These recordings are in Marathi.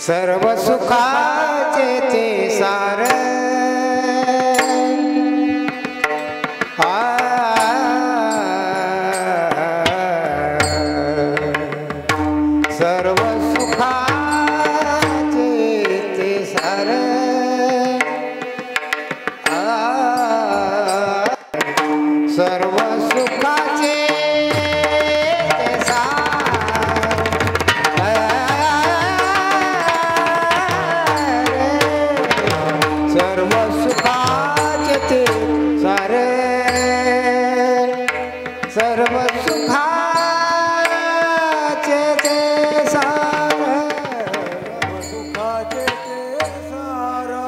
सर्व सुखाचे ते सार सर्व सुखाचे ते सार सर्व सुखाचे ते सर्व सुखाचे ते सार सर्व सुखाचे ते सार सुखाचे ते सारा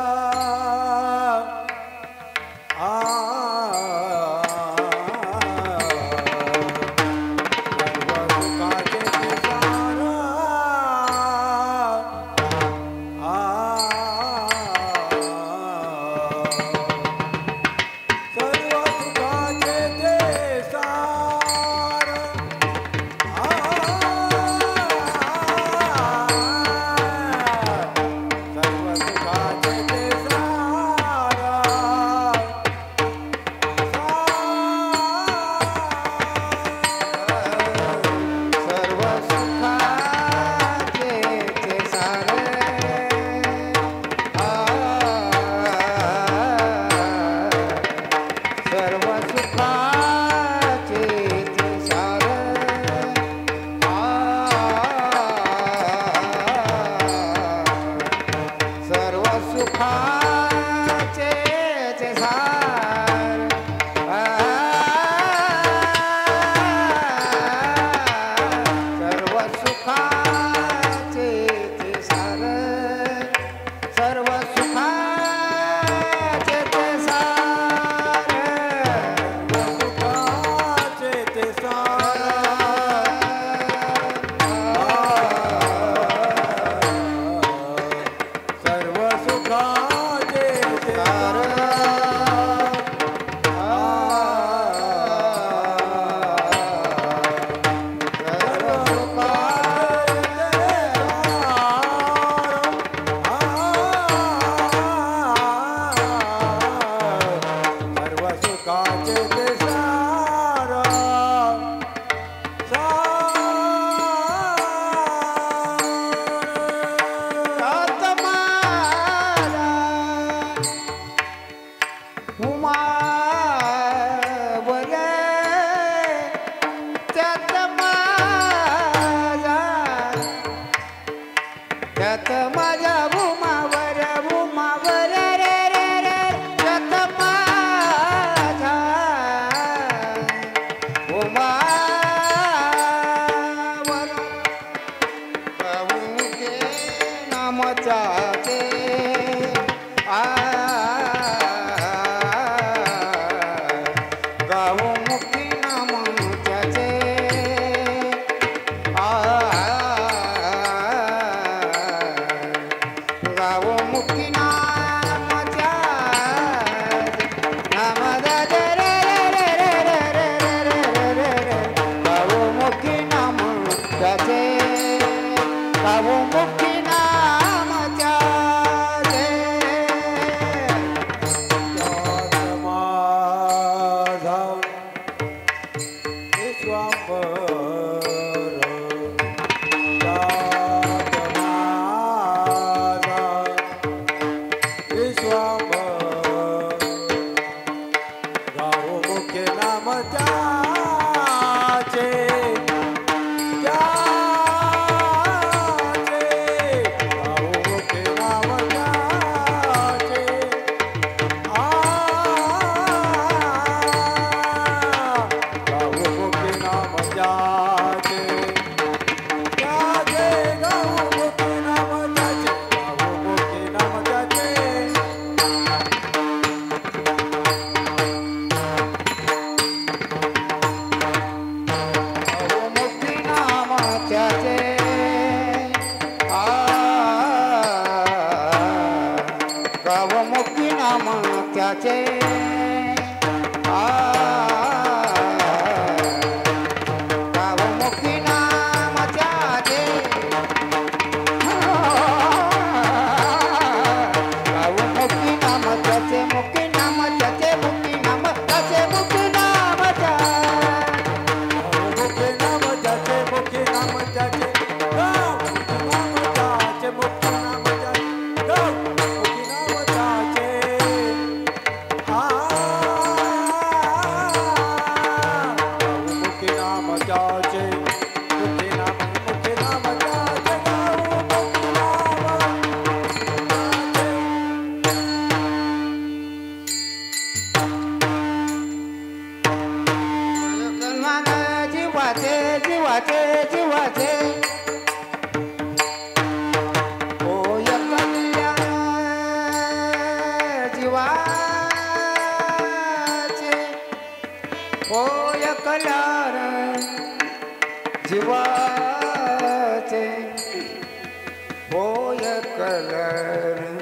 कल्याण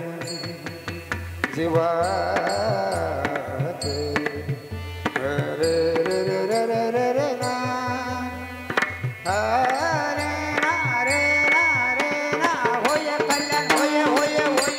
जीवाचे रे रे रे रे रे रे रे ना रे ना रे ना रे ना होय कल्याण होय होय होय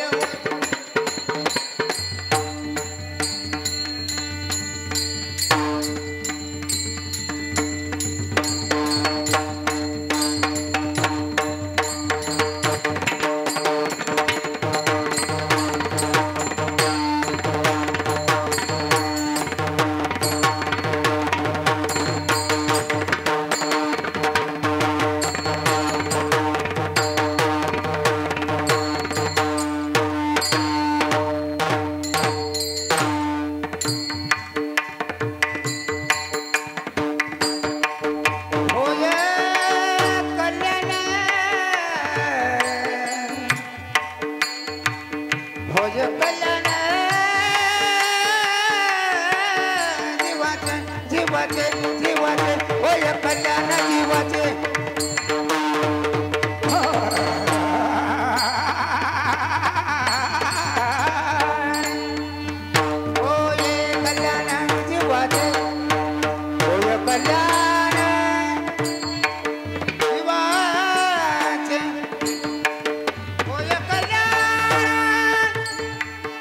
जीवाचे जीवाचे होय कल्याण जीवाचे होय कल्याण जीवाचे होय कल्याण जीवाचे होय कल्याण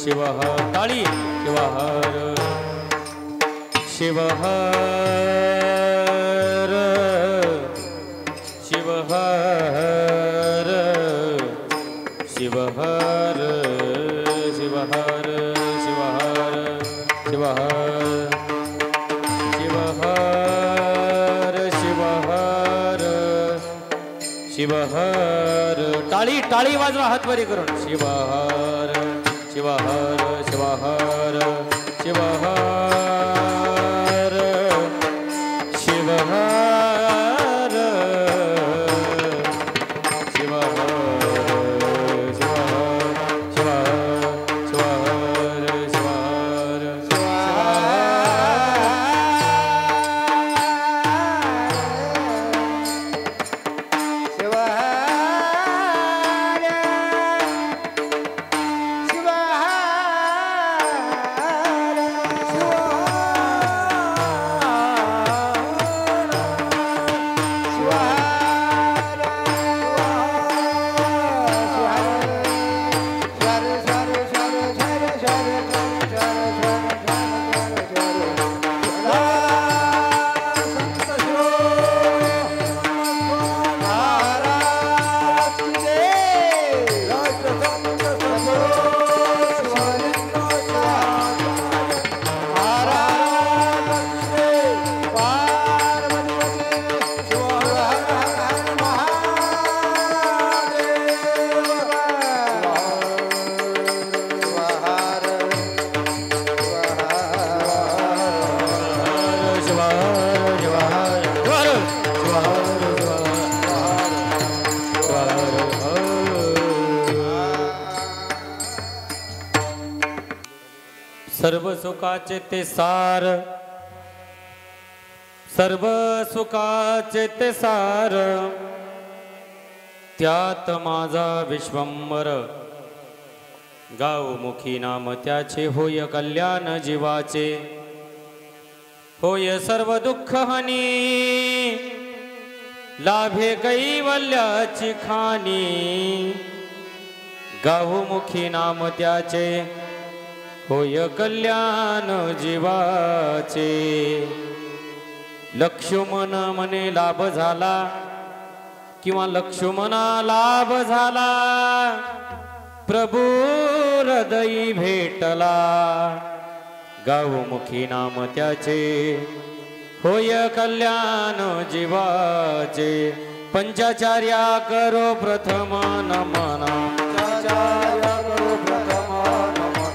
शिवहर ताली शिवहर शिवहर शिवहर शिवहर शिवहर शिवहर शिवहर शिवहर शिवहर टाळी टाळी वाजवा हात वरी करून शिवहर शिवहर शिवहर शिवहर शिवहर सर्व सुखाचे ते सार सर्व सुखाचे ते सार त्यात माझा विश्वंभर गावमुखी नाम त्याचे होय कल्याण जीवाचे होय सर्व दुःख हानी लाभे कैवल्याची खानी गावमुखी नाम त्याचे होय कल्याण जीवाचे लक्ष्मण मने लाभ झाला किंवा लक्ष्मणा लाभ झाला प्रभू हृदयी भेटला गावमुखी नाम त्याचे होय कल्याण जीवाचे पंचाचार्या करो प्रथम नमन पंचाचार्या करो प्रथम नमन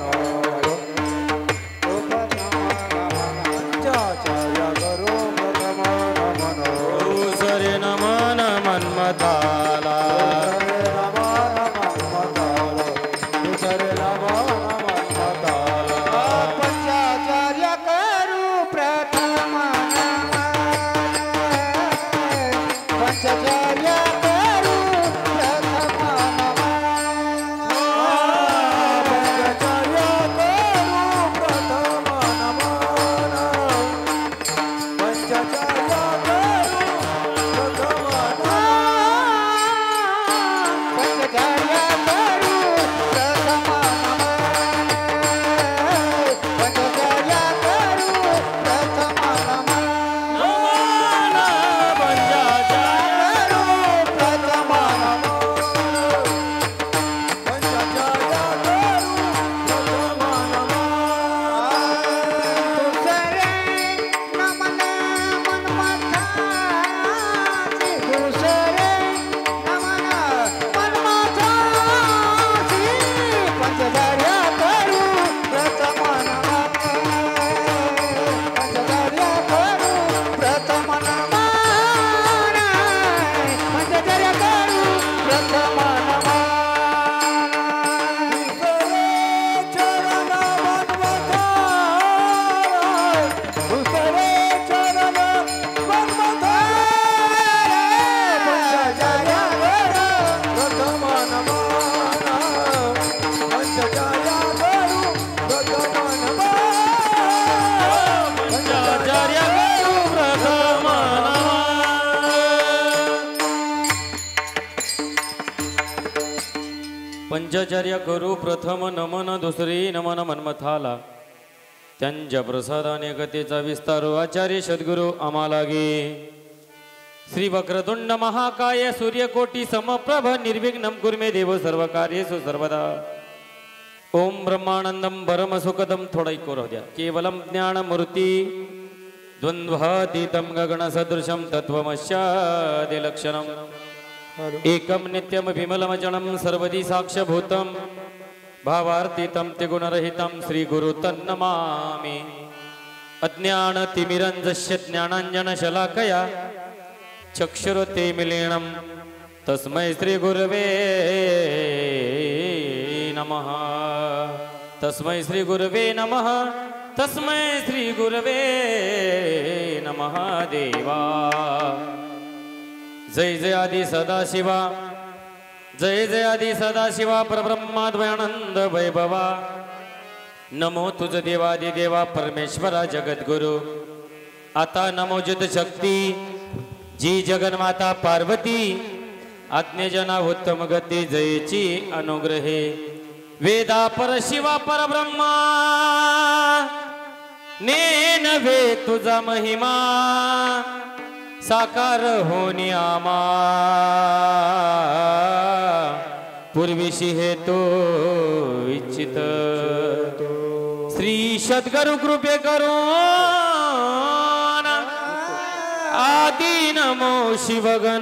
पंचाचार्या करो प्रथम नमन सरे नमन मन्मथाला पंचाचार्य करू प्रथम नमन दुसरी नमन मन्मथाला त्यांच्या प्रसादाने गतीचा विस्तार आचार्य सद्गुरु आम्हाला गे श्री वक्रतुंड महाकाय सूर्यकोटी समप्रभ निर्विघ्नं कुर्मे देव सर्व कार्येषु सर्वदा ओम ब्रह्मानंदम परम सुखदम थोड़ा इको रह द्या केवलम ज्ञानमूर्ति द्वंद्वातीतं गगनसदृशं तत्त्वमस्यादिलक्षणम् एकं नित्यं विमलमजनं सर्वदि साक्ष्यभूतं भावार्थितं त्रिगुणरहितं श्रीगुरु तन्नमामि अज्ञानतिमिरञ्जस्य ज्ञानाञ्जनशलाकया चक्षुरुन्मीलितं तस्मै श्रीगुरवे नमः तस्मै श्रीगुरवे नमः तस्मै श्रीगुरवे नमः देवा जय जय आदि सदाशिवा जय जय आदि सदाशिवा परब्रह्माद्वयानंद वैभवा नमो तुझ देवादि देवा परमेश्वरा जगद्गुरु आता नमोजित शक्ती जी जगन्माता पार्वती आज्ञेजना उत्तम गती जयची अनुग्रहे वेदा परशिवा परब्रह्मा नेनवे तुझा महिमा साकार होनी आमा पूर्वीशी हे तो इच्छित श्री सद्गुरु कृपे करून आदि नमो शिवगण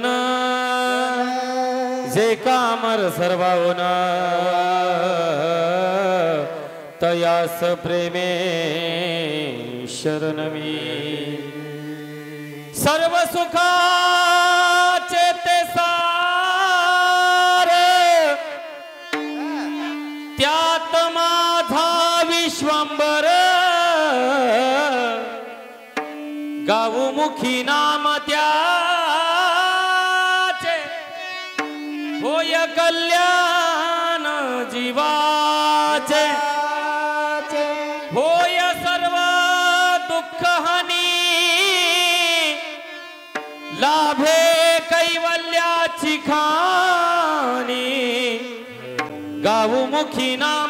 जे कामर सर्वावन तयास प्रेमे शरणमी सर्व सुखाचे ते सार त्यात माझा विश्वंबर गावमुखी नाम त्याचे होय कल्याण जीवाचे होय सर्व दुःख हानी लाभे कैवल्याची खाणी गावमुखी नाम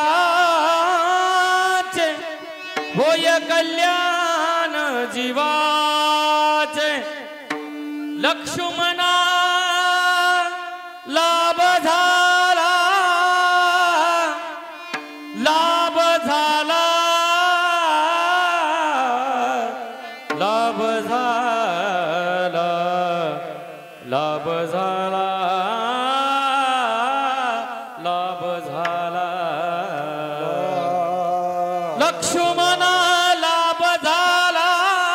त्याचे होय कल्याण जीवाचे लक्ष्मणा लाभ झाला लाभ झाला लाभ झाला लाभ झाला लाभ झाला लक्ष्मणा लाभ झाला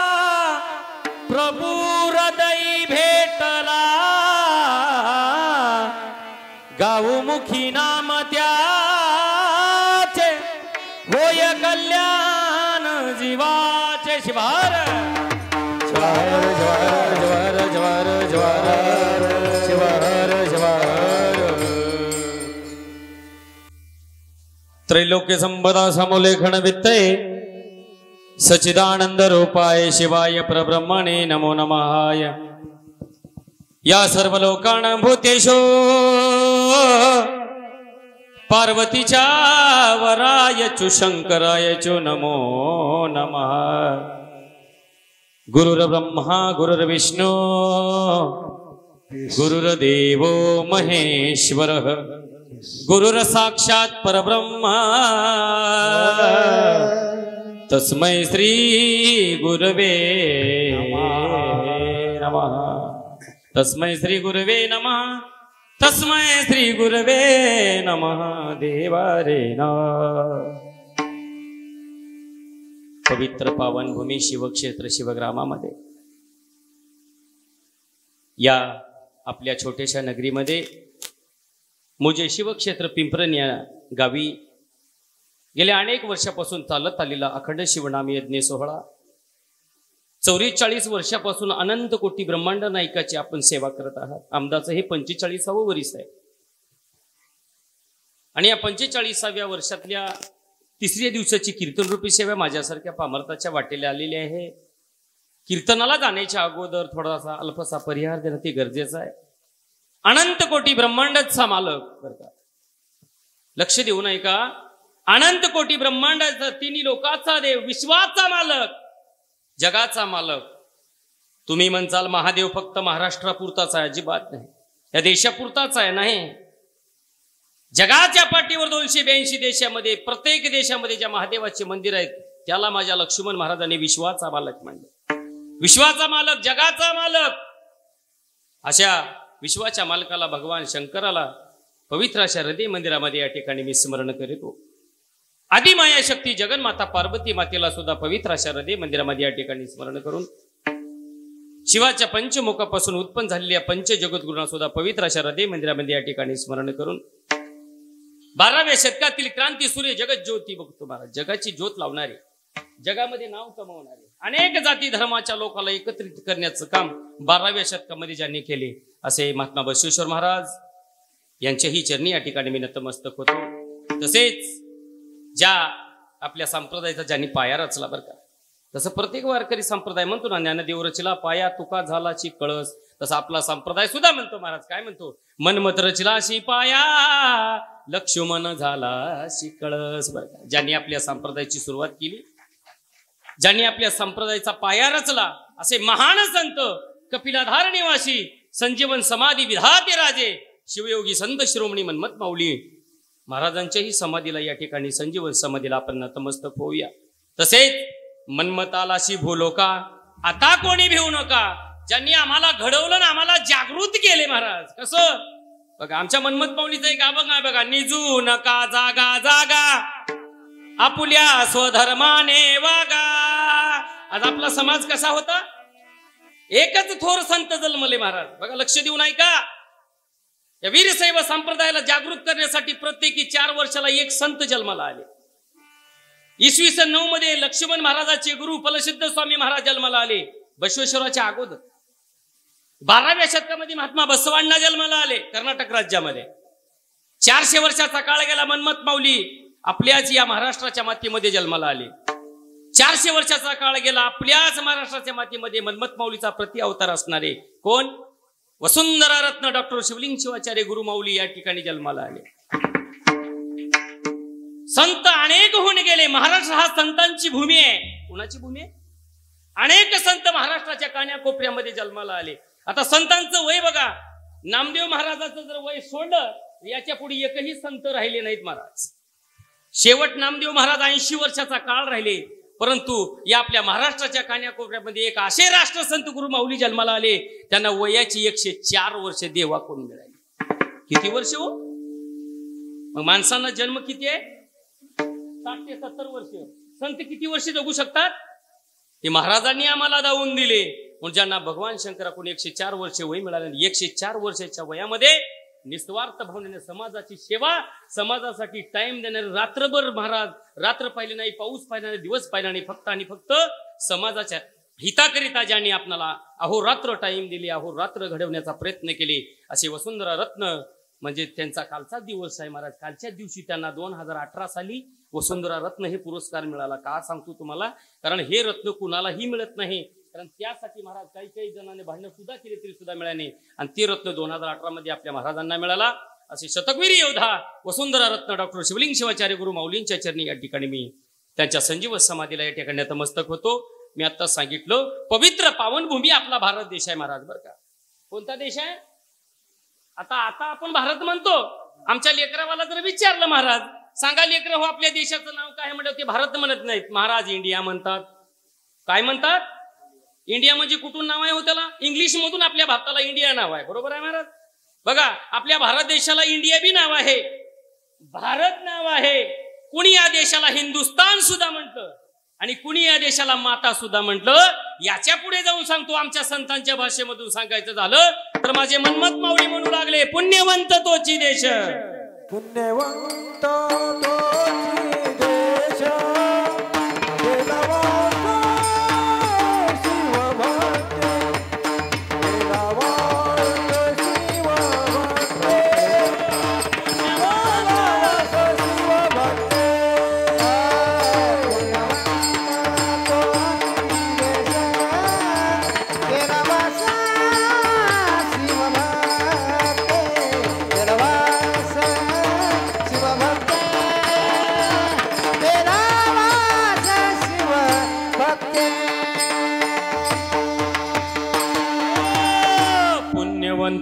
प्रभू हृदय भेटला गावमुखी नाम त्याचे होय कल्याण जीवाचे शिवार जवार जवार जवार जवार जवार जवार त्रैलोक्य संपदा समुलेखन वित्तये सच्चिदानंद रूपाय शिवाय परब्रह्मणे नमो नमः या सर्व लोकानां भूतेषु पार्वतीच्या वराय चु शंकराय चु नमो नमः गुरुर्ब्रह्मा गुरुर्विष्णु गुरुर्देवो महेश्वरः गुरुर्साक्षात् परब्रह्म तस्मै श्री गुरवे नमः तस्मै श्री गुरवे नमः तस्मै श्री गुरवे नमः देवारेण पवित्र पावन भूमी शिवक्षेत्र शिवग्रामामध्ये या आपल्या छोट्याशा नगरीमध्ये मुजे शिवक्षेत्र पिंपरण या गावी गेल्या अनेक वर्षापासून चालत आलेला अखंड शिवनाम यज्ञ सोहळा 44 वर्षापासून अनंत कोटी ब्रह्मांड नायकाची आपण सेवा करत आहात. आमदाचं हे 45वे वर्ष आहे आणि या 45व्या वर्षातल्या तिसऱ्या दिवसाची कीर्तन रूपी सेवा माझ्यासारख्या पामरताच्या वाटेला आलेली आहे. कीर्तनाला जाण्याच्या अगोदर थोडासा अल्पसा परिहार देणं ते गरजेचं आहे. अनंत कोटी ब्रह्मांडचा मालक करतात लक्ष देऊ नये का? अनंत कोटी ब्रह्मांडाचा तिन्ही लोकाचा देव, विश्वाचा मालक, जगाचा मालक. तुम्ही म्हणसाल महादेव फक्त महाराष्ट्रापुरताच आहे. अजिबात नाही. या देशापुरताच आहे नाही. जगाच्या पाठीवर 282 देशामध्ये, प्रत्येक देशामध्ये ज्या महादेवाचे मंदिर आहेत त्याला माझ्या लक्ष्मण महाराजांनी विश्वाचा मालक मानले. विश्वाचा मालक, जगाचा मालक. अशा विश्वाच्या मालकाला, भगवान शंकराला पवित्र अशा हृदय मंदिरामध्ये या ठिकाणी मी स्मरण करीतो. आदिमाया शक्ती जगन्माता पार्वती मातेला सुद्धा पवित्र अशा हृदय मंदिरामध्ये या ठिकाणी स्मरण करून, शिवाच्या पंचमुखापासून उत्पन्न झालेल्या पंचजगद्गुरूंना सुद्धा पवित्र अशा हृदय मंदिरामध्ये या ठिकाणी स्मरण करून, 12व्या शतकातील क्रांती सूर्य जगत ज्योती बघतो महाराज, जगाची ज्योत लावणारे, जगामध्ये नाव कमावणारे, अनेक जाती धर्माच्या लोकांना एकत्रित करण्याचं काम 12व्या शतकामध्ये ज्यांनी केले असे महात्मा बसवेश्वर महाराज यांच्याही चरणी या ठिकाणी मी नतमस्तक होतो. तसेच ज्या आपल्या संप्रदायाचा ज्यांनी पाया रचला बरं का, तसं प्रत्येक वारकरी संप्रदाय म्हणतो ना, ज्ञानदेव रचला पाया तुका झालाची कळस, तसा आपला संप्रदाय सुद्धा म्हणतो महाराज. काय म्हणतो? मनमत रचलाशी पाया लक्ष्मण झालाशी कळस. बरं का, ज्यांनी आपल्या संप्रदायाची सुरुवात केली, ज्यांनी आपल्या संप्रदायाचा पाया रचला असे महान संत कपिलाधार निवासी संजीवन समाधी विधाते राजे शिवयोगी संत शिरोमणी मनमत माऊली महाराजांच्याही समाधीला या ठिकाणी संजीवन समाधीला आपण नतमस्तक होऊया. तसेच मनमतालाशी भोलो का, आता कोणी भिवू नका, ज्यांनी आम्हाला घडवलं ना, आम्हाला जागृत केले महाराज. कसं बघा, आमच्या मनमत माऊलीचं एक अभंग आहे बघा, निजू नका जागा जागा आपुल्या स्वधर्माने वागा. आज आपला समाज कसा होता? एकच थोर संत जन्मले महाराज. बघा, लक्ष देऊ नाही का? या वीरशैव संप्रदायाला जागृत करण्यासाठी प्रत्येकी 4 वर्षाला एक संत जन्माला आले. इसवी सन 9 मध्ये लक्ष्मण महाराजाचे गुरु फलसिद्ध स्वामी महाराज जन्माला आले, बसवेश्वराच्या अगोदर. 12व्या शतकामध्ये महात्मा बसवांना जन्माला आले कर्नाटक राज्यामध्ये. 400 वर्षाचा काळ गेला, मनमत माऊली आपल्याच या महाराष्ट्राच्या मातीमध्ये जन्माला आले. 400 वर्षाचा काळ गेला, आपल्याच महाराष्ट्राच्या मातीमध्ये मनमत माऊलीचा प्रति अवतार असणारे कोण? वसुंधरा रत्न डॉक्टर शिवलिंग शिवाचार्य गुरु माऊली या ठिकाणी जन्माला आले. संत अनेक होऊन गेले. महाराष्ट्र हा संतांची भूमी आहे. कुणाची भूमी आहे? अनेक संत महाराष्ट्राच्या कान्याकोपऱ्यामध्ये जन्माला आले. आता संतांचं वय बघा, नामदेव महाराजाचं जर वय सोडलं, याच्या पुढे एकही संत राहिले नाहीत महाराज. शेवट नामदेव महाराज 80 वर्षाचा काळ राहिले. परंतु या आपल्या महाराष्ट्राच्या कान्याकोपऱ्यामध्ये एक असे राष्ट्रसंत गुरु माऊली जन्माला आले, त्यांना वयाची 104 वर्ष देवाकडून मिळाली. किती वर्ष हो? मग माणसांना जन्म किती आहे? 60 ते 70 वर्ष. संत किती वर्ष जगू शकतात? ते महाराजांनी आम्हाला दावून दिले. म्हणून ज्यांना भगवान शंकराकडून 104 वर्ष वय मिळाले, 104 वर्षाच्या वयामध्ये निस्वार्थ भावनेने समाजाची सेवा, समाजासाठी टाइम देणारे, रात्रभर महाराज रात्र पाहिले नाही, पाऊस पाहिला नाही, दिवस पाहिला नाही, फक्त आणि फक्त समाजाच्या हिताकरिता ज्यांनी आपल्याला अहोरात्र टाइम दिले, अहोरात्र घडवण्याचा प्रयत्न केले, असे वसुंधरा रत्न म्हणजे त्यांचा कालचा दिवस आहे महाराज. कालच्या दिवशी त्यांना 2018 साली वसुंधरा रत्न हे पुरस्कार मिळाला. का सांगतो तुम्हाला? कारण हे रत्न कुणालाही मिळत नाही. कारण त्यासाठी महाराज काही जणांनी भांडण सुद्धा केले तरी सुद्धा मिळाले नाही, आणि ते रत्न 2018 मध्ये आपल्या महाराजांना मिळाला. असे शतकवीर योद्धा वसुंधरा रत्न डॉक्टर शिवलिंग शिवाचार्य गुरु माऊलींच्या चरणी या ठिकाणी मी त्यांच्या संजीव समाधीला या ठिकाणी नतमस्तक होतो. मी आता सांगितलं, पवित्र पावनभूमी आपला भारत देश आहे महाराज. बरं का, कोणता देश आहे? आता आपण भारत म्हणतो. आमच्या लेकरावाला जर विचारलं महाराज, सांगा लेकर हो आपल्या देशाचं नाव काय, म्हणलं ते भारत म्हणत नाहीत महाराज, इंडिया म्हणतात. काय म्हणतात? इंडिया म्हणजे कुठून नाव आहे हो त्याला? इंग्लिश मधून आपल्या भारताला इंडिया नाव आहे. बरोबर आहे महाराज? बघा, आपल्या भारत देशाला इंडिया बी नाव आहे, भारत नाव आहे. कुणी या देशाला हिंदुस्तान सुद्धा म्हटलं, आणि कुणी या देशाला माता सुद्धा म्हटलं. याच्या पुढे जाऊन सांगतो, आमच्या संतांच्या भाषेमधून सांगायचं झालं तर माझे मनमत माऊली म्हणू लागले, पुण्यवंत तोची देश, पुण्यवंत तोची देश, शिवभक्त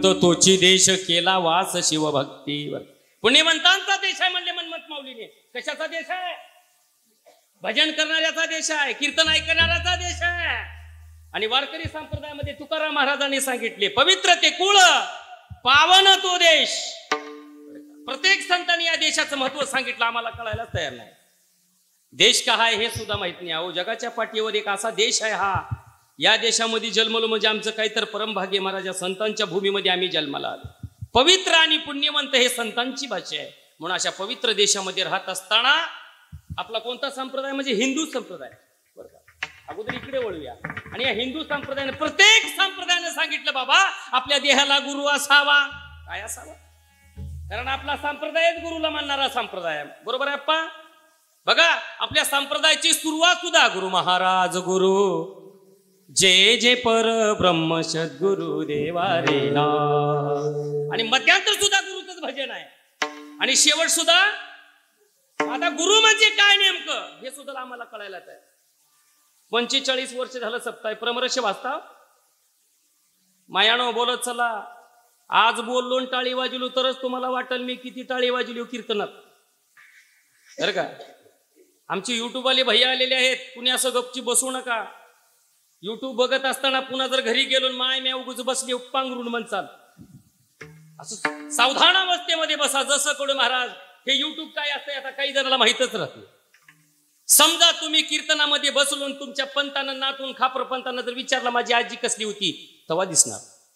पुण्यवंत तोची देश केला वास शिवभक्तीवर. पुण्यवंतांचा देश आहे म्हणले मनमत माऊलीने. कशाचा देश आहे? भजन करणाऱ्याचा देश आहे, कीर्तन ऐकणाऱ्याचा देश आहे. आणि वारकरी संप्रदायामध्ये तुकाराम महाराजांनी सांगितले, पवित्र ते कुळ, पावन तो देश. प्रत्येक संतांनी या देशाचं महत्व सांगितलं, आम्हाला कळायला तयार नाही. देश का आहे हे सुद्धा माहित नाही. अहो, जगाच्या पाठीवर एक असा देश आहे हा. या देशामध्ये जन्मलो म्हणजे आमचं काहीतरी परमभाग्य. महाराजा संतांच्या भूमीमध्ये आम्ही जन्माला आलो. पवित्र आणि पुण्यवंत हे संतांची भाषा आहे. म्हणून अशा पवित्र देशामध्ये राहत असताना आपला कोणता संप्रदाय म्हणजे हिंदू संप्रदाय. बरं का, अगोदर इकडे वळूया. आणि या हिंदू संप्रदायाने, प्रत्येक संप्रदायाने सांगितलं बाबा आपल्या देहाला गुरु असावा. काय असावा? कारण आपला संप्रदायच गुरुला मानणारा संप्रदाय. बरोबर आहे अप्पा? बघा, आपल्या संप्रदायाची सुरुवात सुद्धा गुरु महाराज गुरु जे जे पर ब्रह्म सद्गुरु देवा रे ना. आणि मध्यांतर सुद्धा गुरुचंच भजन आहे. आणि शेवट सुद्धा. आता गुरु म्हणजे काय नेमकं हे सुद्धा आम्हाला कळायला आहे. 45 वर्ष झालं सप्ताह प्रमरश वाचता. मायानो बोलत चला. आज बोललो टाळी वाजलो तरच तुम्हाला वाटेल मी किती टाळी वाजलो कीर्तनात. बरं का, आमचे युट्यूब वाले भैया आलेले आहेत. कुणी असं गपची बसू नका. युट्यूब बघत असताना पुन्हा जर घरी गेलो माय म्या उगच बसली पांघरून म्हणचाल, असं सावधान अवस्थेमध्ये बसा. जसं कडू महाराज हे युट्यूब काय असतं आता काही जणांना माहितच राहते. समजा तुम्ही कीर्तनामध्ये बसलो तुमच्या पंतानं नातून खापर पंतानं जर विचारला माझी आजी कसली होती, तेव्हा दिसणार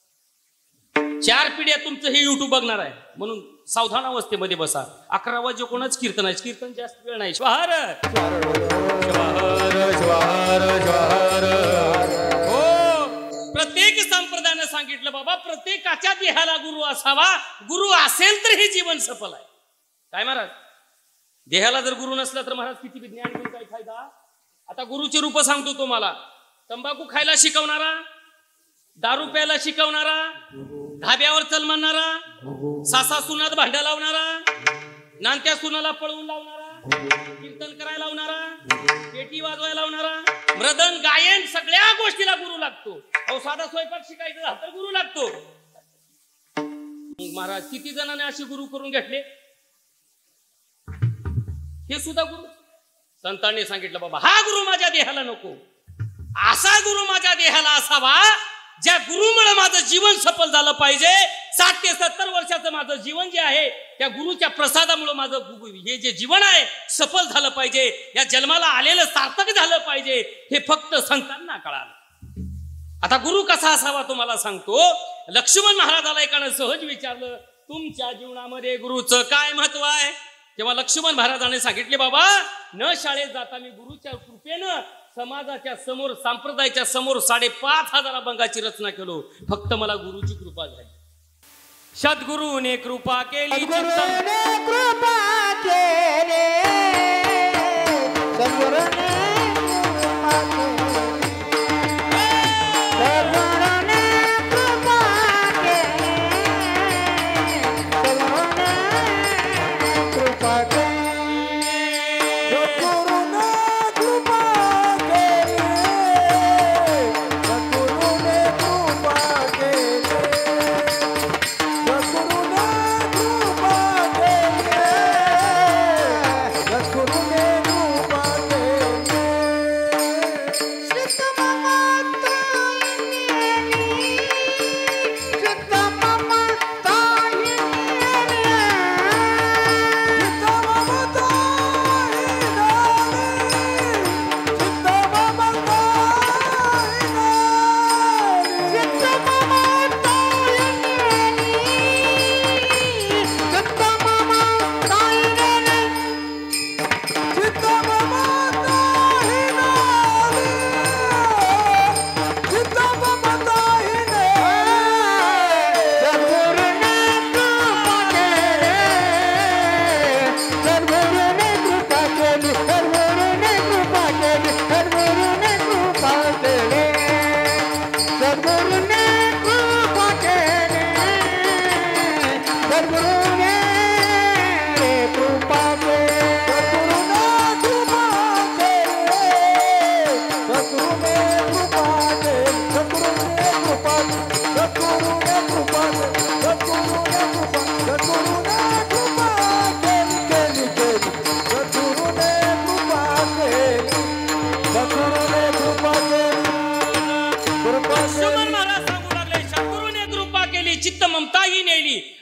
4 पिढ्या तुमचं हे युट्यूब बघणार आहे. म्हणून सावधान अवस्थेमध्ये बसा. 11 वाजे कोणाच कीर्तन आहे. कीर्तन जास्त वेळ नाही. श्वाहार हो. प्रत्येक संप्रदायानं सांगितलं बाबा प्रत्येकाच्या देहाला गुरु असावा. गुरु असेल तर हे जीवन सफल आहे. काय महाराज, देहाला जर गुरु नसला तर महाराज किती विज्ञान घेऊन काय फायदा. आता गुरुचे रूप सांगतो तुम्हाला. तंबाखू खायला शिकवणारा, दारू प्यायला शिकवणारा, धाब्यावर चल म्हणणारा, सासा सुनात भांडा लावणारा, नानत्या सुनाला पळवून लावणारा, कीर्तन करायला लावणारा, पेटी वाजवायला लावणारा, मृदंग गायन सगळ्या गोष्टीला गुरु लागतो. अहो, साधा स्वयंपाक शिकायचं झालं तर गुरु लागतो. महाराज किती जणांनी असे गुरु करून घेतले. हे सुद्धा गुरु. संतांनी सांगितलं बाबा हा गुरु माझ्या देहाला नको. असा गुरु माझ्या देहाला असावा ज्या गुरुमुळे माझं जीवन सफल झालं पाहिजे. 60 ते 70 वर्षाचं माझं जीवन जे आहे त्या गुरुच्या प्रसादामुळे माझं हे जे जीवन आहे सफल झालं पाहिजे. या जन्माला आलेलं सार्थक झालं पाहिजे. हे फक्त संतांना कळालं. आता गुरु कसा असावा तुम्हाला सांगतो. लक्ष्मण महाराजाला एकानं सहज विचारलं तुमच्या जीवनामध्ये गुरुचं काय महत्व आहे. तेव्हा लक्ष्मण महाराजांनी सांगितले बाबा न शाळेत जाता मी गुरुच्या कृपेनं समाजाच्या समोर संप्रदायाच्या समोर 5,500 अभंगाची रचना केलो. फक्त मला गुरुची कृपा झाली. सद्गुरूने कृपा केली.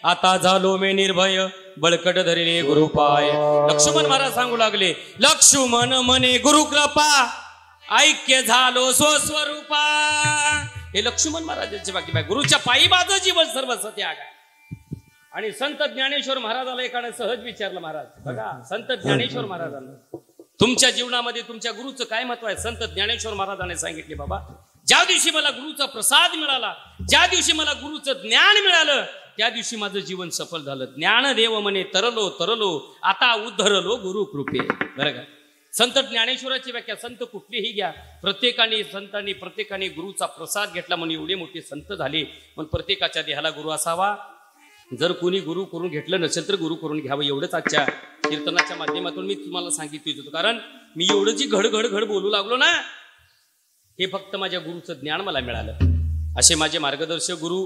आता झालो मी निर्भय बळकट धरिले गुरुपाय. लक्ष्मण महाराज सांगू लागले, लक्ष्मण म्हणे गुरु कृपा ऐक्य झालो स्वस्वरूपा. हे लक्ष्मण महाराजांचे बाकी गुरुच्या पायी माझं जीवन सर्वस्व त्याग आहे. आणि संत ज्ञानेश्वर महाराजाला एकाने सहज विचारलं, महाराज बघा संत ज्ञानेश्वर महाराजांना तुमच्या जीवनामध्ये तुमच्या गुरुचं काय महत्व आहे. संत ज्ञानेश्वर महाराजांनी सांगितले, बाबा ज्या दिवशी मला गुरुचा प्रसाद मिळाला, ज्या दिवशी मला गुरुचं ज्ञान मिळालं, त्या दिवशी माझं जीवन सफल झालं. ज्ञानदेव म्हणे तरलो तरलो आता उद्धरलो गुरु कृपे. बरं का, संत ज्ञानेश्वराची व्याख्या संत कुठलीही घ्या, प्रत्येकाने गुरुचा प्रसाद घेतला म्हणून एवढे मोठे संत झाले. पण प्रत्येकाच्या देहाला गुरु असावा. जर कोणी गुरु करून घेतलं नसेल तर गुरु करून घ्यावं. एवढंच आजच्या कीर्तनाच्या माध्यमातून मी तुम्हाला सांगितलं होतं. कारण मी एवढं जी घड बोलू लागलो ना, हे फक्त माझ्या गुरुचं ज्ञान मला मिळालं. असे माझे मार्गदर्शक गुरु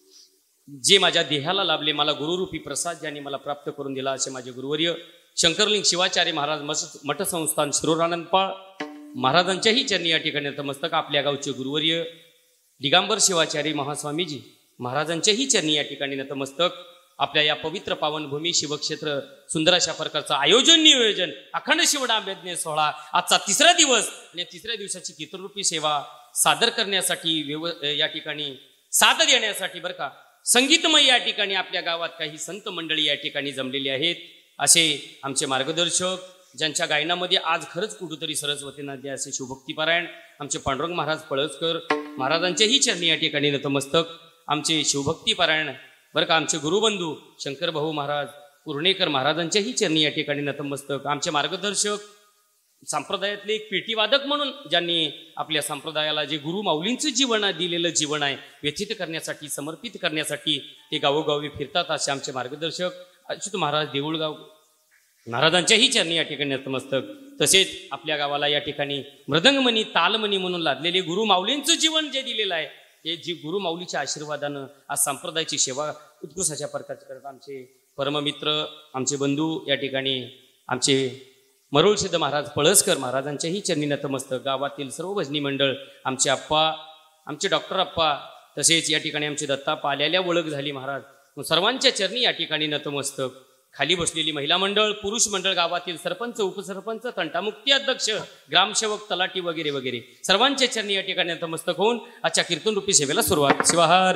जे माझ्या देहाला लाभले, मला गुरुरूपी प्रसाद ज्यांनी मला प्राप्त करून दिला, असे माझे गुरुवर्य शंकरलिंग शिवाचार्य महाराज मठसंस्थान शिरोरानंदपाळ महाराजांच्याही चरणी या ठिकाणी नतमस्तक. आपल्या गावचे गुरुवर्य दिगंबर शिवाचार्य महास्वामीजी महाराजांच्याही चरणी या ठिकाणी नतमस्तक. आपल्या या पवित्र पावनभूमी शिवक्षेत्र सुंदर अशा प्रकारचं आयोजन नियोजन अखंड शिवनामयज्ञ सोहळा आजचा 3रा दिवस आणि 3ऱ्या दिवसाची कीर्तनरूपी सेवा सादर करण्यासाठी या ठिकाणी साथ देण्यासाठी बरं का संगीतमय या ठिकाणी आपल्या गावात काही संत मंडळी या ठिकाणी जमलेली आहेत. असे आमचे मार्गदर्शक ज्यांच्या गायनामध्ये आज खरंच कुठेतरी सरस्वती नदी असे शिवभक्तीपारायण आमचे पांडुरंग महाराज पळसकर महाराजांच्याही चरणी या ठिकाणी नतमस्तक. आमचे शिवभक्तीपारायण बरं का आमचे गुरुबंधू शंकर भाऊ महाराज पूर्णेकर महाराजांच्याही चरणी या ठिकाणी नतमस्तक. आमचे मार्गदर्शक संप्रदायातले एक पेटीवादक म्हणून ज्यांनी आपल्या संप्रदायाला जे गुरु माऊलींचं जीवन दिलेलं जीवन आहे व्यथित करण्यासाठी समर्पित करण्यासाठी ते गावोगावी फिरतात असे आमचे मार्गदर्शक अच्युत महाराज देऊळगाव महाराजांच्याही चरणी या ठिकाणी नतमस्तक. तसेच आपल्या गावाला या ठिकाणी मृदंगमणी तालमणी म्हणून लादलेले गुरु माऊलींचं जीवन जे दिलेलं आहे हे जी गुरु माऊलीच्या आशीर्वादानं आज संप्रदायाची सेवा उत्कृष्ट अशा प्रकारचे करत आमचे परममित्र आमचे बंधू या ठिकाणी आमचे मरुळसिद्ध महाराज पळसकर महाराजांच्याही चरणी नतमस्तक. गावातील सर्व भजनी मंडळ आमचे आप्पा आमचे डॉक्टर आप्पा तसेच या ठिकाणी आमचे दत्ताप्पा आल्याल्या ओळख झाली महाराज सर्वांच्या चरणी या ठिकाणी नतमस्तक. खाली बसलेली महिला मंडळ पुरुष मंडळ गावातील सरपंच उपसरपंच तंटामुक्ती अध्यक्ष ग्रामसेवक तलाठी वगैरे वगैरे सर्वांच्या चरणी या ठिकाणी नतमस्तक होऊन आजच्या कीर्तनरूपी सेवेला सुरुवात. शिवाहार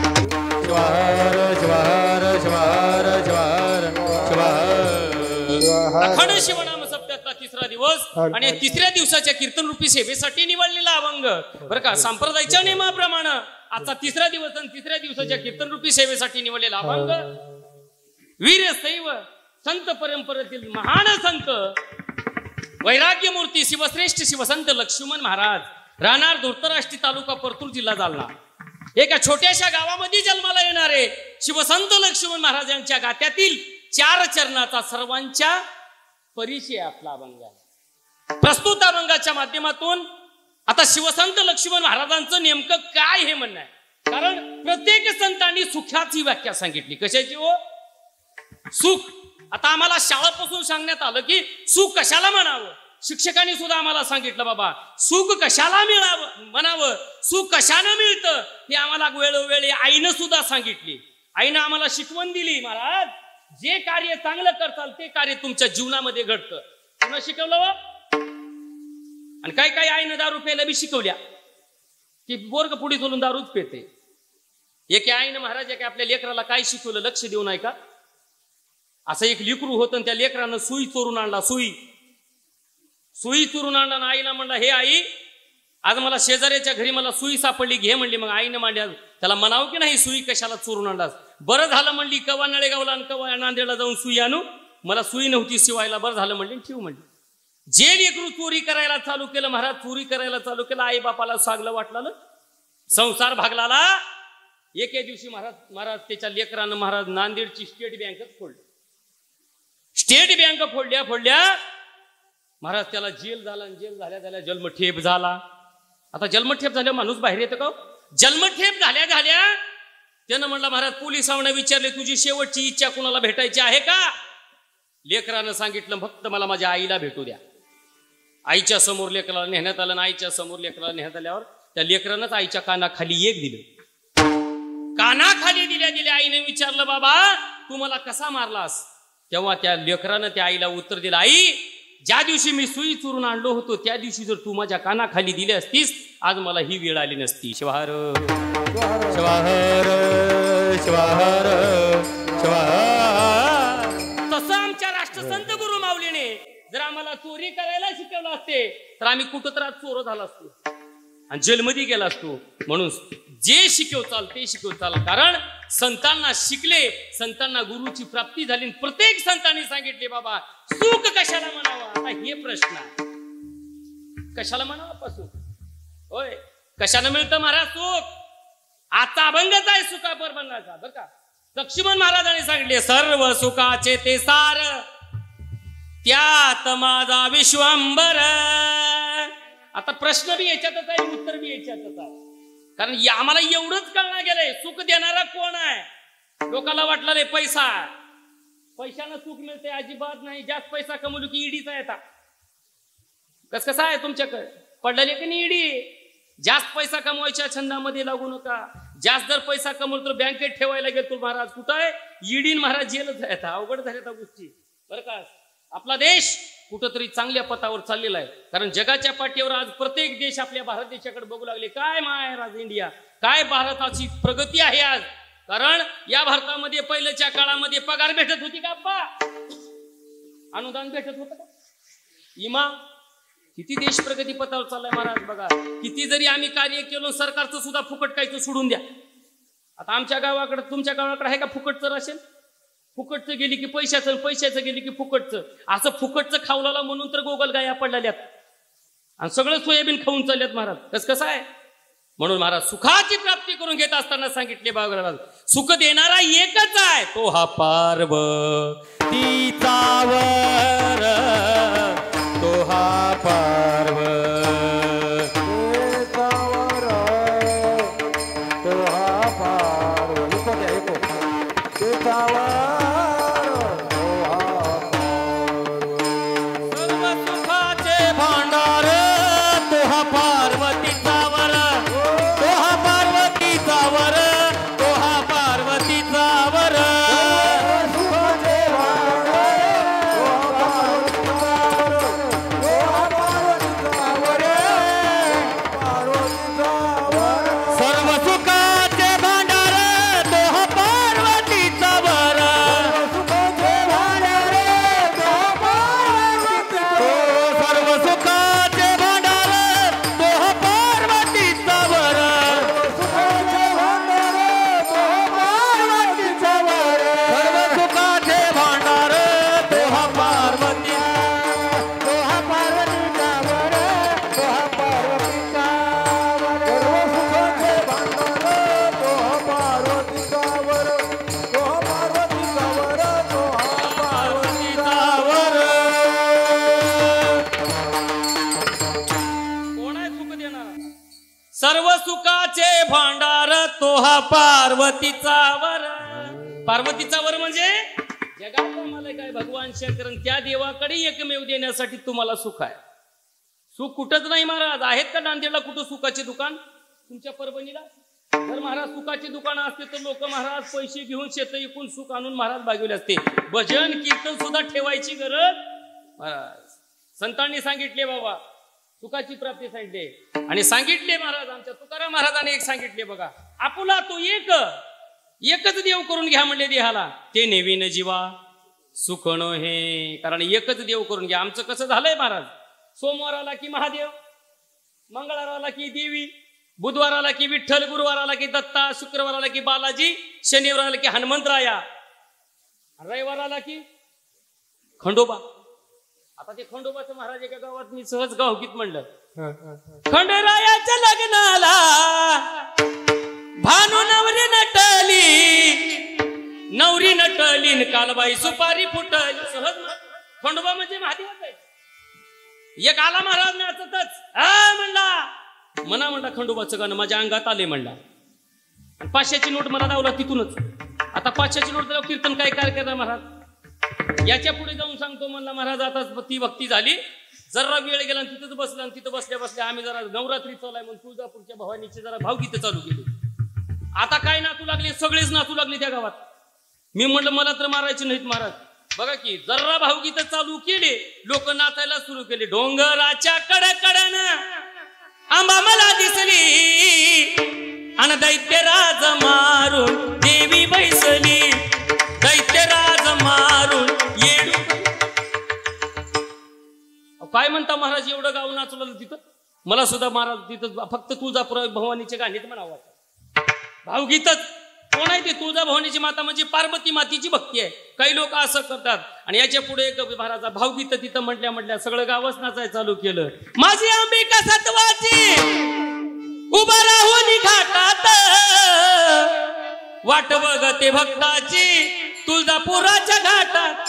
शिवाहार शिवाहार शिवाहार शिवाहार शिवाहार. अखंड शिवनाम सप्त्यातला 3रा दिवस आणि 3ऱ्या दिवसाच्या कीर्तनरूपी सेवेसाठी निवडलेला अभंग बरं का संप्रदायाच्या नियमाप्रमाणे आजचा 3रा दिवस आणि 3ऱ्या दिवसाच्या कीर्तनरूपी सेवेसाठी निवडलेला अभंग वीरशैव संत परंपरेतील महान संत वैराग्यमूर्ती शिवश्रेष्ठ शिवसंत लक्ष्मण महाराज राहणार धोतराष्ट्री तालुका परतूर जिल्हा जालना एका छोट्याशा गावामध्ये जन्माला येणारे शिवसंत लक्ष्मण महाराजांच्या गात्यातील 4 चरणाचा सर्वांच्या परिचय आपला अभंग आहे. प्रस्तुत अभंगाच्या माध्यमातून आता शिवसंत लक्ष्मण महाराजांचं नेमकं काय हे म्हणणं आहे. कारण प्रत्येक संतांनी सुखाची व्याख्या सांगितली. कशाची हो? सुख. आता आम्हाला शाळेपासून सांगण्यात आलं की सुख कशाला म्हणावं. शिक्षकांनी सुद्धा आम्हाला सांगितलं बाबा सुख कशाला मिळावं म्हणावं सुख कशानं मिळतं हे आम्हाला वेळोवेळी आईनं सुद्धा सांगितली. आईनं आम्हाला शिकवण दिली महाराज जे कार्य चांगलं करताल ते कार्य तुमच्या जीवनामध्ये घडतं. पुन्हा शिकवलं आणि काही काही आईनं दारू प्यायला बी शिकवल्या की बोर्ग पुढे चलून दारूच पेते. एके आईनं महाराज एका आपल्या लेकराला काय शिकवलं लक्ष देऊ नये का. असं एक लेकरू होतं त्या लेकरानं सुई चोरून आणला. सुई चोरून आणला ना आईला म्हणला हे आई आज मला शेजाऱ्याच्या घरी मला सुई सापडली घे म्हणली. मग आईनं मांडल्या त्याला म्हणावं की नाही सुई कशाला चोरून आणलास. बरं झालं म्हणली कवा नळेगावला आणि कवा नांदेडला जाऊन सुई आणू मला सुई नव्हती शिवायला. बरं झालं म्हणली ठेवू म्हणली. जे लेकरू चोरी करायला चालू केलं महाराज चोरी करायला चालू केलं आई बापाला सागलं वाटलं संसार भागला. एके दिवशी महाराज त्याच्या लेकरानं महाराज नांदेडची स्टेट बँकच फोडली. स्टेट बँक फोडल्या महाराज त्याला जेल झाला. जेल झाल्या जन्मठेप झाला. आता जन्मठेप झाल्या माणूस बाहेर येतं का. जन्मठेप झाल्या त्यानं म्हणलं महाराज पोलिसांना विचारले तुझी शेवटची इच्छा कुणाला भेटायची आहे का. लेकरानं सांगितलं फक्त मला माझ्या आईला भेटू द्या. आईच्या समोर लेकराला नेण्यात आलं. आईच्या समोर लेकराला नेण्यात आल्यावर त्या लेकरानंच आईच्या कानाखाली एक दिलं. कानाखाली दिल्या दिल्या आईने विचारलं, बाबा तू मला कसा मारलास? तेव्हा त्या लेकरानं त्या आईला उत्तर दिलं, आई ज्या दिवशी मी सुई चुरून आणलो होतो त्या दिवशी जर तू माझ्या कानाखाली दिली असतीस आज मला ही वेळ आली नसती. शिवाहर शिवाहर शिवाहर शिवाहर. तसं आमच्या राष्ट्रसंत गुरु माऊलीने जर आम्हाला चोरी करायला शिकवलं असते तर आम्ही कुठं तर आज चोर झाला असतो आणि जेलमध्ये गेला असतो. म्हणून जे शिकवताल ते शिकवताल, कारण संतांना शिकले, संतांना गुरुची प्राप्ती झाली. प्रत्येक संतांनी सांगितले, बाबा सुख कशाला म्हणावा? आता हे प्रश्न आहे, कशाला म्हणावा पासून? होय, कशाला मिळतं महाराज सुख? आता अभंगच आहे सुखा परबंधाचा, बरं का. लक्ष्मण महाराजांनी सांगितले, सर्व सुखाचे ते सार त्यात माझा विश्वंभर. आता प्रश्न बी याच्यातच आहे, उत्तर बी याच्यातच आहे. कारण आम्हाला एवढंच कळणार गेलंय, सुख देणारा कोण आहे? लोकांना वाटलं रे पैसा, पैशानं सुख मिळते, अजिबात नाही. जास्त पैसा कमवलो की ईडीचा येता. कसं आहे तुमच्याकडे पडलेले की नाही ईडी? जास्त पैसा कमवायच्या छंदामध्ये लागू नका. जास्त जर पैसा कमवलो तर बँकेत ठेवायला गेलो महाराज कुठं आहे? ईडीन महाराज जेलच आहे. अवघड झाल्या त्या गोष्टी, बरं का. आपला देश कुठंतरी चांगल्या पथावर चाललेला आहे. कारण जगाच्या पाठीवर आज प्रत्येक देश आपल्या भारत देशाकडे बघू लागले. काय महाराज इंडिया, काय भारताची प्रगती आहे आज. कारण या भारतामध्ये पहिल्याच्या काळामध्ये पगार भेटत होती का अप्पा? अनुदान भेटत होतं का? इमा किती देश प्रगती पथावर चाललाय महाराज बघा. किती जरी आम्ही कार्य केलं सरकारचं सुद्धा फुकट कायचं सोडून द्या. आता आमच्या गावाकडे तुमच्या गावाकडे आहे का फुकटचं राशन? फुकटचं गेली की पैशाचं, पैशाचं गेली की फुकटचं. असं फुकटचं खावला म्हणून तर गोगल गाया पडलेल्यात आणि सगळं सोयाबीन खाऊन चालल्यात महाराज. कसं आहे? म्हणून महाराज सुखाची प्राप्ती करून घेत असताना सांगितले बाबा, सुख देणारा एकच आहे, तो हा पार्वतीचा वर, तो हा पार्वतीचा वर. पार्वतीचा वर म्हणजे जगाचा मालक आहे भगवान शंकर. त्या देवाकडे एकमेव देण्यासाठी तुम्हाला सुख आहे. सुख कुठंच नाही महाराज. आहेत का नांदेडला कुठं सुखाचे दुकान? तुमच्या परभणीला जर महाराज सुखाची दुकानं असते तर लोक महाराज पैसे घेऊन शेत विकून सुख आणून महाराज बागवले असते. भजन कीर्तन सुद्धा ठेवायची गरज महाराज. संतांनी सांगितले बाबा सुखाची प्राप्ती सांगितले आणि सांगितले महाराज. आमच्या तुकाराम महाराजांनी एक सांगितले बघा, आपुला तो एकच देव करून घ्या म्हणले देहाला, ते नेवीन जीवा सुख नो हे. कारण एकच देव करून घ्या. आमचं कसं झालंय महाराज, सोमवाराला की महादेव, मंगळवाराला की देवी, बुधवाराला की विठ्ठल, गुरुवाराला की दत्ता, शुक्रवाराला की बालाजी, शनिवाराला की हनुमंतराया, रविवाराला की खंडोबा. आता ते खंडोबाचं महाराज एका गावात मी सहज गावकीत म्हणलं, खंडरायाच्या लग्नाला भानू नवरी नटली, नवरी नटली कालबाई सुपारी फुटली. सहज खंडोबा म्हणजे महादेवच आहे. एक आला महाराज नाचतच म्हणला म्हणला खंडोबाचं गाणं माझ्या अंगात आले म्हणला. आणि 500ची नोट मला लावला तिथूनच. आता 500ची नोट लावून कीर्तन काय करणार महाराज? याच्या पुढे जाऊन सांगतो म्हणला महाराज आता ती भक्ती झाली. जरा वेळ गेला तिथंच बसला आणि तिथं बसल्या बसल्या आम्ही जरा नवरात्री चालू आहे म्हणून तुळजापूरच्या भवानीचे जरा भावगीत चालू केली. आता काय नाचू लागले, सगळेच नाचू लागले त्या गावात. मी म्हटलं मला तर मारायचे नाहीत महाराज. बघा की जर्रा भावगीत चालू केले, लोक नाचायला सुरू केले. डोंगराच्या कडकडनं आंबा मला दिसली आणि दैत्यराज मारून देवी बैसली. दैत्यराज मारून येडू. काय म्हणता महाराज, एवढं गाव नाचलं तिथं. मला सुद्धा महाराज तिथं फक्त तुळजापुरा भवानीचे गाणेच म्हणावं. भावगीतच कोण आहे ते? तुळजाभवानीची माता म्हणजे पार्वती मातीची भक्ती आहे. काही लोक असं करतात. आणि याच्या पुढे एक महाराजा भावगीत तिथं म्हटल्या सगळं गावच नाचायला चालू केलं. माझी अंबिका सत्वाची उभा राहून घाटात वाट बघते भक्ताची तुळजापुराच्या घाटात.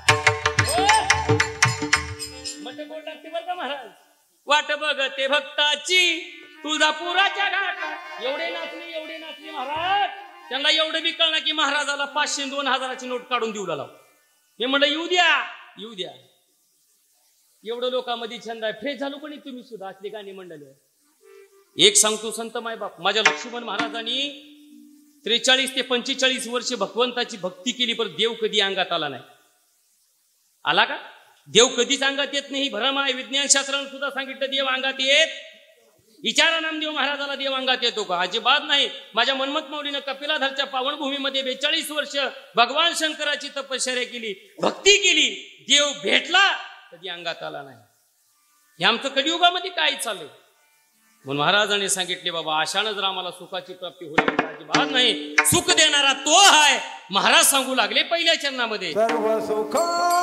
गोड लागते बरं का महाराज. वाट बघते भक्ताची तुळजापुराच्या घाटात. एवढे नाचले महाराज. त्यांना एवढं बी कळलं की महाराजाला 500 2000ची नोट काढून देऊ लागला. हे म्हणलं येऊ द्या. एवढं लोकांमध्ये छंद आहे. फ्रेश झालो कोणी तुम्ही सुद्धा असले गाणी मंडळी. एक सांगतो संत मायबाप, माझ्या लक्ष्मण महाराजांनी 43 ते 45 वर्ष भगवंताची भक्ती केली, पण देव कधी अंगात आला नाही. आला का? देव कधीच अंगात येत नाही. भरम आहे. विज्ञानशास्त्रानं सुद्धा सांगितलं देव अंगात येत. विचारा नामदेव महाराजाला देव अंगात येतो का? अजिबात नाही. माझ्या मनमत माऊलीनं कपिलाधरच्या पावनभूमीमध्ये 42 वर्ष भगवान शंकराची तपश्चर्या केली, भक्ती केली. देव भेटला, कधी अंगात आला नाही. हे आमचं कलियुगामध्ये काय चाललंय. म्हणून महाराजांनी सांगितले बाबा अशानं जर आम्हाला सुखाची प्राप्ती होईल, अजिबात नाही. सुख देणारा तो आहे. महाराज सांगू लागले पहिल्या चरणामध्ये, सर्व सुख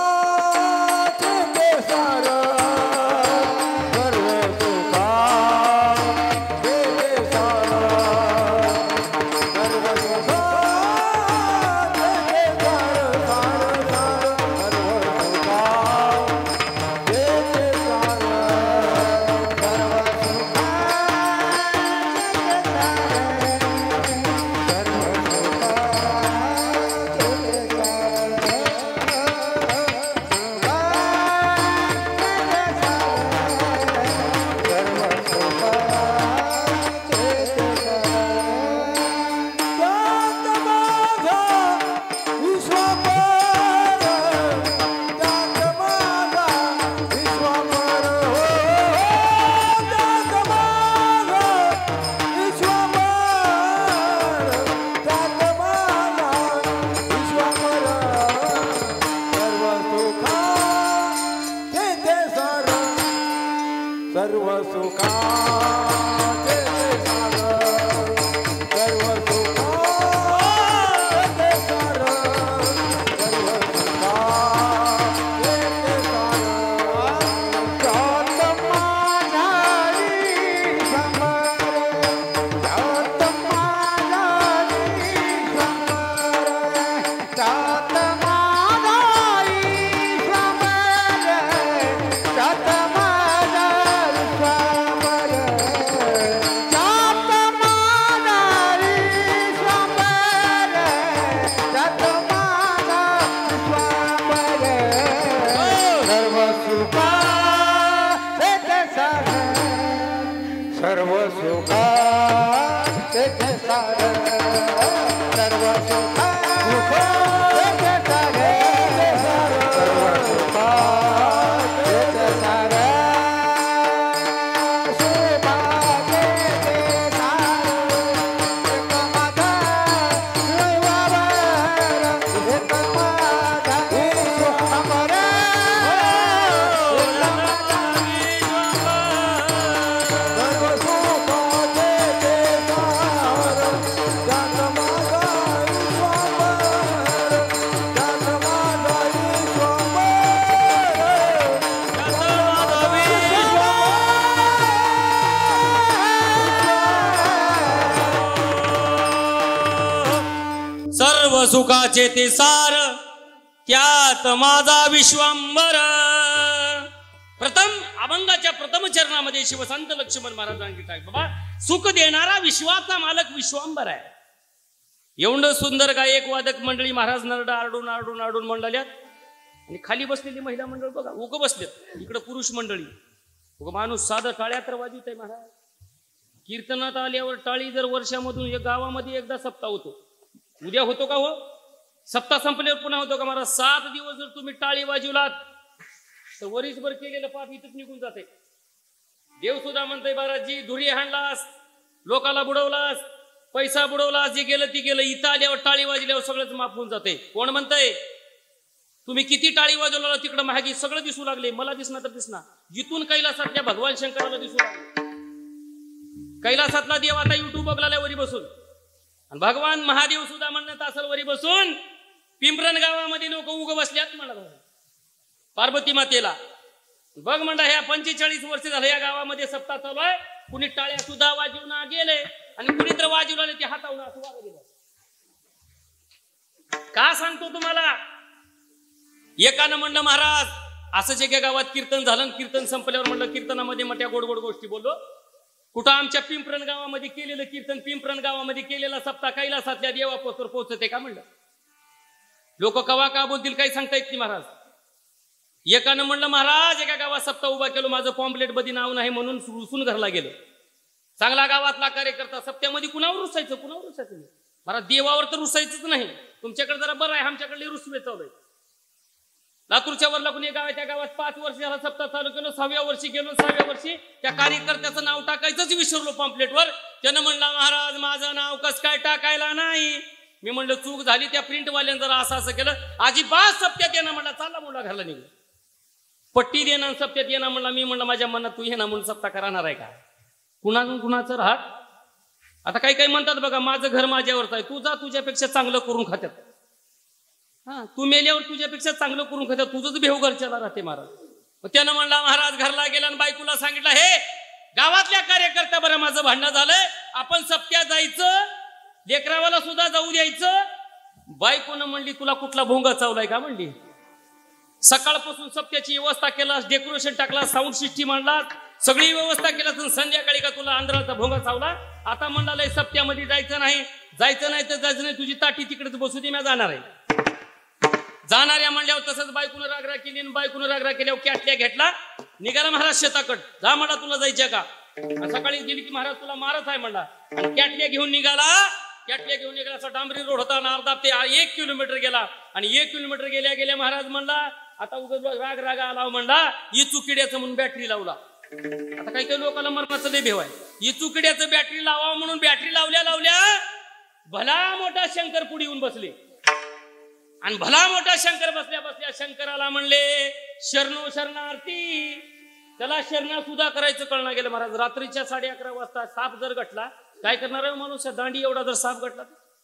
सुखाचे ते सार त्यात माझा विश्वांबर. प्रथम अभंगाच्या प्रथम चरणामध्ये शिवसंत लक्ष्मण महाराजांनी काय बाबा सुख देणारा विश्वाचा मालक विश्वांबर आहे. एवढं सुंदर गायक वादक मंडळी महाराज नरडा आरडून आरडून आरडून मंडळ्यात. आणि खाली बसलेली महिला मंडळ बघा उग बसलेत. इकडे पुरुष मंडळी. उग माणूस साधं टाळ्या तर वाजवत आहे महाराज. कीर्तनात आल्यावर टाळी जर वर्षामधून गावामध्ये एकदा सप्ताह होतो, उद्या होतो का हो? सप्ताह संपल्यावर पुन्हा होतो का महाराज? 7 दिवस जर तुम्ही टाळी वाजवलात तर वरीसभर केलेलं पाप इथंच निघून जाते. देव सुद्धा म्हणतोय महाराजजी, धुरी हाणलास, लोकाला बुडवलास, पैसा बुडवलास, जे गेलं ती गेलं. इथं आल्यावर टाळी वाजल्यावर सगळंच माफ होऊन जाते. कोण म्हणतंय? तुम्ही किती टाळी वाजवला तिकडं महागी सगळं दिसू लागले. मला दिसणार तर दिसणार. जिथून कैलासातल्या भगवान शंकराला दिसू लागले. कैलासातला देव आता युट्यूब बघलाय वरी बसून, आणि भगवान महादेव सुद्धा म्हणत असेल वरी बसून. पिंपरण गावामध्ये लोक उग बसल्यात म्हणत पार्वती मातेला. बघ म्हणा ह्या 45 वर्ष झालं या गावामध्ये सप्ताह चालू आहे. कुणी टाळ्या सुद्धा वाजवून गेले आणि कुणी तर वाजवले ते हातावून असं वागं गेलं. का सांगतो तुम्हाला? एकानं म्हणलं महाराज असंच एका गावात कीर्तन झालं, कीर्तन संपल्यावर म्हणलं कीर्तनामध्ये मोठ्या गोड गोड गोष्टी बोललो. कुठं आमच्या पिंपरण गावामध्ये केलेलं कीर्तन, पिंपरण गावामध्ये केलेला सप्ताह कैलासातल्या देवापोचवर पोहोचते का म्हणलं. लोक कवा का बोलतील काही सांगता येत नाही महाराज. एकानं म्हणलं महाराज एका गावात सप्ताह उभा केलो, माझं पॉम्पलेट मध्ये नाव नाही म्हणून रुसून घरला गेलो. चांगला गावातला कार्यकर्ता सप्त्यामध्ये कुणावर रुसायचं, कुणावर रुसायचं नाही महाराज. देवावर तर रुसायचंच नाही. तुमच्याकडे जरा बरं आहे, आमच्याकडे रुसवे चालू आहे. लातूरच्या वरला कुणी गाव आहे, त्या गावात 5 वर्ष झाला सप्ताह चालू केलं. 6व्या वर्षी गेलो, 6व्या वर्षी त्या कार्यकर्त्याचं नाव टाकायचंच विसरलो पॉम्पलेटवर. त्यानं म्हणला महाराज माझं नाव कस काय टाकायला नाही. मी म्हणलं चूक झाली, त्या प्रिंटवाल्यानं जरा असं केलं. आजीबात सप्त्यात येणं म्हणला, चालला म्हणला घरला निघलो. पट्टी देणार सप्त्यात येणार म्हणला. मी म्हणलं माझ्या मनात तू येणार म्हणून सप्ताह करणार आहे का? कुणाचं राहत. आता काही काही म्हणतात बघा माझं घर माझ्यावरच आहे. तू जा तुझ्यापेक्षा चांगलं करून खात्यात. हा तू मेल्यावर तुझ्यापेक्षा चांगलं करून खात्यात, तुझंच भेव घरच्याला राहते महाराज. त्यानं म्हणला महाराज घरला गेला आणि बायकोला सांगितलं हे गावातल्या कार्यकर्त्या बरं माझं भांडण झालंय, आपण सप्त्यात जायचं, लेकरावाला सुद्धा जाऊ द्यायचं. बायकोनं म्हणली तुला कुठला भोंगा चावलाय का म्हणली. सकाळपासून सप्त्याची व्यवस्था केला, डेकोरेशन टाकला, साऊंड सिस्टीम आणला, सगळी व्यवस्था केला. संध्याकाळी का तुला आंध्राचा भोंगा चावला. आता म्हणला लय सप्त्यामध्ये जायचं नाही, जायचं नाही तर जायचं नाही, तुझी ताटी तिकडेच बसू दे, मी जाणार आहे. जाणाऱ्या म्हणल्यावर तसंच बायकोनं रागरा केली. बायकोनं रागरा केल्यावर कॅटल्या घेतला, निघाला महाराज शेताकड. जा म्हणला तुला जायच्या का. सकाळी गेली की महाराज तुला मारत आहे म्हणला, आणि कॅटल्या घेऊन निघाला. कॅटल्या घेऊन निघाला, असा डांबरी रोड होता, अर्धा ते 1 किलोमीटर गेला. आणि 1 किलोमीटर गेल्या गेल्या महाराज म्हणला आता उगाच राग आला म्हणला इचू किड्याचं म्हणून बॅटरी लावला. आता काही काही लोकांना मरणाचं लय भेव आहे. इचू किड्याचं बॅटरी लावा म्हणून बॅटरी लावल्या भला मोठा शंकर पुढे येऊन बसले. आणि भला मोठा शंकर बसल्या शंकराला म्हणले शरणो शरणार्थी. त्याला शरणा सुद्धा करायचं कळणार गेलं महाराज. रात्रीच्या 11:30 वाजता साप जर गटला काय करणार आहे माणूस. दांडी एवढा जर साप गटला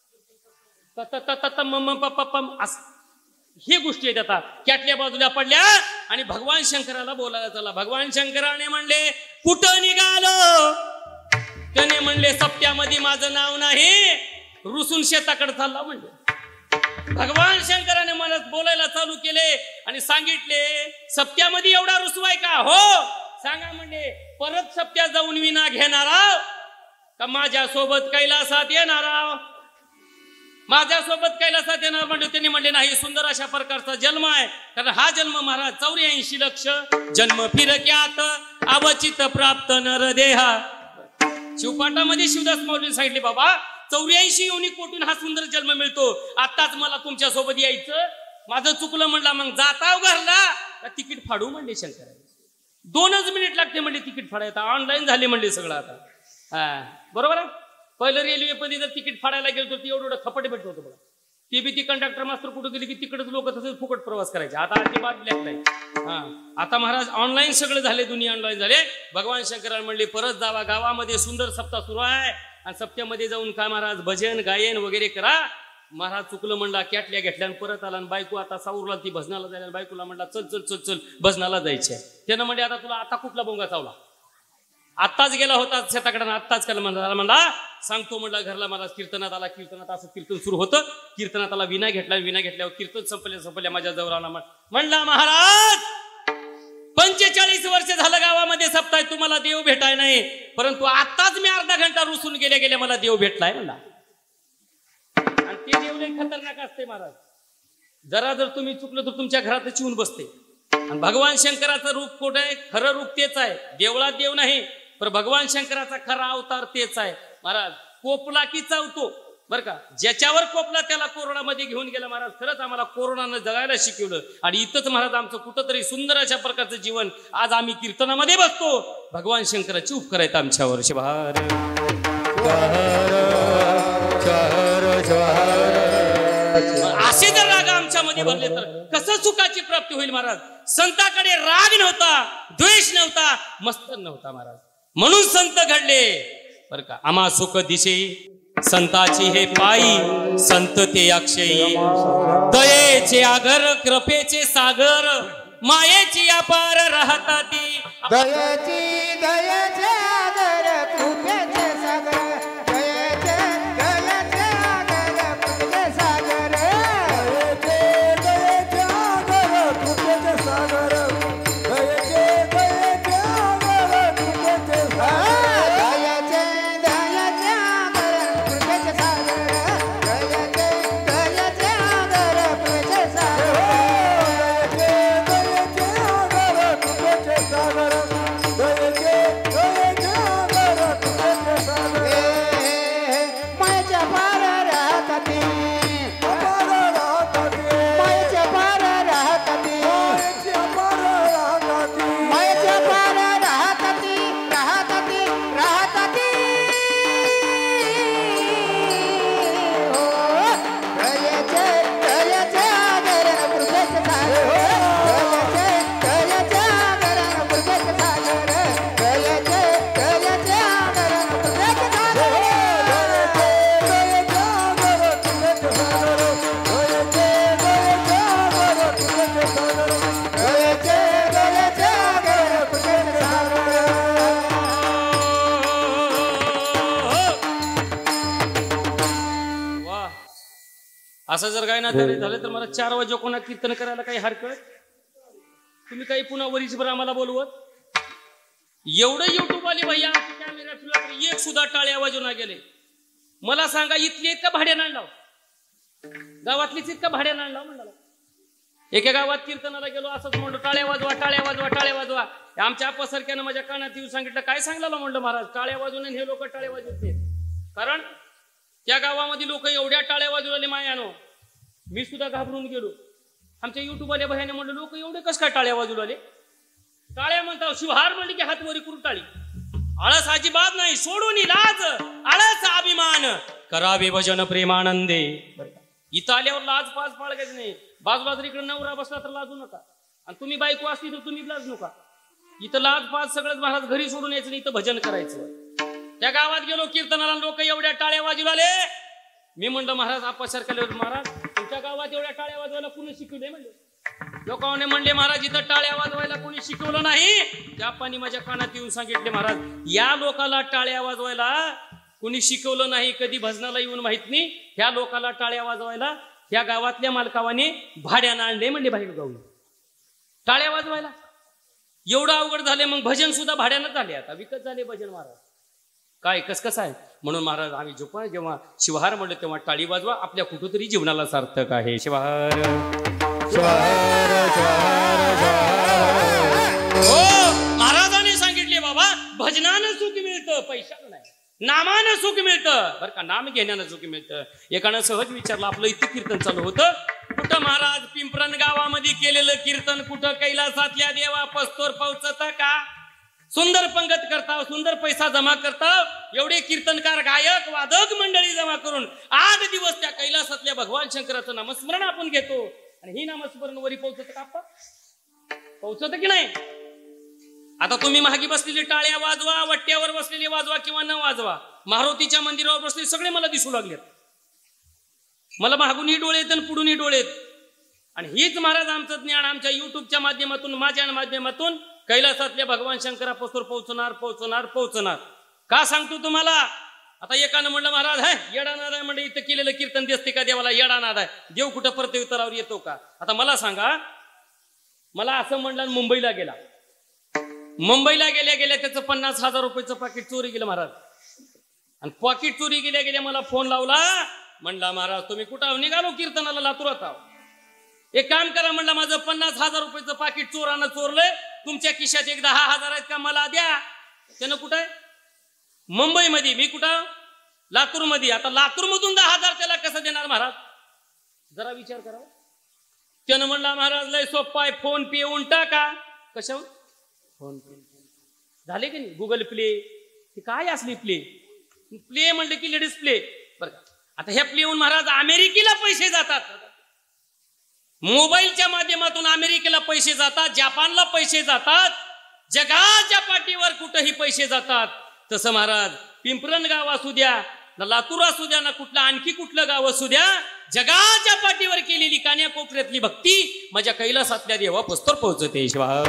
हे गोष्टी आहेत. आता कॅटल्या बाजूला पडल्या आणि भगवान शंकराला बोलायला चला. भगवान शंकराने म्हणले कुठं निघालो. त्याने म्हणले सप्त्यामध्ये माझं नाव नाही, रुसून शेताकडे चालला म्हणले. भगवान शंकराने मला बोलायला चालू केले आणि सांगितले सप्त्यामध्ये एवढा रुसवाय का. हो सांगा म्हणले परत सप्त्यात जाऊन विना घेणार का माझ्यासोबत कैलासात येणार. माझ्यासोबत कैलासात येणार म्हणजे त्यांनी म्हणले नाही, सुंदर अशा प्रकारचा जन्म आहे. कारण हा जन्म महाराज 84 लक्ष जन्म फिरक्यात अवचित प्राप्त नर देहा. शिवपाठामध्ये शिवदास माऊलीने सांगितले बाबा 84 योनी कोटून हा सुंदर जन्म मिळतो. आताच मला तुमच्या सोबत यायचं, माझं चुकलं म्हणला. मग जाताव घरला तिकीट फाडू म्हणले शंकर. 2च मिनिट लागते म्हणले तिकीट फाडायला. ऑनलाईन झाले म्हणले सगळं आता. हा बरोबर आहे. पहिलं रेल्वेमध्ये जर तिकीट फाडायला गेलो तर एवढं खपट भेटत होतं बघा. ते बी ती कंडक्टर मास्तर कुठं गेली की तिकडच लोक तसंच फुकट प्रवास करायचे. आता अजिबात ब्लॅक नाही. हा आता महाराज ऑनलाईन सगळं झाले, दुनिया ऑनलाईन झाले. भगवान शंकराने म्हणले परत जावा, गावामध्ये सुंदर सप्ताह सुरू आहे आणि सप्त्यामध्ये जाऊन काय महाराज भजन गायन वगैरे करा. महाराज चुकलं म्हणला, कॅटल्या घेतल्या आणि परत आला. आणि बायको आता सावरला, ती भजनाला जायला. बायकोला म्हणला चल चल चल चल भजनाला जायचंय. त्यानं म्हणले आता तुला आता कुठला बोंगा चावला. आत्ताच गेला होता शेताकडे, आत्ताच केला म्हणला सांगतो म्हणला घरला. मला कीर्तनात आला, कीर्तनात असं कीर्तन सुरू होतं. कीर्तनात आला, विना घेतला, विना घेतल्यावर कीर्तन संपल्या माझ्या जवळ आला. म्हणला महाराज 45 वर्ष झालं गावामध्ये सप्ताह, तुम्हाला देव भेटाय नाही, परंतु आताच मी अर्धा घंटा रुसून गेल्या मला देव भेटलाय म्हणला. आणि ते देव लय खतरनाक असते महाराज. जरा जर तुम्ही चुकलं तर तुमच्या घरात चिवून बसते. आणि भगवान शंकराचं रूप कुठं आहे, खरं रूप तेच आहे. देवळात देव नाही, पण भगवान शंकराचा खरा अवतार तेच आहे महाराज. कोपला की चावतो बर का, ज्याच्यावर कोपला त्याला कोरोनामध्ये घेऊन गेला महाराज. खरंच आम्हाला कोरोनानं जगायला शिकवलं आणि इथंच महाराज आमचं कुठंतरी सुंदर अशा प्रकारचं जीवन. आज आम्ही कीर्तनामध्ये बसतो. भगवान शंकराची उपकार आहेत आमच्यावर. शिवार असे जर राग आमच्यामध्ये भरले तर कसं सुखाची प्राप्ती होईल महाराज. संताकडे राग नव्हता, द्वेष नव्हता, मस्तक नव्हता महाराज. म्हणून संत घडले बर का. आम्हा सुख दिशे संताची हे पायी, संत ते अक्षयी. दयेचे आगर, कृपेचे सागर, मायेची अपार राहता ती. दयाची दयाचे आगर, कृपेचे सागर, दयाचे दयाचे आगर, कृपेचे सागर, दयेचे आगर, कृपेचे सागर, दयेचे आगर, कृपेचे सागर, दयाचे दयाचे आगर, कृपेचे सागर, दयाचे दयाचे आगर, कृपेचे सागर, दयेचे आगर, कृपेचे सागर, दयेचे आगर, कृपेचे सागर. मायेच्या पार राहताती, अपार राहताती, मायेच्या पार राहताती, मायेची अपार राहताती, मायेच्या पार राहताती, राहताती, राहताती. हो दयाचे दयाचे आगर, कृपेचे सागर, दयाचे दयाचे आगर, कृपेचे सागर, दयाचे दयाचे आगर, कृपेचे सागर. वा, असं जर काय ना झालं तर मला 4 वाजे कोणा कीर्तन करायला काही हरकत. तुम्ही काही पुन्हा वरीसभर आम्हाला बोलवत. एवढं युट्यूब आले भैया, कॅमेरा फिरला तरी एक सुद्धा टाळ्या वाजून गेले. मला सांगा इथली इतका भाड्यानं आणलाव, गावातलीच इतका भाड्यानं आणलाव म्हणला. एका गावात कीर्तनाला गेलो, असंच म्हणलो टाळ्या वाजवा, टाळ्या वाजवा, टाळ्या वाजवा. आमच्या पसरक्यानं माझ्या कानात येऊन सांगितलं, काय सांगला म्हणलं महाराज, टाळ्या वाजवून हे लोक टाळ्या वाजवत नाहीत. कारण त्या गावामध्ये लोक एवढ्या टाळ्या वाजवले मायानो, मी सुद्धा घाबरून गेलो. आमच्या युट्यूबवाल्या भयाने म्हणलं, लोक एवढे कस काय टाळ्या वाजवले. टाळ्या म्हणता शिवहार म्हणले की हात वरी करून टाळी. आळस अजिबात नाही, सोडून लाज, आळस अभिमान, करावे भजन प्रेमानंदे. इथं आल्यावर लाज पाच पाळगायचं नाही. बाजूला जर इकडे नवरा बसला तर लाजू नका, आणि तुम्ही बायको असली तर तुम्ही लाज नका. इथं लाज पाच सगळंच महाराज घरी सोडून यायचं, इथं भजन करायचं. त्या गावात गेलो कीर्तनाला, लोक एवढ्या टाळ्या वाजवले. मी म्हणलं महाराज आपासारख्या महाराज तुमच्या गावात एवढ्या टाळ्या वाजवायला कुणी शिकवले म्हणले. लोकांनी म्हणले महाराज इथं टाळ्या वाजवायला कोणी शिकवलं नाही. त्यापानी माझ्या कानात येऊन सांगितले, महाराज या लोकाला टाळ्या वाजवायला कुणी शिकवलं नाही, कधी भजनाला येऊन माहित नाही. ह्या लोकाला टाळ्या वाजवायला ह्या गावातल्या मालकावाने भाड्यानं आणले म्हणले, बाहेर गावून टाळ्या वाजवायला. एवढं अवघड झाले. मग भजन सुद्धा भाड्यानं झाले, आता विकत झाले भजन महाराज. काय कसं आहे. म्हणून महाराज आम्ही झोपा जेव्हा शिवहार म्हणलं तेव्हा टाळी वाजवा, आपल्या कुठंतरी जीवनाला सार्थक आहे. शिवहार हो, महाराजांनी सांगितले बाबा भजनानं सुख मिळतं, पैशानं नाही. नामानं सुख मिळतं बरं का, नाम घेण्यानं सुख मिळतं. एकानं सहज विचारलं, आपलं इथं कीर्तन चालू होतं कुठं महाराज. पिंपरण गावामध्ये केलेलं कीर्तन कुठं कैलासातल्या देवा पस्तोर पोहोचत का. सुंदर पंगत करताव, सुंदर पैसा जमा करताव, एवढे कीर्तनकार गायक वादक मंडळी जमा करून 8 दिवस त्या कैलासातल्या भगवान शंकराचं नामस्मरण आपण घेतो. आणि ही नामस्मरण वरी पोहोचत का, पोहोचत की नाही. आता तुम्ही महागी बसलेली टाळ्या वाजवा, वट्ट्यावर बसलेली वाजवा किंवा न वाजवा, मारुतीच्या मंदिरावर बसलेले सगळे मला दिसू लागलेत. मला मागूनही डोळे येत आणि पुढूनही डोळे येत. आणि हीच महाराज आमचं ज्ञान आमच्या युट्यूबच्या माध्यमातून, माझ्या माध्यमातून कैलासातल्या भगवान शंकरापासून पोहोचणार पोहोचणार पोहोचणार. का सांगतो तुम्हाला. आता एकानं म्हणलं महाराज येडानाद आहे म्हणजे इथं केलेलं कीर्तन दिसते का देवाला, येडानाद आहे, देव कुठं प्रत्युत्तरावर येतो का. आता मला सांगा, मला असं म्हणलं मुंबईला गेला, मुंबईला गेल्या गेल्या त्याचं 50,000 रुपयाचं पाकिट चोरी गेलं महाराज. आणि पाकिट चोरी गेल्या गेल्या मला फोन लावला, म्हणला महाराज तुम्ही कुठं निघालो कीर्तनाला, लातूरात आहो. एक काम करा म्हणला, माझं 50,000 रुपयाचं पाकिट चोरानं चोरलंय, तुमच्या खिशात एक 10,000 आहेत का मला द्या. त्यानं कुठं आहे? मुंबईमध्ये. मी कुठं? लातूरमध्ये. आता लातूरमधून 10,000 त्याला कसं देणार महाराज? जरा विचार करा. त्यानं म्हणला महाराज लय सोप्पा आहे, फोन पे येऊन टाका. कशावर? फोन पे झाले की नाही? Google play. काय असली प्ले? प्ले म्हणले की लेडीज प्ले. बरं का, आता ह्या प्लेहून महाराज अमेरिकेला पैसे जातात. मोबाईलच्या माध्यमातून अमेरिकेला पैसे जातात, जपानला पैसे जातात, जगाच्या पाठीवर कुठेही पैसे जातात. तसं महाराज पिंपरण गाव असू द्या ना, लातूर असू द्या ना, कुठलं आणखी कुठलं गाव असू द्या, जगाच्या पाठीवर केलेली कान्याकोपऱ्यातली भक्ती माझ्या कैलासातल्या देवा पस्तोर पोहोचते. शिवार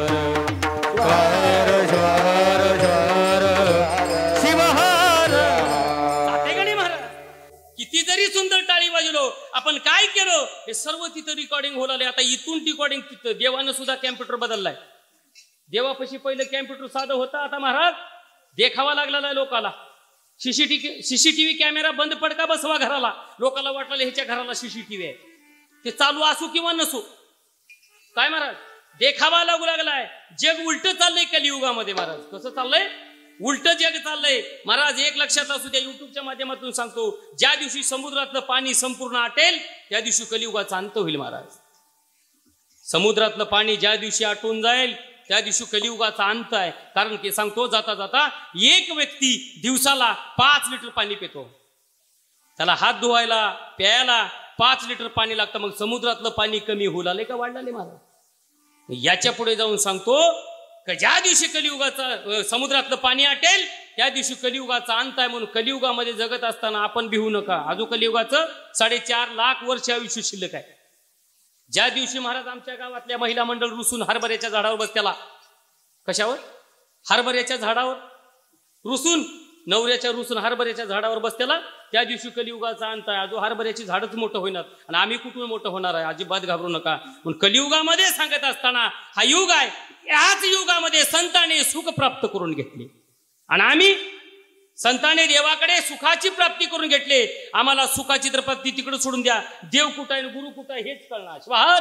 किती जरी सुंदर टाळी वाजलो, आपण काय केलं हे सर्व तिथं रेकॉर्डिंग होणार. आता इथून रेकॉर्डिंग तिथं. देवानं सुद्धा कॅम्प्युटर बदललाय. देवापाशी पहिलं कॅम्प्युटर साधं होतं, आता महाराज देखावा लागलेला आहे लोकाला. सीसीटीव्ही कॅमेरा बंद पडका बसवा घराला. लोकाला वाटलं ह्याच्या घराला सीसीटीव्ही आहे. ते चालू असू किंवा नसू, काय महाराज देखावा लागू लागलाय. जग उलट चाललंय कलियुगामध्ये महाराज. कसं चाललंय? उलट जग चाललंय महाराज. एक लक्षात असू द्या, युट्यूबच्या माध्यमातून सांगतो, ज्या दिवशी समुद्रातलं पाणी संपूर्ण आटेल त्या दिवशी कलियुगाचा अंत होईल महाराज. समुद्रातलं पाणी ज्या दिवशी आटून जाईल त्या दिवशी कलियुगाचा अंत आहे. कारण की सांगतो, जाता जाता एक व्यक्ती दिवसाला 5 लिटर पाणी पितो. त्याला हात धुवायला प्यायला 5 लिटर पाणी लागतं. मग समुद्रातलं पाणी कमी होऊ लागले का वाढले महाराज? याच्या पुढे जाऊन सांगतो का ज्या दिवशी कलियुगाचा समुद्रातलं पाणी आटेल त्या दिवशी कलियुगाचा अंत आहे. म्हणून कलियुगामध्ये जगत असताना आपण भिवू नका. अजून कलियुगाचं 4.5 लाख वर्ष आयुष्य शिल्लक आहे. ज्या दिवशी महाराज आमच्या गावातल्या महिला मंडळ रुसून हरभऱ्याच्या झाडावर बसत्याला. कशावर? हरभऱ्याच्या झाडावर रुसून, नवऱ्याच्या रुसून हरभऱ्याच्या झाडावर बसत्याला. त्या दिवशी कलियुगाचा अंत आहे. अजून हरभऱ्याची झाडच मोठं होणार आणि आम्ही कुठून मोठं होणार आहे? अजिबात घाबरू नका. पण कलियुगामध्ये सांगत असताना हा युग आहे. याच युगामध्ये संतांनी सुख प्राप्त करून घेतले आणि आम्ही संतांनी देवाकडे सुखाची प्राप्ती करून घेतले. आम्हाला सुखाची तर प्राप्ती तिकडे सोडून द्या. देव कुठं आहे गुरु कुठं आहे हेच कळणार. स्वाहार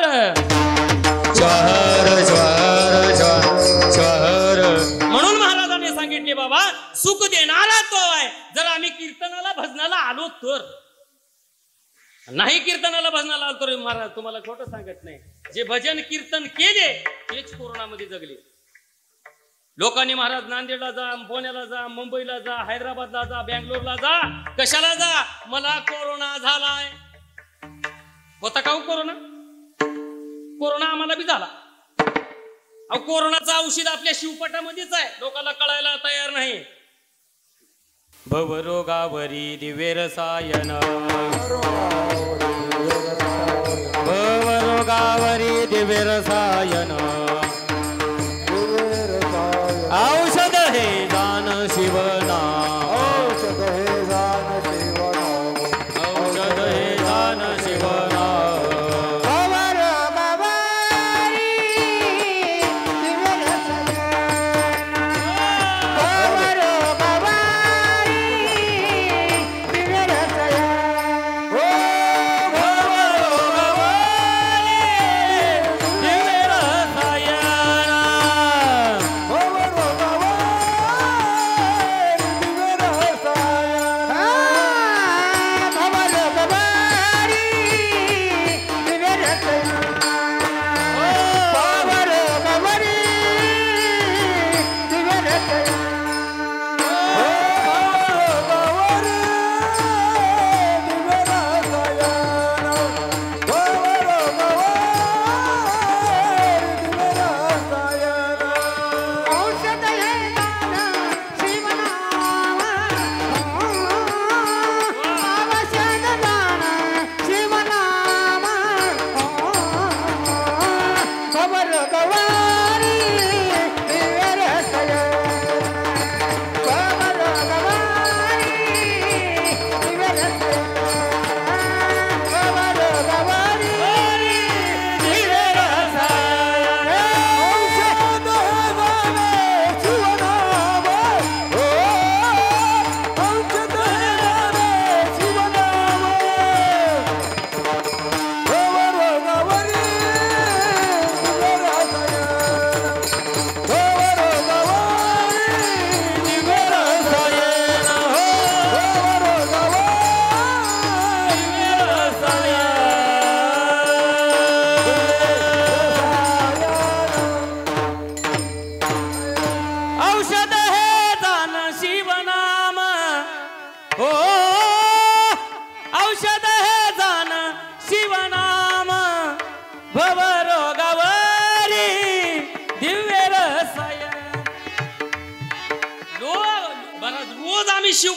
म्हणून महाराजांनी सांगितले, बाबा सुख देणारा तो आहे. जर आम्ही कीर्तनाला भजनाला आलो तर. नाही कीर्तनाला भजनाला आलो तर महाराज तुम्हाला खोटं सांगत नाही, जे भजन कीर्तन केले तेच कोरोनामध्ये जगले. लोकांनी महाराज नांदेडला जा, पुण्याला जा, मुंबईला जा, हैदराबादला जा, बँगलोरला जा. कशाला जा? मला कोरोना झालाय. होता का कोरोना? कोरोना आम्हाला बी झाला. अहो कोरोनाचं औषध आपल्या शिवपटामध्येच आहे, लोकांना कळायला तयार नाही. भवरोगावरी दिव्य रसायन, भवरोगावरी दिव्य रसायन, औषध हे दान शिवना, औषध हे दान शिवना, औषध हे दान शिवना.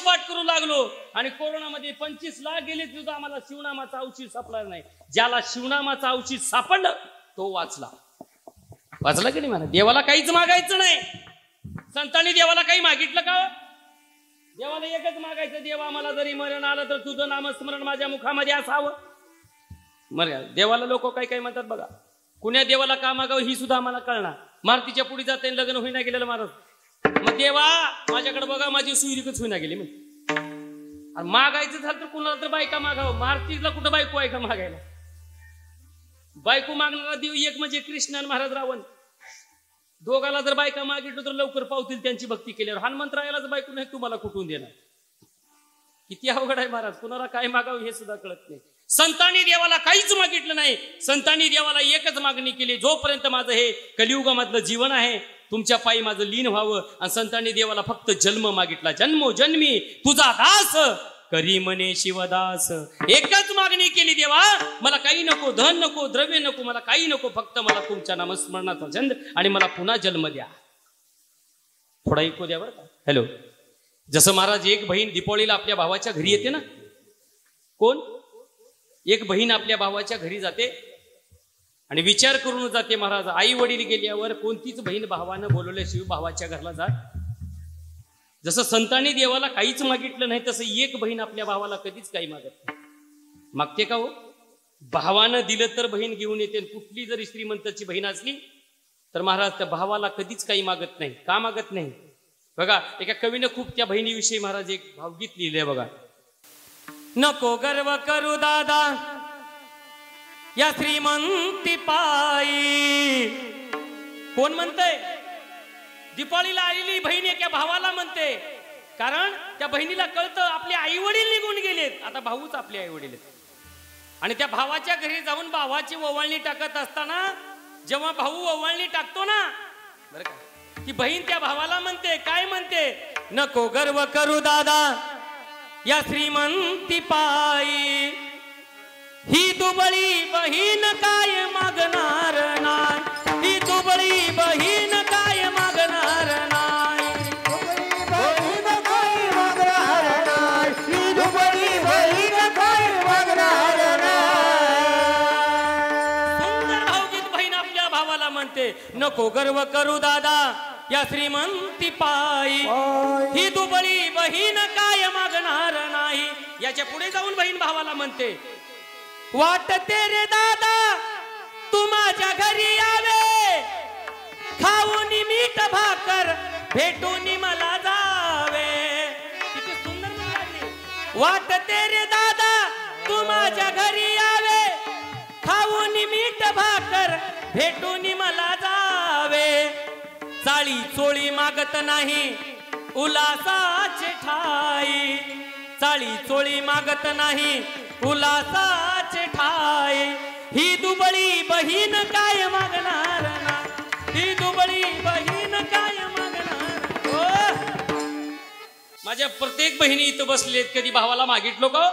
पाठ करू लागलो आणि कोरोनामध्ये 25 लाख गेले सुद्धा आम्हाला शिवनामाचं औषध सापडलं नाही. ज्याला शिवनामाचं औषध सापडलं तो वाचला की नाही? म्हणा देवाला काहीच मागायचं नाही. संतांनी देवाला काही मागितलं का? देवाला एकच मागायचं, देवा आम्हाला जरी मरण आलं तर तुझं नामस्मरण माझ्या मुखामध्ये असावं. देवाला लोक काही काही म्हणतात बघा, कुण्या देवाला का मागावं ही सुद्धा आम्हाला कळणार. मारुतीच्या पुढे जाते लग्न होईना गेलेलं महाराज, मग देवा माझ्याकडे बघा माझी सुईरिकच होईना गेली. मग मागायचं झालं तर कुणाला तर बायका मागावं. मारुतीला कुठं बायको आहे का मागायला? बायको मागणारा देव एक म्हणजे कृष्ण आणि महाराज रावण. दोघाला जर बायका मागितलं तर लवकर पावतील त्यांची भक्ती केल्यावर. हनुमंतरायालाच बायको नाही तुम्हाला कुठून देणार? किती अवघड आहे महाराज, कुणाला काय मागावं हे सुद्धा कळत नाही. संतांनी देवाला काहीच मागितलं नाही. संतांनी देवाला एकच मागणी केली, जोपर्यंत माझं हे कलियुगामधलं जीवन आहे तुमच्या पायी माझं लीन व्हावं. आणि संतांनी देवाला फक्त जन्म मागितला, जन्मोजन्मी तुझा दास करी म्हणे शिवदास. एकच मागणी केली, देवा मला काही नको, धन नको, द्रव्य नको, मला काही नको, फक्त मला तुमच्या नामस्मरणाचा छंद आणि मला पुन्हा जन्म द्या. थोडा ऐकू द्या बरं का. हॅलो, जसं महाराज एक बहीण दीपावलीला आपल्या भावाच्या घरी येते ना, कोण एक बहीण आपल्या भावाच्या घरी जाते आणि विचार करून जाते. महाराज आई वडील गेल्यावर कोणतीच बहीण भावानं बोलवल्याशिवाय भावाच्या घरला जात. जसं संतांनी देवाला काहीच मागितलं नाही तसं एक बहीण आपल्या भावाला कधीच काही मागत नाही. मागते का हो? भावानं दिलं तर बहीण घेऊन येते. कुठली जरी श्रीमंताची बहीण असली तर महाराज त्या भावाला कधीच काही मागत नाही. का मागत नाही? बघा, एका कवीनं खूप त्या बहिणीविषयी महाराज एक भावगीत लिहिलंय बघा. नको गर्व करू दादा या श्रीमंती पायी. कोण म्हणतंय? दीपावलीला आलेली बहीण एका भावाला म्हणते, कारण त्या बहिणीला कळतं आपले आई वडील निघून गेलेत, आता भाऊच आपले आई वडील आहेत. आणि त्या भावाच्या घरी जाऊन भावाची ओवाळणी टाकत असताना जेव्हा भाऊ ओवाळणी टाकतो ना, बरं का, ती बहीण त्या भावाला म्हणते, काय म्हणते? नको गर्व करू दादा या श्रीमंती पायी, ही दुबळी बहीण काय मागणार नाही, ही दुबळी बहीण काय मागणार नाही, बहीण काय मागणार नाही, ही दुबळी बहीण काय मागणार नाही. सुंदर भावगीत बहीण आपल्या भावाला म्हणते, नको गर्व करू दादा या श्रीमंती पायी, ही दुबळी बहीण काय मागणार नाही. याच्या पुढे जाऊन बहीण भावाला म्हणते, वाटते रे दादा तू माझ्या घरी यावे, खाऊन मीठ भाकर भेटून मला जावे. किती सुंदर लागली. वाटते रे दादा तू माझ्या घरी यावे, खाऊन मीठ भाकर भेटून मला जावे. चाळी चोळी मागत नाही उल्हासाचे ठाई, चाळी चोळी मागत नाही उल्हासाचे ठाई, ही दुबळी बहीण काय मागणार ना, ही दुबळी बहीण काय मागणार. ओ माझ्या प्रत्येक बहिणी इथं बसलेत, कधी भावाला मागितलो का?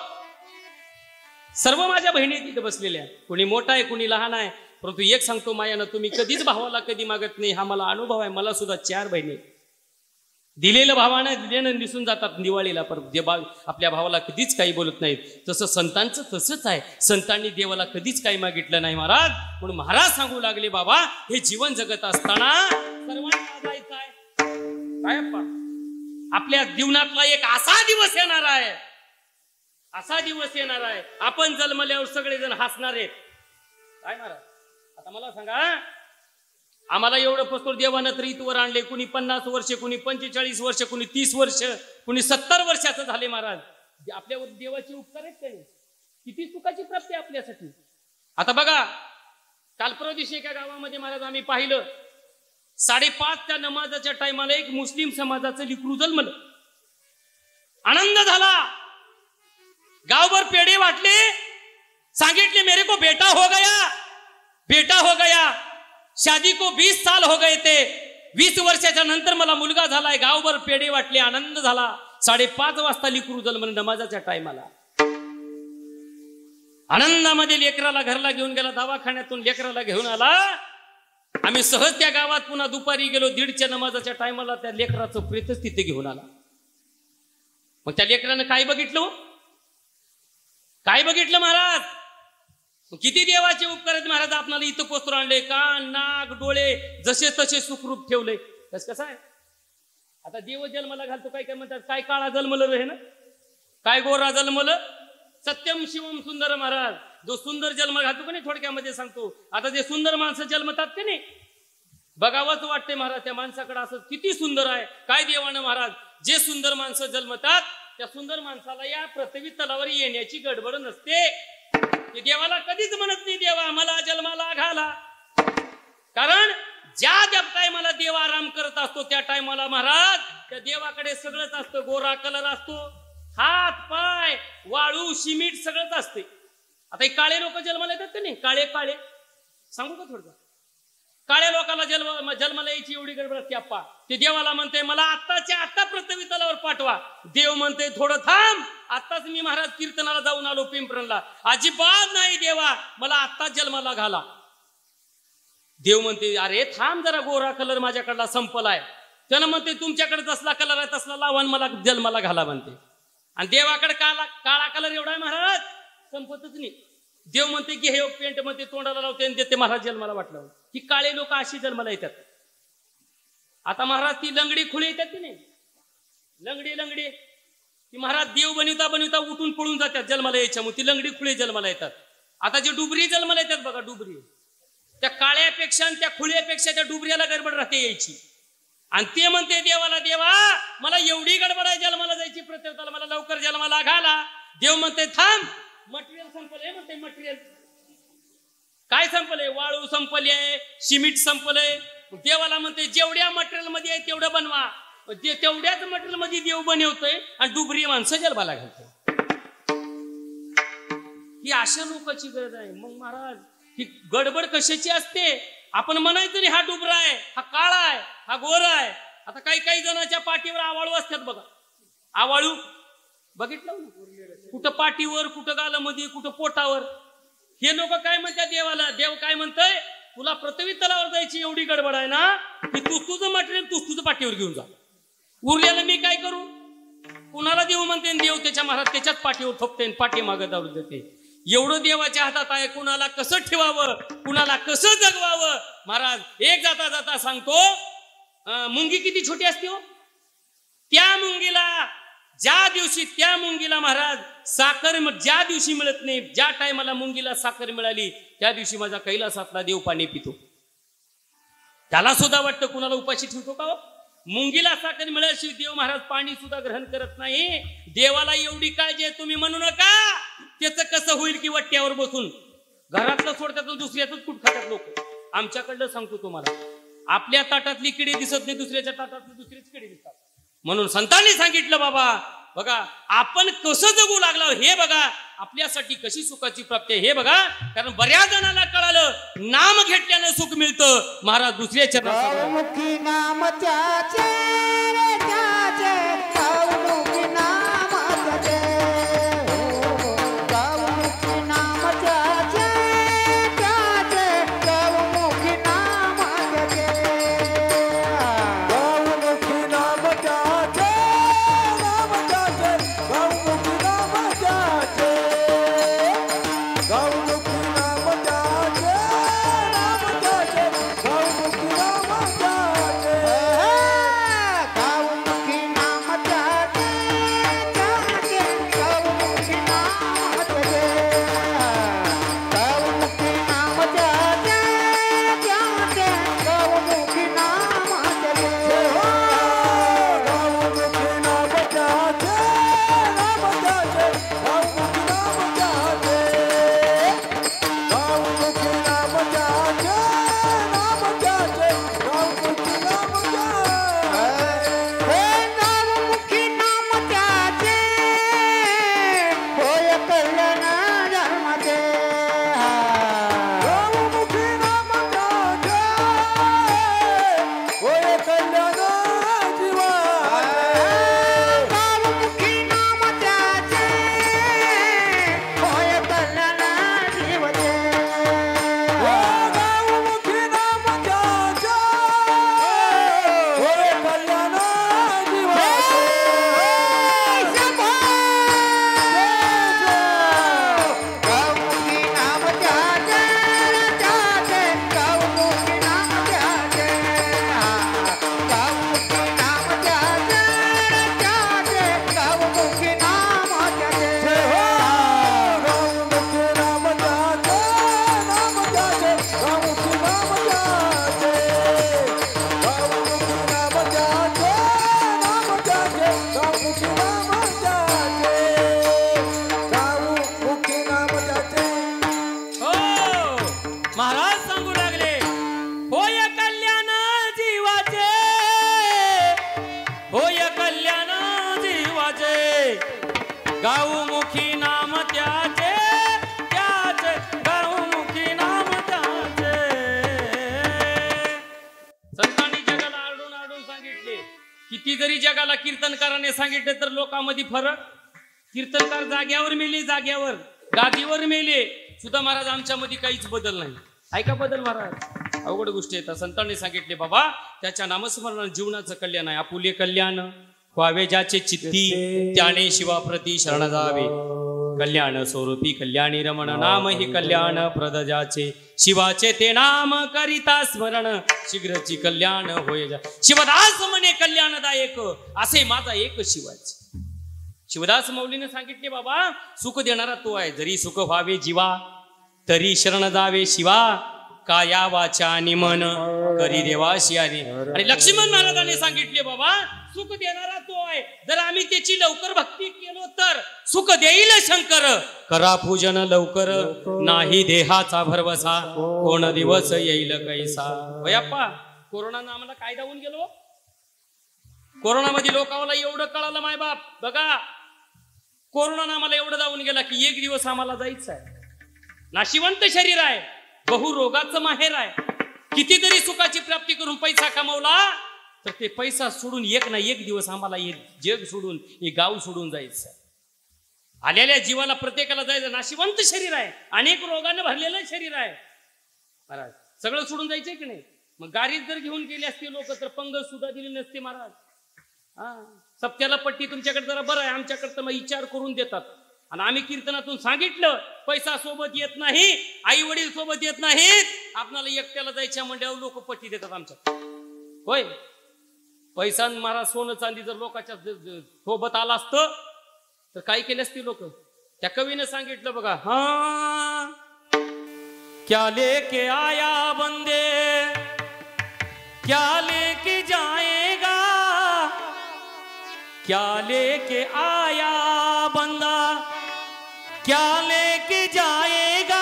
सर्व माझ्या बहिणी इथं बसलेल्या, कुणी मोठा आहे कुणी लहान आहे, परंतु एक सांगतो मायानं, तुम्ही कधीच भावाला कधी मागत नाही. हा मला अनुभव आहे. मला सुद्धा 4 बहिणी, दिलेलं भावानं दिलेलं दिसून जातात दिवाळीला, पण आपल्या भावाला कधीच काही बोलत नाहीत. तसं संतांचं तसंच आहे. संतांनी देवाला कधीच काही मागितलं नाही महाराज. म्हणून महाराज सांगू लागले, बाबा हे जीवन जगत असताना सर्वांना जायचं आहे. काय आपल्या जीवनातला एक असा दिवस येणार आहे, असा दिवस येणार आहे, आपण जन्मल्यावर सगळेजण हसणार आहेत. काय महाराज, आता मला सांगा, आम्हाला एवढं पस्तोर देवानं तर इथवर आणले. कुणी 50 वर्ष, कुणी 45 वर्ष, कुणी 30 वर्ष, कुणी 70 वर्षाचं झाले. महाराज आपल्यावर देवाचे उपकार आहेत काही, किती सुखाची प्राप्ती आपल्यासाठी. आता बघा, काल परवा दिवशी एका गावामध्ये महाराज आम्ही पाहिलं, 5:30 नमाजाच्या टायमाला एक मुस्लिम समाजाचं लिकरू जन्मलं. आनंद झाला, गावभर पेढे वाटले, सांगितले मेरे को बेटा हो गया, बेटा हो गया, शादी को 20 साल हो गए थे, 20 वर्षाच्या नंतर मला मुलगा झालाय. गावभर पेढे वाटले, आनंद झाला. 5:30 वाजता लिकरू जन्मलं नमाजाच्या टायमाला. आनंदामध्ये लेकराला घरला घेऊन गेला, दवाखान्यातून लेकराला घेऊन आला. आम्ही सहज त्या गावात पुन्हा दुपारी गेलो. 1:30च्या नमाजाच्या टायमाला त्या लेकराचं प्रेतच तिथे घेऊन आला. मग त्या लेकरानं काय बघितलं हो? काय बघितलं महाराज? किती देवाचे उपकार आहेत महाराज, आपल्याला इथं पोचून आणले, कान नाक डोळे जसे तसे सुखरूप ठेवले. कसं आहे आता देव जन्माला घालतो, काय काय म्हणतात, काय काळा जन्मलं हे ना, काय गोरा जन्मलं, सत्यम शिवम सुंदर महाराज. जो सुंदर जन्म घालतो का नाही, थोडक्यामध्ये सांगतो, आता जे सुंदर माणसं जन्मतात का नाही, बघावंच वाटते महाराज त्या माणसाकडे, असं किती सुंदर आहे काय देवानं महाराज. जे सुंदर माणसं जन्मतात त्या सुंदर माणसाला या पृथ्वी तलावर येण्याची गडबड नसते. ते देवाला कधीच म्हणत नाही देवा मला जन्माला घाला, कारण ज्या टायमाला देव आराम करत असतो त्या टायमाला महाराज त्या देवाकडे सगळंच असतं. गोरा कलर असतो, हात पाय वाळू सिमेंट सगळंच असते. आता हे काळे लोक जन्माला येतात का नाही, काळे काळे सांगू का थोडं, काळ्या लोकांना जन्माला यायची एवढी गडबड असते अप्पा. ते देवाला म्हणते मला आत्ताच्या आत्ता पृथ्वी तलावर पाठवा. देव म्हणते थोडं थांब, आत्ताच मी महाराज कीर्तनाला जाऊन आलो पिंपरणला, अजिबात नाही देवा मला आत्ताच जन्माला घाला. देव म्हणते अरे थांब जरा, गोरा कलर माझ्याकडला संपलाय. त्यानं म्हणते तुमच्याकडे जसला कलर आहे तसला लावा मला जन्माला घाला म्हणते. आणि देवाकडे काळा कलर एवढा आहे महाराज संपतच नाही. देव म्हणते की हे पेंट म्हणते तोंडाला लावते आणि देते महाराज जन्माला वाटलं. ही काळे लोक अशी जन्माला येतात. आता महाराज ती लंगडी खुली येतात की नाही, लंगडी ती महाराज देव बनवता बनवता उठून पळून जातात जन्माला यायच्या, मग ती लंगडी खुली जन्माला येतात. आता जे डुबरी जन्माला येतात बघा, डुबरी त्या काळ्यापेक्षा आणि त्या खुल्यापेक्षा त्या डुबऱ्याला गडबड राहते यायची. आणि ते म्हणते देवाला देवा मला एवढी गडबड आहे जन्माला जायची प्रत्येकाला, मला लवकर जन्माला घाला. देव म्हणते थांब, मटेरियल संपलंय म्हणते. मटेरियल काय संपलंय, वाळू संपली आहे, सिमेंट संपलंय. देवाला म्हणते जेवढ्या मटेरियल मध्ये आहे तेवढं बनवा. तेवढ्याच मटेरियल मध्ये देव बनवतोय आणि डुबरी माणसं जन्माला घालतोय. ही अशा लोकांची गरज आहे. मग महाराज ही गडबड कशाची असते, आपण म्हणायचं नाही हा डुबरा आहे, हा काळा आहे, हा गोरा आहे. आता काही काही जणांच्या पाठीवर आवाळू असतात बघा, आवाळू बघितलं कुठं पाठीवर, कुठं गालामध्ये, कुठं पोटावर. हे लोक काय म्हणतात देवाला, देव काय म्हणतंय तुला पृथ्वी तलावर जायची एवढी गडबड आहे ना की तू तुझं मटेरियल तू तुझं पाठीवर घेऊन जा, उरलेलं मी काय करू. कुणाला देव म्हणते, देव त्याच्या महाराज त्याच्याच पाठीवर थोपते, पाठी मागं जाऊ देते. एवढं देवाच्या हातात आहे, कुणाला कसं ठेवावं, कुणाला कसं जगवावं. महाराज एक जाता जाता सांगतो, मुंगी किती छोटी असते हो, त्या मुंगीला ज्या दिवशी त्या मुंगीला महाराज साखर ज्या दिवशी मिळत नाही, ज्या टायमाला मुंगीला साखर मिळाली त्या दिवशी माझा कैलासातला देव पाणी पितो. त्याला सुद्धा वाटतं कुणाला उपाशी ठेवतो का हो. मुंगीला साखर मिळाल्याशिवाय देव महाराज पाणी सुद्धा ग्रहण करत नाही. देवाला एवढी काळजी आहे तुम्ही म्हणू नका त्याचं कसं होईल की वट्ट्यावर बसून घरातलं सोडतात दुसऱ्याच कुठ खातात लोक. आमच्याकडलं सांगतो तुम्हाला, आपल्या ताटातली किडी दिसत नाही, दुसऱ्याच्या ताटातली दुसरीच किडी दिसतात. म्हणून संतांनी सांगितलं बाबा बघा आपण कसं जगू लागलो हे बघा, आपल्यासाठी कशी सुखाची प्राप्ती आहे हे बघा. कारण बऱ्याच जणांना कळालं नाम घेतल्यानं सुख मिळतं. महाराज दुसऱ्या गौमुखी नाम त्याचे रे त्याचे, गौमुखी नाम त्याचे, गौमुखी नाम त्याचे त्याचे, गौमुखी नाम त्याचे, गौमुखी नाम त्याचे, नाम त्याचे, गौमुखी नाम त्याचे, गौमुखी नाम त्याचे, नाम त्याचे, गौमुखी नाम त्याचे, गौमुखी गाऊमुखी नाम त्याचे त्याचे गाऊमुखी नाम त्याचे. संतांनी जगाला आरडून आरडून सांगितले. किती जरी जगाला कीर्तनकाराने सांगितले तर लोकांमध्ये फरक. कीर्तनकार जाग्यावर मेले, जाग्यावर गादीवर मेले सुद्धा महाराज आमच्यामध्ये काहीच बदल नाही. ऐका बदल महाराज, अवघड गोष्टी येतात. संतांनी सांगितले बाबा त्याच्या नामस्मरणाने जीवनाचं कल्याण आहे. आपुले कल्याण व्हावे ज्याचे चित्ती त्याने शिवाप्रती शरण जावे. कल्याण स्वरूपी कल्याणी रमण नाम ही कल्याण प्रद ज्याचे. शिवाचे ते नाम करिता स्मरण शीघ्रची कल्याण होय जा. शिवदास म्हणे कल्याणदायक असे माझा एक शिवाचे. शिवदास मौलीने सांगितले बाबा सुख देणारा तो आहे. जरी सुख व्हावे जीवा तरी शरण जावे शिवा. काया वाचा आणि मन करी देवाशी आली. आणि लक्ष्मण महाराजांनी सांगितले बाबा सुख देणारा तो आहे. जर आम्ही त्याची लवकर भक्ती केलो तर सुख देईल शंकर. करा पूजन लवकर नाही देहाचा भरवसा. कोण दिवस येईल कैसा. भयाप्पा कोरोनानं आम्हाला काय दावून गेलो. कोरोनामध्ये लोकांना एवढं कळालं माय बाप. बघा कोरोनानं आम्हाला एवढं दावून गेला की एक दिवस आम्हाला जायचं आहे. नाशिवंत शरीर आहे, बहु रोगाचं माहेर आहे. कितीतरी सुखाची प्राप्ती करून पैसा कमावला तर ते पैसा सोडून एक ना एक दिवस आम्हाला हे जग सोडून हे गाव सोडून जायचं. आलेल्या जीवाला प्रत्येकाला जायचं. नाशिवंत शरीर आहे, अनेक रोगाने भरलेलं शरीर आहे महाराज. सगळं सोडून जायचंय की नाही. मग गाडीत जर घेऊन गेले असते लोक तर पंगत सुद्धा दिली नसते महाराज. हा सप्त्याला पट्टी तुमच्याकडे जरा बरं आहे, आमच्याकडे तर मग विचार करून देतात. आणि आम्ही कीर्तनातून सांगितलं पैसा सोबत येत नाही, आई वडील सोबत येत नाहीत, आपल्याला एकट्याला जायच्या मंडळावर लोक पट्टी देतात आमच्या. होय पैसा महाराज सोनं चांदी जर लोकांच्या सोबत आला असतं तर काय केले असते लोक. त्या कवीने सांगितलं बघा. हा क्या लेके आया बंदे क्या लेके जाएगा. क्या लेके आया बंदा क्या लेके जाएगा.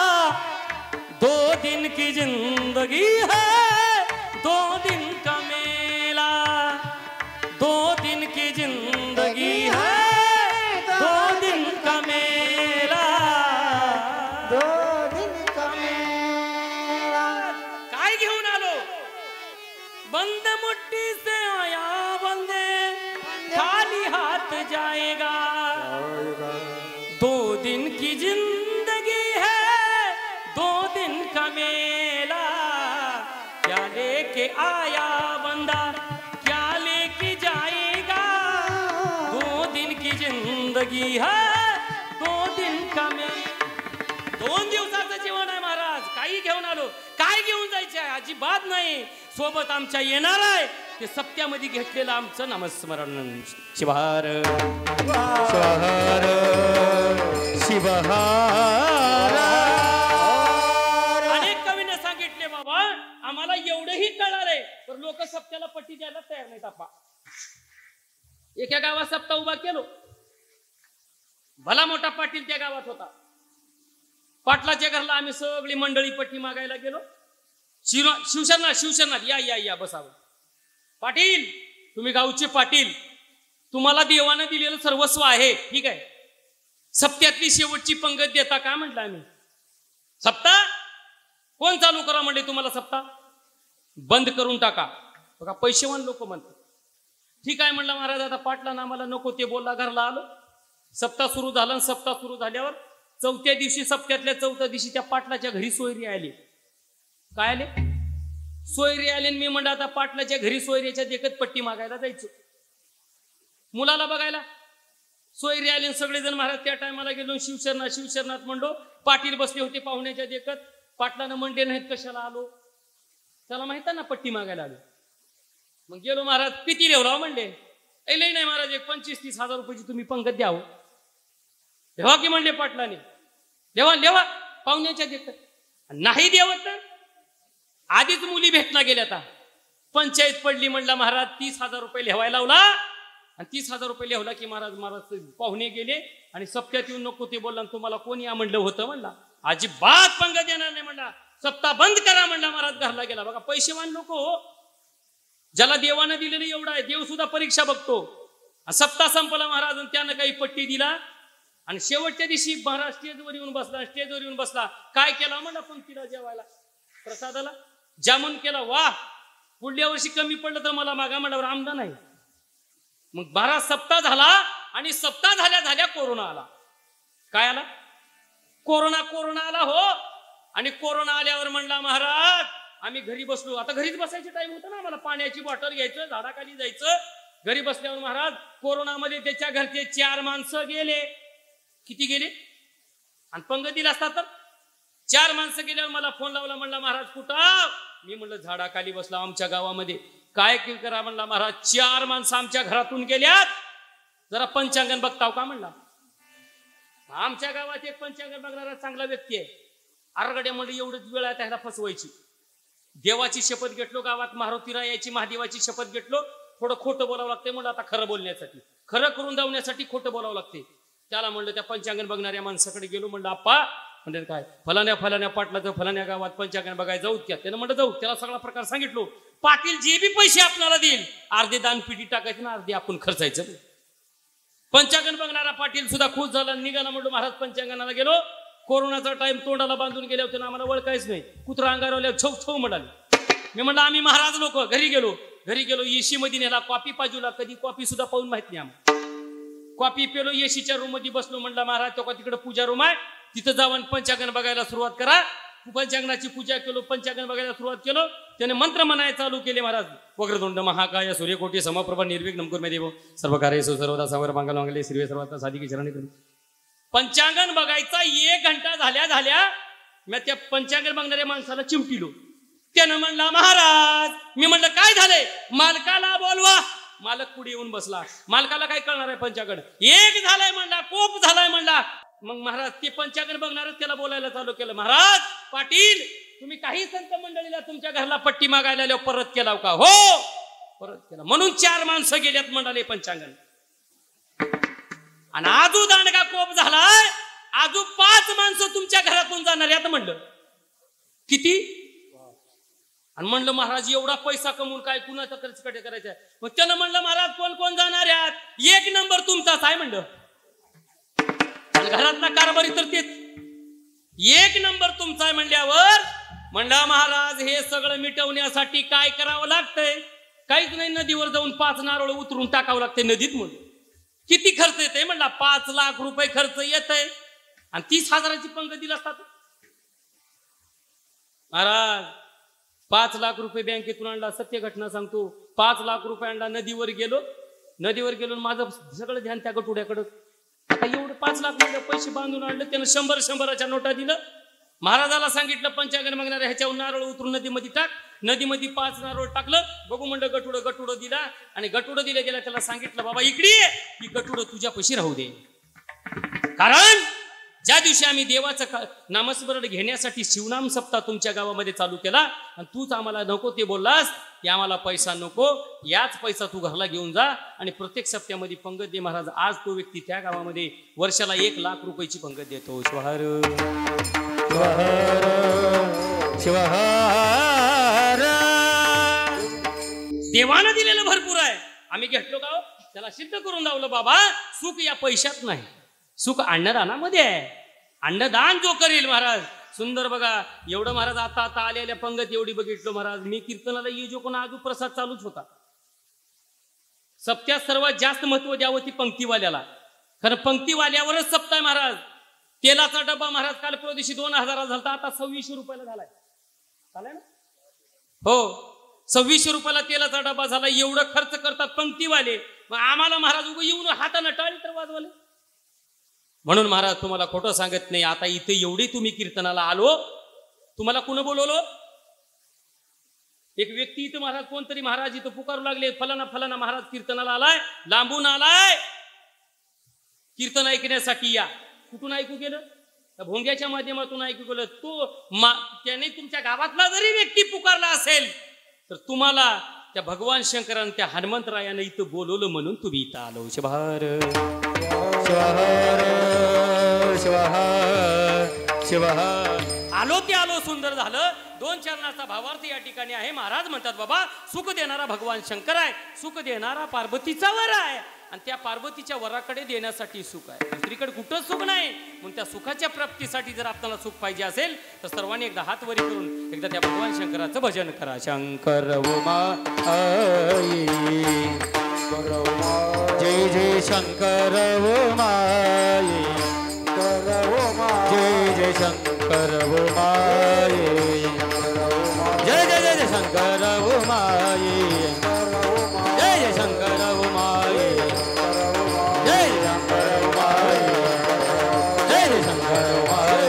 2 दिन की जिंदगी है 2 दिन का मेला. 2 दिन की जिंदगी है 2 दिन का मेला. 2 दिन का मेला. काय घेऊन आलो. बंद मुट्ठी से आया बंदे खाली हाथ जाएगा. 2 दिन की जिंदगी है 2 दिन का मेला. क्या लेके आया बंदा क्या लेके जाएगा. 2 दिन की जिंदगी है 2 दिन का मेला. 2 दिवसाचं जीवन आहे महाराज. काही घेऊन आलो. काय घेऊन जायचं आहे अजिबात नाही. सोबत आमच्या येणार आहे ते सप्त्यामध्ये घेतलेलं आमचं नामस्मरण. शिवहार शिवहार शिवहार. अनेक कवीने सांगितले बाबा आम्हाला एवढंही कळालंय तर लोक सप्त्याला पट्टी द्यायला तयार नाहीत. आपा एका गावात सप्ता उभा केलो. भला मोठा पाटील त्या गावात होता. पाटलाच्या घरला आम्ही सगळी मंडळी पट्टी मागायला गेलो. शिवशरणात या या या बसावं. पाटील तुम्ही गावचे पाटील, तुम्हाला देवानं दिलेलं सर्वस्व आहे ठीक आहे. सप्त्यातली शेवटची पंगत देता का म्हटलं आम्ही. सप्ता कोण चालू करा म्हणले तुम्हाला सप्ता. बंद करून टाका. बघा पैसेवान लोक म्हणतात. ठीक आहे म्हणलं महाराज आता पाटला आम्हाला नको ते बोलला. घरला आलो. सप्ताह सुरू झाला. सप्ताह सुरू झाल्यावर 4थ्या दिवशी सप्त्यातल्या 4थ्या दिवशी त्या पाटलाच्या घरी सोयरी आली. काय आले सोयरी आले. मी म्हणलं आता पाटलाच्या घरी सोयरीच्या देखत पट्टी मागायला जायचो. मुलाला बघायला सोयरी आले. सगळेजण महाराज त्या टायमाला गेलो. शिवशरणात म्हणलो. पाटील बसले होते पाहुण्याच्या देखत. पाटलानं म्हणले नाहीत कशाला आलो. त्याला माहित ना पट्टी मागायला आलो. मग गेलो महाराज. किती लेवला म्हणले. लई नाही महाराज 25-30 हजार रुपयाची तुम्ही पंगत द्यावं. देवा की म्हणले पाटलाने. देवा पाहुण्याच्या देखत. नाही देवत तर आधीच मुली भेटला गेल्या. आता पंचायत पडली. म्हणला महाराज 30,000 रुपये लिहायला लावला. आणि 30,000 रुपये लिहला की महाराज पाहुणे गेले. आणि सप्त्यात येऊन नको ते बोलला. तुम्हाला कोण या म्हणलं होतं म्हणला. अजिबात पंगत येणार नाही म्हणला. सप्ताह बंद करा म्हणला. महाराज घरला गेला. बघा पैसेवान लोक हो. ज्याला देवानं दिलेलं एवढं आहे. देव सुद्धा परीक्षा बघतो. सप्ताह संपला महाराज त्यानं काही पट्टी दिला. आणि शेवटच्या दिवशी महाराज स्टेजवर येऊन बसला. काय केला म्हणला पंक्तीला जेवायला प्रसादाला जामून केला. वा, पुढल्या वर्षी कमी पडलं तर मला मागा म्हणल्यावर आमदा नाही. मग महाराज सप्ताह झाला आणि सप्ताह झाल्या कोरोना आला. काय आला? कोरोना आला हो. आणि कोरोना आल्यावर म्हणला महाराज आम्ही घरी बसलो. आता घरीच बसायचे टाइम होता ना आम्हाला. पाण्याची बॉटल घ्यायचं, झाडाखाली जायचं. घरी बसल्यावर महाराज कोरोनामध्ये त्याच्या घरचे 4 माणसं गेले. किती गेले? आणि पंगतीला असतात तर 4 माणसं गेल्यावर मला फोन लावला. म्हणला महाराज कुठं? मी म्हणलं झाडाखाली बसला आमच्या गावामध्ये. काय करा म्हणला महाराज 4 माणसं आमच्या घरातून गेल्यात. जरा पंचांगण बघताव का म्हणला. आमच्या गावात एक पंचांगण बघणारा चांगला व्यक्ती आहे. आरगड्या म्हणलं एवढंच वेळ आहे त्याला फसवायची. देवाची शपथ घेतलो, गावात मारुती रायाची महादेवाची शपथ घेतलो. थोडं खोटं बोलावं लागते म्हणलं आता खरं बोलण्यासाठी, खरं करून दावण्यासाठी खोटं बोलावं लागते. त्याला म्हणलं त्या पंचांगण बघणाऱ्या माणसाकडे गेलो. म्हणलं आप्पा म्हणजे काय फलाण्या पाटलाचं फलाण्या गावात पंचांगण बघायला जाऊ त्या. त्यानं म्हणलं जाऊ. त्याला सगळा प्रकार सांगितलो. पाटील जे बी पैसे आपल्याला देईल अर्धे दान पिढी टाकायचे ना, अर्धे आपण खर्चायचं. पंचांगण बघणारा पाटील सुद्धा खुश झाला. निघाला. म्हणलो महाराज पंचांगणाला गेलो. कोरोनाचा टाइम तोंडाला बांधून गेले होते ना, आम्हाला ओळखायच नाही. कुत्रा अंगारवल्या छौ छौ म्हणाले. मी म्हणलं आम्ही महाराज लोक. घरी गेलो एसी मध्ये नेला. कॉफी पाजूला. कधी कॉफी सुद्धा पाहून माहित नाही आम्हाला. कॉफी पेलो. एसीच्या रूम मध्ये बसलो. म्हणला महाराज तो तिकडे पूजा रूम आहे तिथं जाऊन पंचांगण बघायला सुरुवात करा. पंचांगणाची पूजा केलो. पंचांगण बघायला सुरुवात केलो. त्याने मंत्र म्हणायला चालू केले. महाराज वक्रतुंड महाकाय सूर्यकोटी समप्रभ निर्विघ्नं कुरु मे देव सर्वकार्येषु सर्वदा समर्थ मंगल मंगले श्रीवे सर्वार्थ साधिके शरणे करू. पंचांगण बघायचा 1 घंटा झाल्या मी त्या पंचांगण बघणाऱ्या माणसाला चिमटिलो. त्यानं म्हणला महाराज. मी म्हणलं काय झालंय? मालकाला बोलवा. मालक पुढे येऊन बसला. मालकाला काय कळणार आहे पंचांगण? 1 झालाय म्हणला, कोप झालाय म्हणला. मग महाराज ते पंचांगण बघणारच त्याला बोलायला चालू केलं. महाराज पाटील तुम्ही काही संत मंडळीला तुमच्या घरला पट्टी मागायला परत केला का? हो परत केला. म्हणून 4 माणसं गेल्यात म्हणाले पंचांगण. आणि आजू दांडगा कोप झालाय. आजू 5 माणसं तुमच्या घरातून जाणार आहेत म्हणलं. किती? आणि म्हणलं महाराज एवढा पैसा कमवून काय कुणाचा खर्च कडे करायचा? मग त्यानं म्हणलं महाराज कोण कोण जाणार आहेत? 1 नंबर तुमचाच आहे म्हणलं. घरातला कारभारी तर तेच 1 नंबर तुमचा आहे म्हणल्यावर म्हणला महाराज हे सगळं मिटवण्यासाठी काय करावं लागतंय? काहीच नाही. नदीवर जाऊन 5 नारळ उतरून टाकावं लागतंय नदीत. म्हणून किती खर्च येते म्हणला? 5 लाख रुपये खर्च येत आहे. आणि 30,000ची पंगतीला असतात. महाराज 5 लाख रुपये बँकेतून आणला. सत्य घटना सांगतो. 5 लाख रुपये आणला. नदीवर गेलो माझं सगळं ध्यान त्या गटुड्याकडं. आता एवढं 5 लाख म्हणजे पैसे बांधून आणलं. त्यानं 100-100च्या नोटा दिलं. महाराजाला सांगितलं पंचांगण बघणाऱ्या ह्याच्यावर नारळ उतरून नदीमध्ये टाक. नदीमध्ये 5 नारळ टाकलं. बघू म्हणलं गटुडं दिला. आणि गटुडं दिलं गेला. त्याला सांगितलं बाबा इकडे ही गटुडं तुझ्या पैशी राहू दे. कारण ज्या दिवशी आम्ही देवाचं नामस्मरण घेण्यासाठी शिवनाम सप्ताह तुमच्या गावामध्ये चालू केला आणि तूच आम्हाला नको ते बोललास की आम्हाला पैसा नको, याच पैसा तू घरला घेऊन जा आणि प्रत्येक सप्त्यामध्ये पंगत दे. महाराज आज तो व्यक्ती त्या गावामध्ये वर्षाला 1 लाख रुपयाची पंगत देतो. शिवहर शिवहर देवानं दिलेलं भरपूर आहे. आम्ही घेतलो का? त्याला सिद्ध करून लावलं बाबा सुख या पैशात नाही, सुख अन्नदानामध्ये आहे. अन्नदान जो करेल महाराज सुंदर. बघा एवढं महाराज आता आलेल्या पंगत एवढी बघितलो महाराज. मी कीर्तनाला ये जो कोण आजू प्रसाद चालूच होता. सप्त्यात सर्वात जास्त महत्व द्यावं ती पंक्तीवाल्याला. खरं पंक्तीवाल्यावरच सप्ताह महाराज. तेलाचा डब्बा महाराज काल दिवशी 2000 झाला, आता 2600 रुपयाला झालाय. चालेल ना? हो 2600 रुपयाला तेलाचा डब्बा झाला. एवढं खर्च करतात पंक्तीवाले. मग आम्हाला महाराज उभं येऊन हातानं टाळी तर वाजवले. म्हणून महाराज तुम्हाला खोटं सांगत नाही. आता इथे एवढी तुम्ही कीर्तनाला आलो, तुम्हाला कुणं बोलवलं? एक व्यक्ती इथं महाराज कोणतरी महाराज इथं पुकारू लागले फलाना महाराज कीर्तनाला आलाय, लांबून आलाय कीर्तन ऐकण्यासाठी या. कुठून ऐकू गेलं? भोंग्याच्या माध्यमातून ऐकू गेलं. त्याने तुमच्या गावातला जरी व्यक्ती पुकारला असेल तर तुम्हाला त्या भगवान शंकरानं त्या हनुमंतरायानं इथं बोलवलं म्हणून तुम्ही इथं आलो. शिवहर आलो ते आलो. सुंदर झालं. 2 चरणाचा भावार्थ या ठिकाणी आहे. महाराज म्हणतात बाबा सुख देणारा भगवान शंकर आहे, सुख देणारा पार्वतीचा वर आहे. आणि त्या पार्वतीच्या वराकडे देण्यासाठी सुख आहे. दुसरीकडे कुठं सुख नाही. म्हणून त्या सुखाच्या प्राप्तीसाठी जर आपल्याला सुख पाहिजे असेल तर सर्वांनी एकदा हात वरी करून एकदा त्या भगवान शंकराचं भजन करा. शंकर उमा जय जय शंकर उमाये, जय जय शंकर उमाये, जय जय जय जय शंकर उमाये, जय जय शंकर उमाये, जय शंकर उमाये, जय जय शंकर उमाये.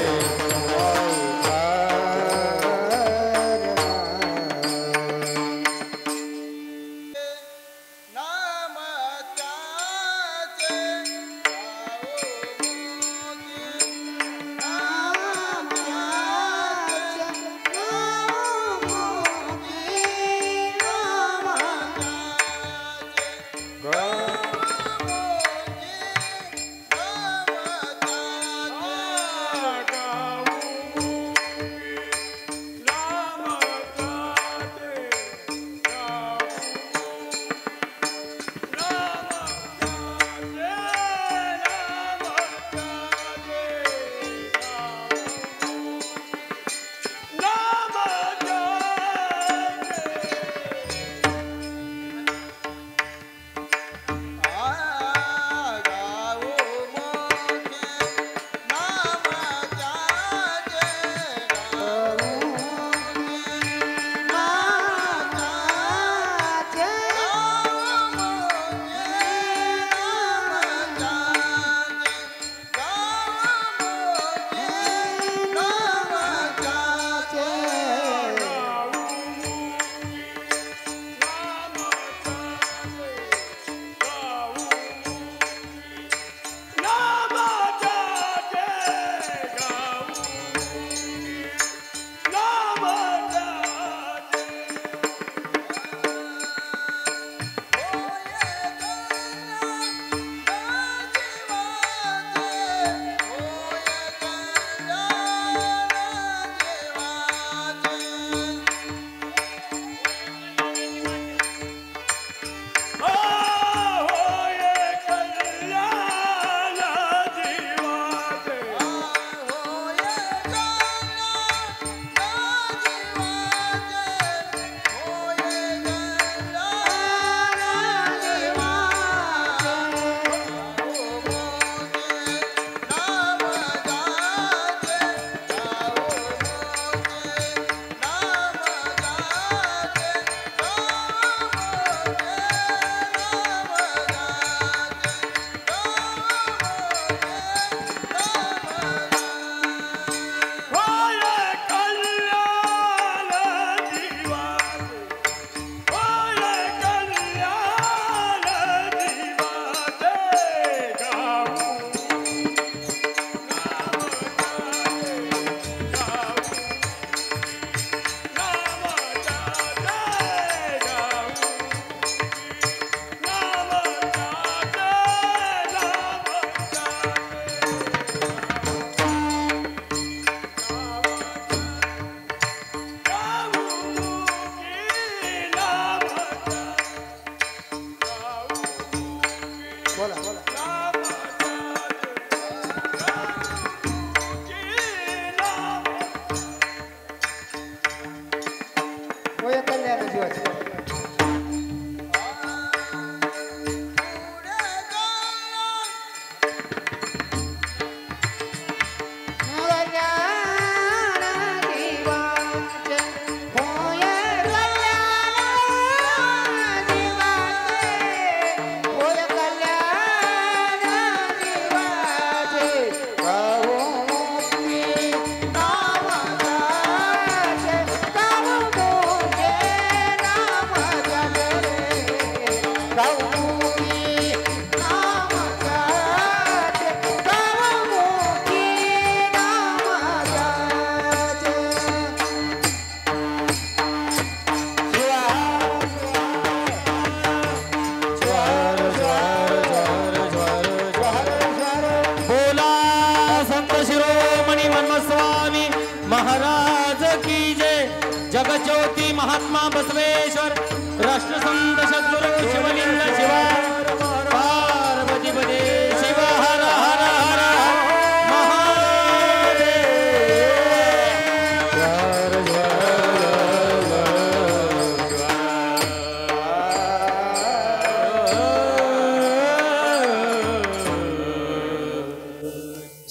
जगज्योती महात्मा बसवेश्वर राष्ट्रसंत सद्गुरू शिवलिंग शिवा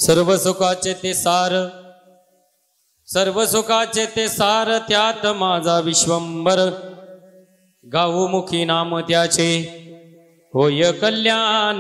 सर्व सुखाचे ते सार, सर्व सुखाचे ते सार, त्यात माझा विश्वंभर, गाऊमुखी नाम त्याचे, होय कल्याण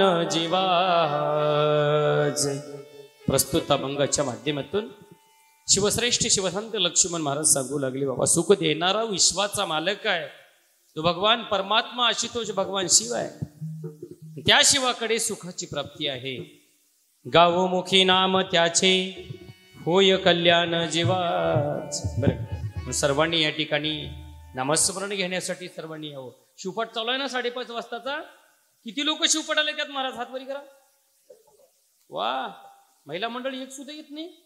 जीवाचे. प्रस्तुत अभंगाच्या माध्यमातून शिवश्रेष्ठ शिवसंत लक्ष्मण महाराज सांगू लागले, बाबा सुख देणारा विश्वाचा मालक आहे तो भगवान परमात्मा आशुतोष भगवान शिव आहे. त्या शिवाकडे सुखाची प्राप्ती आहे. गावोमुखी नाम त्याचे, होय कल्याण जीवाच. बरं, सर्वांनी या ठिकाणी नामस्मरण घेण्यासाठी सर्वांनी यावं. शिवपाठ चालू आहे ना 5:30 वाजताचा. किती लोक शिवपाठ आले त्यात महाराज? हातवरी करा. वा, महिला मंडळी एक सुद्धा येत नाही.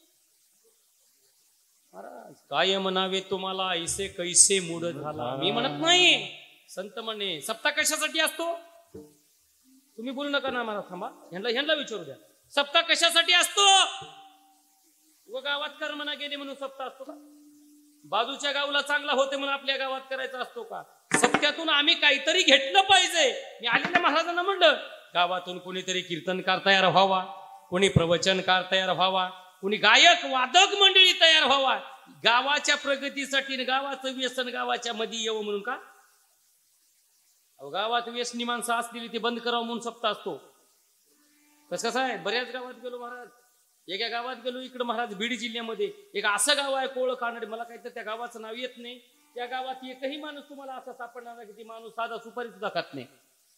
महाराज काय म्हणावे तुम्हाला, ऐसे कैसे मूड झाला. मी म्हणत नाही, संत म्हणे. सप्ताह कशासाठी असतो? तुम्ही बोलू नका ना मला, थांबा, ह्यांना विचारू द्या. सप्ताह कशासाठी असतो? व गावात कर म्हणा गेले म्हणून सप्ताह असतो का? बाजूच्या गावाला चांगला होते म्हणून आपल्या गावात करायचा असतो का? सप्त्यातून आम्ही काहीतरी घेतलं पाहिजे. मी आलेल्या महाराजांना म्हणलं, गावातून कोणीतरी कीर्तनकार तयार व्हावा, कोणी प्रवचनकार तयार व्हावा, कोणी गायक वादक मंडळी तयार व्हावा. गावाच्या प्रगतीसाठी गावाचं व्यसन गावाच्या मध्ये येवं म्हणून का? गावात व्यसनी माणसं असलेली ते बंद करावं म्हणून सप्ताह असतो. कसं आहे, बऱ्याच गावात गेलो महाराज. एका गावात गेलो इकडे महाराज, बीड जिल्ह्यामध्ये एक असं गाव आहे कोळ कानडे, मला काही तर त्या गावाचं नाव येत नाही. त्या गावात एकही माणूस तुम्हाला असा सापडणार नाही की ती माणूस साधा सुपारी सुद्धा खात नाही.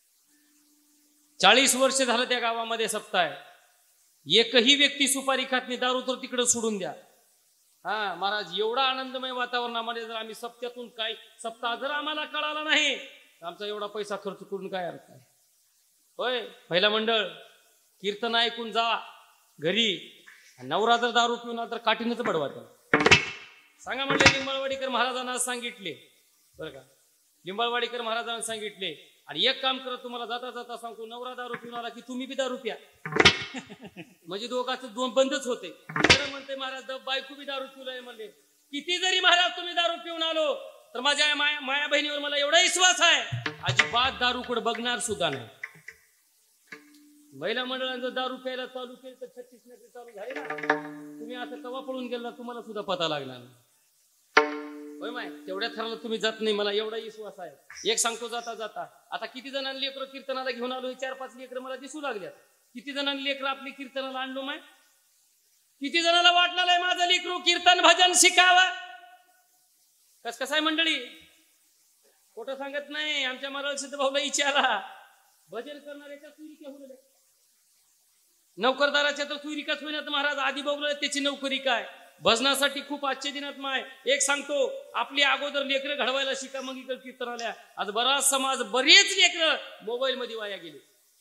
40 वर्ष झालं त्या गावामध्ये सप्ताह आहे. एकही व्यक्ती सुपारी खात नाही. दारू तर तिकडे सोडून द्या. हा महाराज, एवढा आनंदमय वातावरणामध्ये जर आम्ही सप्त्यातून काय सप्ताह जर आम्हाला कळाला नाही, आमचा एवढा पैसा खर्च करून काय अर्थ आहे? होय, पहिला मंडळ कीर्तन ऐकून जा घरी. नवरा जर दारू पिऊन तर काठीनच बडवा त्याला. सांगा म्हणले लिंबाळवाडीकर महाराजांना सांगितले, बरं का, लिंबाळवाडीकर महाराजांना सांगितले. आणि एक काम करत तुम्हाला जाता जाता सांगतो, नवरा दारू पिऊन आला की तुम्ही बी दारू प्या. म्हणजे दोघांचं दोन बंदच होते. खरं म्हणते महाराज, बायको बी दारू पिऊलाय म्हणले. किती जरी महाराज तुम्ही दारू पिऊन आलो तर माझ्या माया बहिणीवर मला एवढा विश्वास आहे, अजिबात दारूकडे बघणार सुद्धा नाही. महिला मंडळांचं दारू प्यायला चालू केलं तर 36 नोकरी चालू झाली ना. तुम्ही आता कवा पळून गेला तुम्हाला सुद्धा पता लागणार नाही. होय माय, तेवढ्या थराला तुम्ही जात नाही, मला एवढा विश्वास आहे. एक सांगतो जाता जाता, आता किती जणांनी लेकरं कीर्तनाला घेऊन आलो, 4-5 लेकरं मला दिसू लागल्या. किती जणांनी लेकरं आपली कीर्तनाला आणलो माय? किती जणांना वाटलं माझं लेकरू कीर्तन भजन शिकावा? कसं आहे मंडळी? खोटं सांगत नाही. आमच्या महाराज सिद्ध भाऊला विचारा, भजन करणाऱ्याच्या चुरी काय होईल? नोकरदाराच्या तर चुरी काच होईना. महाराज आधी बघलं त्याची नोकरी काय. भजनासाठी खूप आजच्या दिनात माय. एक सांगतो, आपली अगोदर लेकरं घडवायला शिका, मग इकडे कीर्तन आल्या. आज बराच समाज, बरेच लेकरं मोबाईल मध्ये वाया गेले.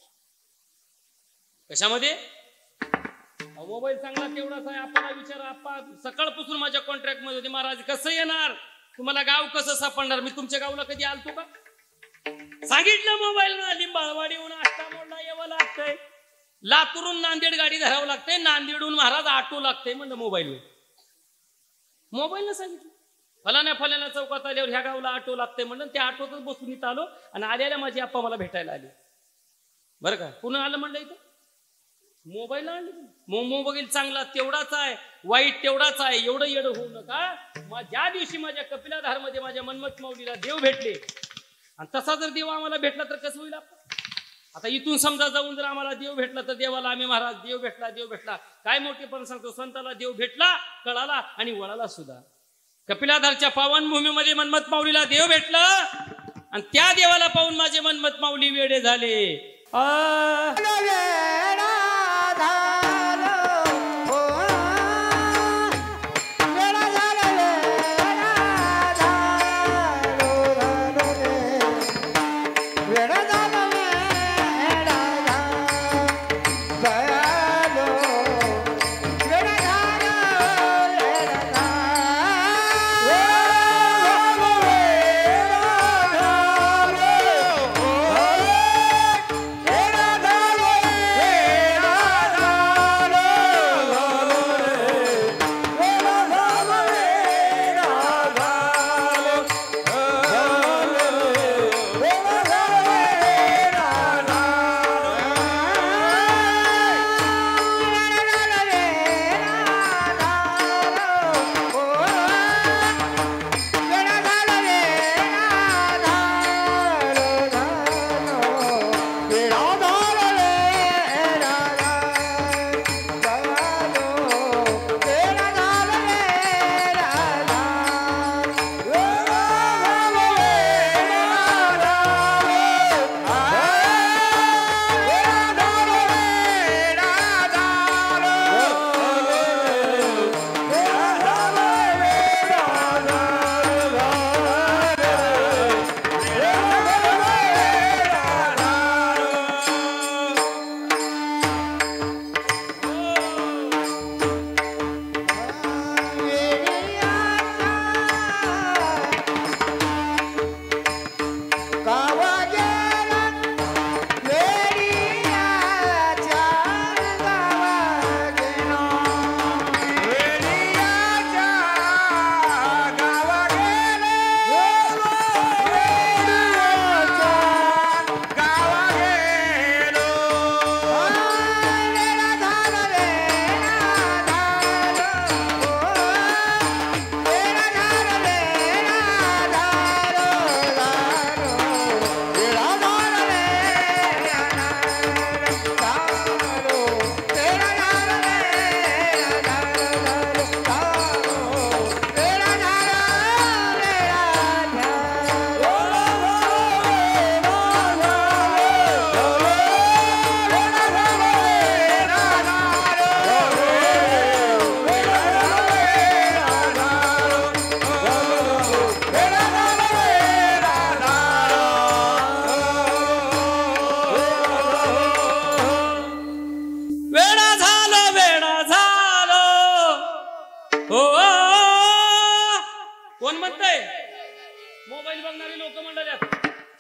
कशामध्ये? मोबाईल चांगला तेवढाच आहे. आपल्याला विचारा, आप्पा सकाळपासून माझ्या कॉन्ट्रॅक्ट मध्ये होते. महाराज कसं येणार तुम्हाला, गाव कसं सापडणार? मी तुमच्या गावला कधी आलतो का? सांगितलं मोबाईल ना, लिंबाळवाडीहून आष्टा मोडला यावं लागतंय, लातूरून नांदेड गाडी धरावं लागतंय, नांदेडहून महाराज ऑटो लागतंय म्हणलं मोबाईल. मोबाईलनं सांगितलं फलाण्या चौकात आल्यावर ह्या गावला ऑटो लागतंय म्हणलं. त्या ऑटोतच बसून इथं आलो आणि आल्याला माझी आप्पा मला भेटायला आले. बरं का, पुन्हा आलं म्हणलं इथं मोबाईल आणले. मोबाईल चांगला तेवढाच आहे, वाईट तेवढाच आहे. एवढं येडं होऊ नका. ज्या दिवशी माझ्या कपिलाधार मध्ये माझ्या मनमत माऊलीला देव भेटले, आणि तसा जर देव आम्हाला भेटला तर कसं होईल? आता इथून समजा जाऊन जर आम्हाला देव भेटला तर देवाला आम्ही महाराज देव भेटला काय मोठेपण सांगतो. संताला देव भेटला, कळाला आणि वळाला सुद्धा. कपिलाधारच्या पावनभूमीमध्ये मनमत माऊलीला देव भेटला आणि त्या देवाला पाहून माझे मनमत माऊली वेडे झाले.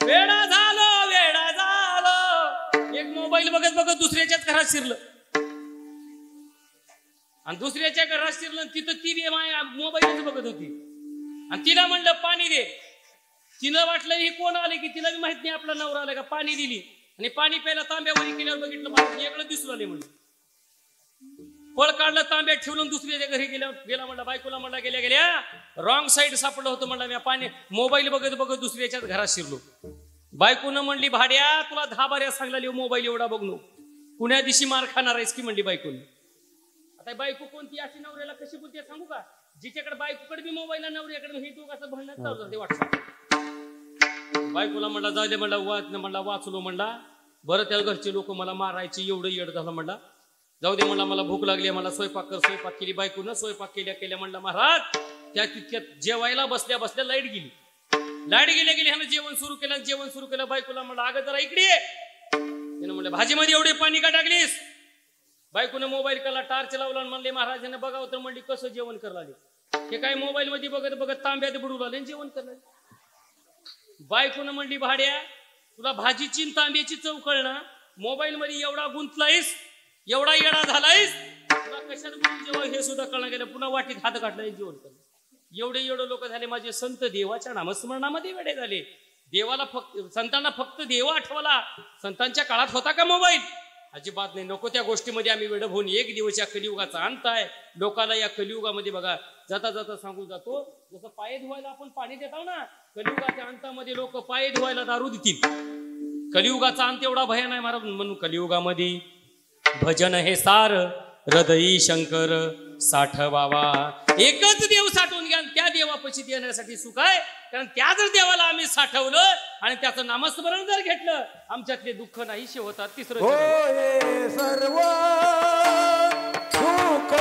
वेडा झालो एक मोबाईल बघत बघत दुसऱ्याच्याच घरात शिरलं आणि दुसऱ्याच्या घरात शिरलं तिथं ती मोबाईलच बघत होती आणि तिला म्हणलं पाणी दे. तिला वाटलं ही कोण आले की तिला बी माहित नाही आपला नवरा आला का. पाणी दिली आणि पाणी प्यायला तांब्यावरी केल्यावर बघितलं वेगळं दिसू आले म्हणून फळ काढलं तांब्यात ठेवलं दुसऱ्याच्या घरी गेला म्हणला बायकोला म्हणला गेल्या रॉंग साईड सापडलं होतं म्हणला मी पाणी मोबाईल बघत बघत दुसऱ्याच्याच घरात शिरलो. बायकोनं म्हणली भाड्या तुला 10 बाऱ्या सांगला मोबाईल एवढा बघणं पुण्या दिवशी मार खाणार आहेस की म्हणली बायकोनं. आता बायको कोणती अशी नवऱ्याला कशी बोलते सांगू का. जिच्याकडे बायकोकडे बी मोबाईल नवऱ्याकडे हे दोघांचं भांडण चालू झालं वाटतं. बायकोला म्हणला जाऊ दे म्हणला वाचलो म्हणला बरं त्या घरचे लोक मला मारायचे एवढं येड झालं म्हणला. जाऊ दे म्हणला मला भूक लागली मला स्वयंपाक केली बायकोनं स्वयंपाक केल्या म्हणला महाराज त्या तितक्यात जेवायला बसल्या लाईट गेली ह्यानं जेवण सुरू केलं बायकोला म्हणलं अगं जरा इकडे त्यानं म्हणलं भाजीमध्ये एवढे पाणी का टाकलीस. बायकोनं मोबाईल काढला टार्च लावला आणि म्हणले महाराजांना बघावं तर म्हणली कसं जेवण करला हे काय मोबाईल मध्ये बघत बघत तांब्यात बुडू लागले जेवण करलं. बायकोनं म्हणली भाड्या तुला भाजीची तांब्याची चव कळना मोबाईल मध्ये एवढा गुंतलायस एवढा येडा झालायस तुला कशात जेव्हा हे सुद्धा कळणं गेलं पुन्हा वाटीत हात काढला जेवण करलं. एवढे लोक झाले माझे संत देवाच्या नामस्मरणामध्ये वेडे झाले. देवाला संतांना फक्त देव आठवला. संतांच्या काळात होता का मोबाईल अजिबात नाही. नको त्या गोष्टीमध्ये आम्ही वेड होऊन एक दिवस या कलियुगाचा अंत आहे. लोकांना या कलियुगामध्ये बघा जाता सांगून जातो जसं पाय धुवायला आपण पाणी देतो ना कलियुगाच्या अंतामध्ये लोक पाय धुवायला दारू देतील. कलियुगाचा अंत एवढा भयान आहे महाराज म्हणून कलियुगामध्ये भजन हे सार हृदयी शंकर साठवावा. एकच देव साठवून घ्या त्या देवापाशी येण्यासाठी सुख आहे. कारण त्या जर देवाला आम्ही साठवलं आणि त्याचं नामस्मरण जर घेतलं आमच्यातले दुःख नाहीसे होतात. तिसरं सर्व सुख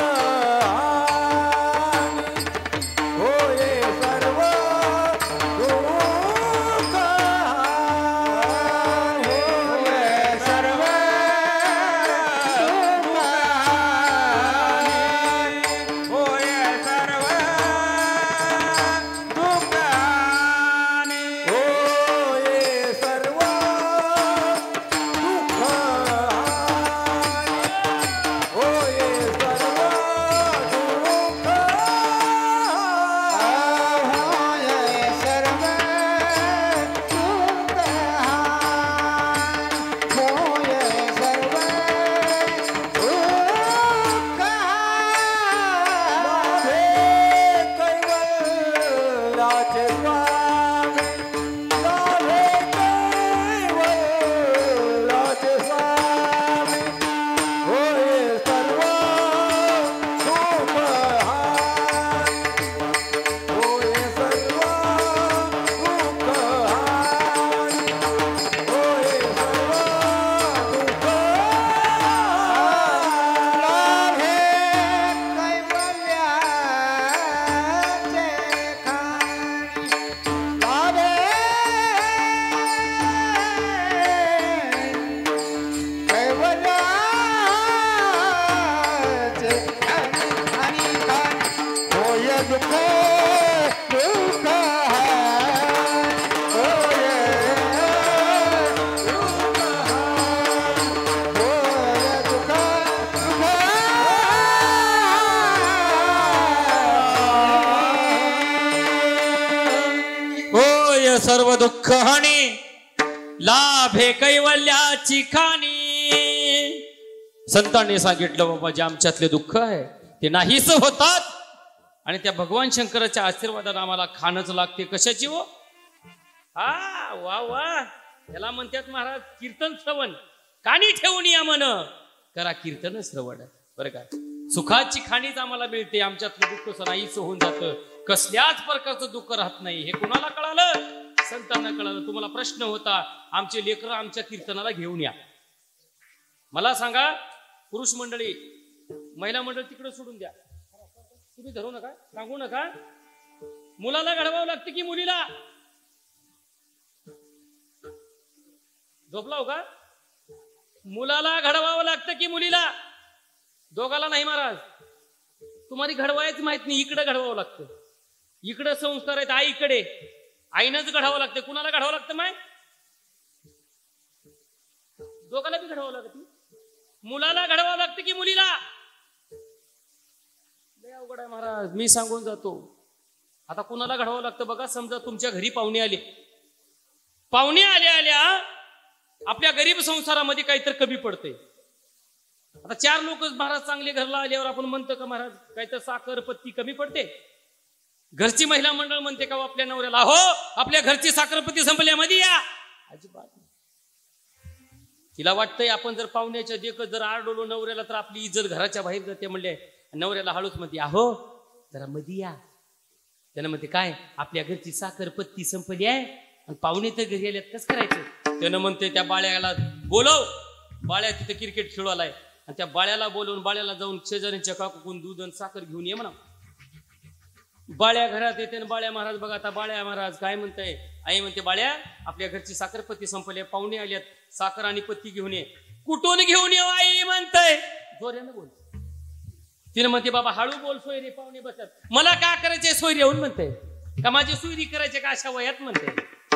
सर्व दुःख हानी लाभे कैवल्याची खाणी. संतांनी सांगितलं बाबा जे आमच्यातले दुःख आहे ते नाहीच होतात आणि त्या भगवान शंकराच्या आशीर्वादाने आम्हाला खाणच लागते. कशाची हो हा वा वा याला म्हणतात महाराज कीर्तन श्रवण कानी ठेवून या मन करा कीर्तन श्रवण बरं का. सुखाची खाणीच आम्हाला मिळते आमच्यातलं दुःख नाहीच होऊन जातं. कसल्याच प्रकारचं दुःख राहत नाही. हे कुणाला कळालं संतांना कळालं. तुम्हाला प्रश्न होता आमचे लेकरं आमच्या कीर्तनाला घेऊन या. मला सांगा पुरुष मंडळी महिला मंडळ तिकडे सोडून द्या तुम्ही धरू नका सांगू नका. मुलाला घडवावं लागतं की मुलीला झोपलाव का. मुलाला घडवावं लागतं की मुलीला दोघाला नाही महाराज. तुम्हाला घडवायच माहित नाही इकडे घडवावं लागतं. इकडे संस्कार आहेत आईकडे आईनंच घडावं लागतं. कुणाला घडावं लागतं माय दोघाला बी घडवावं लागतं. मुलाला घडवावं लागतं की मुलीला? लय अवघड आहे महाराज, मी सांगून जातो. आता कुणाला घडवावं लागतं बघा. समजा तुमच्या घरी पाहुणे आले, पाहुणे आल्या आपल्या गरीब संसारामध्ये काहीतरी कमी पडते. आता 4 लोक महाराज चांगले घरला आल्यावर आपण म्हणतो का महाराज काहीतरी साखर पत्ती कमी पडते? घरची महिला मंडळ म्हणते का आपल्या नवऱ्याला, हो आपल्या घरची साखरपत्ती संपल्यामध्ये या? अजिबात. तिला वाटतंय आपण जर पाहुण्याच्या देखत जर आरडवलो नवऱ्याला तर आपली इज्जत घराच्या बाहेर जाते. म्हणले नवऱ्याला हळूच म्हणते, अहो जरा मध्ये या. त्यानं म्हणते काय आपल्या घरची साखरपत्ती संपली आहे आणि पाहुणे तर घरी आल्यात, कसं करायचं? त्यानं म्हणते त्या बाळ्याला बोलव. बाळ्या तिथे क्रिकेट खेळू आलाय आणि त्या बाळ्याला बोलवून बाळ्याला जाऊन शेजाऱ्यांच्या काकून दूध आणि साखर घेऊन ये म्हणा. बाळ्या घरात येते आणि बाळ्या महाराज बघा आता बाळ्या महाराज काय म्हणताय. आई म्हणते बाळ्या आपल्या घरची साखरपत्ती संपली, पाहुणे आल्यात, साखर आणि पत्ती घेऊन ये. कुठून घेऊन येऊ आई म्हणताय? जोऱ्यानं बोल. तिने म्हणते बाबा हळू बोल, सोयरे पाहुणे बसतात. मला का करायचे सोयरी येऊन म्हणते का माझी सोयरी करायचे का अशा वयात म्हणते?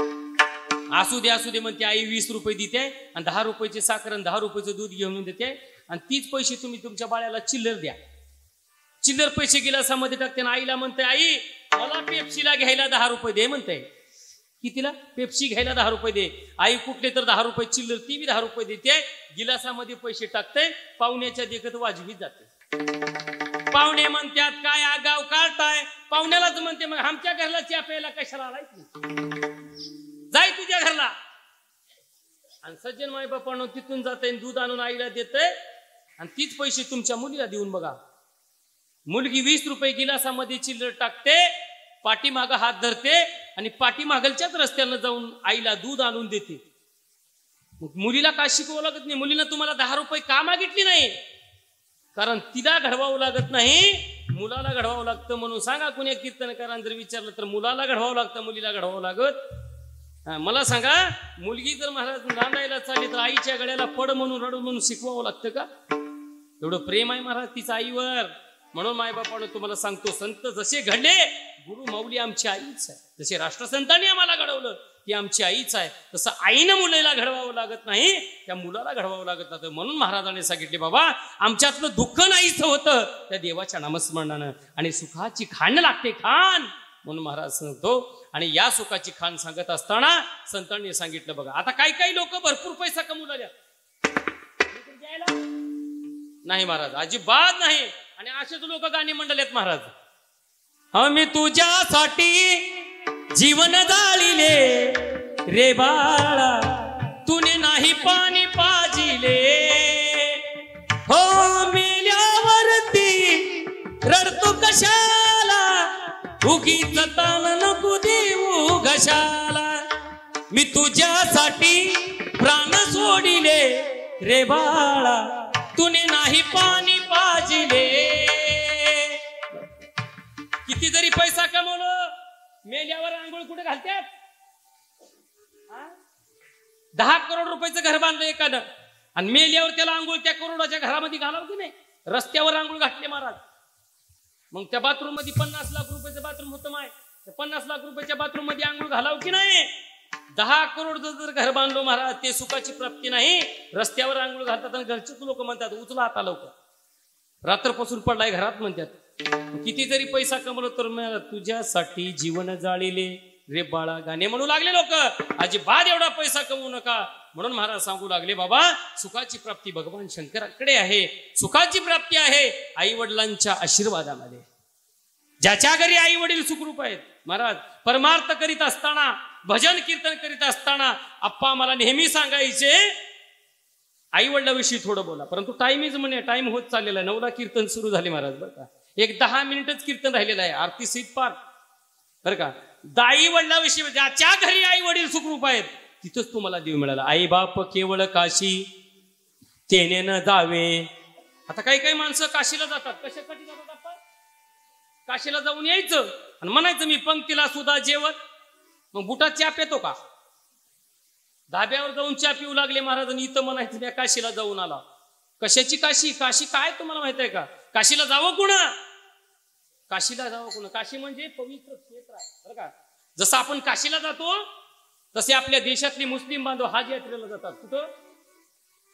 असू दे म्हणते आई. 20 रुपये देते आणि 10 रुपयाची साखर आणि 10 रुपयाचं दूध घेऊन देते आणि तीच पैसे तुम्ही तुमच्या बाळ्याला चिल्लर द्या. चिल्लर पैसे गिलासामध्ये टाकते आणि आईला म्हणते आई मला पेप्सीला घ्यायला 10 रुपये दे म्हणते. कितीला? पेप्सी घ्यायला 10 रुपये दे. आई कुठले तर 10 रुपये चिल्लर, ती बी 10 रुपये देते, गिलासामध्ये पैसे टाकते, पाहुण्याच्या देखत वाजवीत जाते. पाहुणे म्हणतात काय आगाव काढताय? पाहुण्यालाच म्हणते मग आमच्या घरला चहा प्यायला कशाला आलाय? जाय तुझ्या घरला. आणि सज्जन माय बापानं तिथून जाते दूध आणून आईला देते आणि तीच पैसे तुमच्या मुलीला देऊन बघा. मुलगी 20 रुपये गिलासामध्ये चिल्लर टाकते, पाठीमाग हात धरते आणि पाठीमागलच्याच रस्त्यानं जाऊन आईला दूध आणून देते. मुलीला काय शिकवावं लागत नाही. मुलीनं तुम्हाला 10 रुपये का मागितली नाही? कारण तिला घडवावं लागत नाही, मुलाला घडवावं लागतं. म्हणून सांगा कुणी कीर्तनकारांनी जर विचारलं तर मुलाला घडवावं लागतं, मुलीला घडवावं लागत. मला सांगा मुलगी जर महाराज रांडायला चालली तर आईच्या गळ्याला पड म्हणून रडू म्हणून शिकवावं लागतं का? एवढं प्रेम आहे महाराज तिच्या आईवर. म्हणून मायबापानं तुम्हाला सांगतो संत जसे घडले, गुरु माऊली आमची आईच आहे. जसे राष्ट्रसंतांनी आम्हाला घडवलं ती आमची आईच आहे, तसं आईनं मुलीला घडवावं लागत नाही, त्या मुलाला घडवावं लागत होतं. म्हणून महाराजांनी सांगितले बाबा आमच्यातलं दुःख नाहीच होतं त्या देवाच्या नामस्मरणानं आणि सुखाची खाण लागते खाण. म्हणून महाराज सांगतो आणि या सुखाची खाण सांगत असताना संतांनी सांगितलं बघा आता काही लोक भरपूर पैसा कमवू लागल्या नाही महाराज, अजिबात नाही. आणि असेच लोक गाणी मंडळात महाराज, आम्ही तुझ्यासाठी जीवन जाळिले रे बाळा, तुने नाही पाणी पाजिले, हो मेल्यावरती रडतो कशाला, उगीच ताण नको देऊ घशाला, मी तुझ्यासाठी प्राण सोडिले रे बाळा, तुने नाही पाणी पाजिले. किती जरी पैसा कमवलं मेल्यावर आंघोळ कुठे घालतात? 10 करोड रुपयाचं घर बांधलं एकानं आणि मेल्यावर त्याला आंघोळ त्या करोडाच्या घरामध्ये घालावं की नाही? रस्त्यावर आंघोळ घातले महाराज. मग त्या बाथरूम मध्ये 50 लाख रुपयाचं बाथरूम होतं माय, 50 लाख रुपयाच्या बाथरूम मध्ये आंघोळ घालावं की नाही? 10 करोड जर घर बांधलो महाराज ते सुखाची प्राप्ती नाही. रस्त्यावर आंघोळ घालतात आणि घरचेच लोक म्हणतात उचला आता लवकर, रात्रपासून पडलाय घरात म्हणतात. किती जरी पैसा कमवलो तर तुझ्यासाठी जीवन जाळिले रे बाळा गाणे म्हणू लागले लोक. अजिबात एवढा पैसा कमवू नका. म्हणून महाराज सांगू लागले बाबा सुखाची प्राप्ती भगवान शंकराकडे आहे. सुखाची प्राप्ती आहे आई वडिलांच्या आशीर्वादामध्ये. ज्याच्या घरी आई वडील सुखरूप आहेत महाराज, परमार्थ करीत असताना भजन कीर्तन करीत असताना आप्पा मला नेहमी सांगायचे आई वडिलाविषयी थोडं बोला, परंतु टाइमच म्हणे टाइम होत चाललेला आहे. 9ला कीर्तन सुरू झाले महाराज बरं का, एक 10 मिनिटच कीर्तन राहिलेलं आहे, आरती सीट पार बरं का. आई वडिलाविषयी ज्याच्या घरी आई वडील सुखरूप आहेत तिथंच तुम्हाला देव मिळाला. आई बाप केवळ काशी तेने न जावे. आता काही माणसं काशीला जातात, कशासाठी जातात आपण? काशीला जाऊन यायचं आणि म्हणायचं मी पंक्तीला सुद्धा जेवण. मग बुटात चहा पितो का? धाब्यावर जाऊन चहा पिऊ लागले महाराज आणि इथं म्हणायचं त्या काशीला जाऊन आला. कशाची काशी? काशी काय तुम्हाला माहित आहे का? काशीला जावं कुणा? काशीला जावं कुणा? काशी म्हणजे पवित्र क्षेत्र आहे बरं का. जसं आपण काशीला जातो तसे आपल्या देशातले मुस्लिम बांधव हज यात्रेला जातात. कुठं?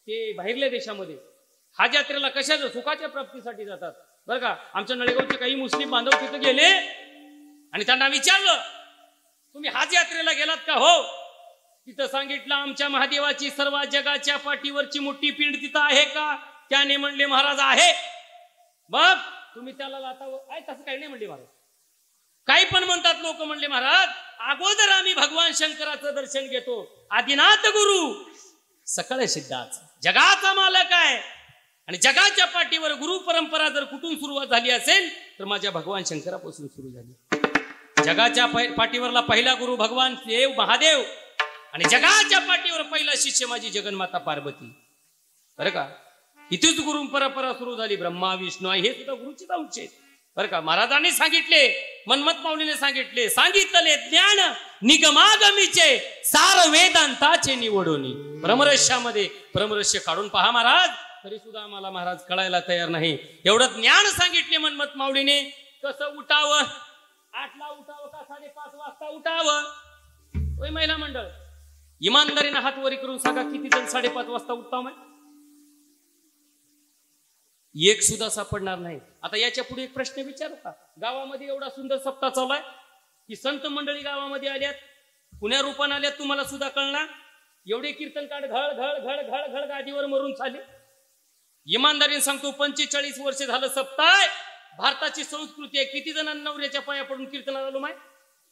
ते बाहेरल्या देशामध्ये हज यात्रेला कशाच्या सुखाच्या प्राप्तीसाठी जातात बरं का. आमच्या नळेगावचे काही मुस्लिम बांधव तिथं गेले आणि त्यांना विचारलं तुम्ही हज यात्रेला गेलात का. हो. तिथं सांगितलं आमच्या महादेवाची सर्व जगाच्या पाठीवरची मोठी पिंड तिथं आहे का. त्याने म्हणले महाराज आहे. मग तुम्ही त्याला तसं काही नाही म्हणले महाराज. काही पण म्हणतात लोक म्हणले महाराज अगोदर आम्ही भगवान शंकराचं दर्शन घेतो. आदिनाथ गुरु सकळ सिद्धाचा जगाचा मालक आहे आणि जगाच्या पाठीवर गुरु परंपरा जर कुठून सुरुवात झाली असेल तर माझ्या भगवान शंकरापासून सुरू झाली. जगाच्या पाठीवरला पहिला गुरु भगवान देव महादेव आणि जगाच्या पाठीवर पहिला शिष्य माझी जगन्माता पार्वती बरं का. इथेच गुरु परंपरा सुरू झाली. ब्रह्मा विष्णू हे सुद्धा गुरुचीच अंश आहेत बरं का. महाराजांनी सांगितले मनमत माऊलीने सांगितले ज्ञान निगमागमीचे सार वेदांताचे निवडोनी. ब्रह्मरस्यामध्ये ब्रह्मरस्य काढून पहा महाराज तरी सुद्धा आम्हाला महाराज कळायला तयार नाही. एवढं ज्ञान सांगितले मनमत माऊलीने. कसं उठावं 8ला उठावं का 5:30 वाजता उठावं. होय महिला मंडळ इमानदारीने हात वरी करून सांगा किती जण 5:30 वाजता उठताव. एक सुद्धा सापडणार नाही. आता याच्या पुढे एक प्रश्न विचारू का. गावामध्ये एवढा सुंदर सप्ताह चालू आहे की संत मंडळी गावामध्ये आल्यात पुण्या रूपाने आल्यात तुम्हाला सुद्धा कळणार. एवढे कीर्तनकार घळ घळ घळ घळ घळ गादीवर मरून चाले. इमानदारीने सांगतो 45 वर्ष झालं सप्ताह. भारताची संस्कृती आहे. किती जणांना नवऱ्याच्या पाया पडून कीर्तनाला आलो माय.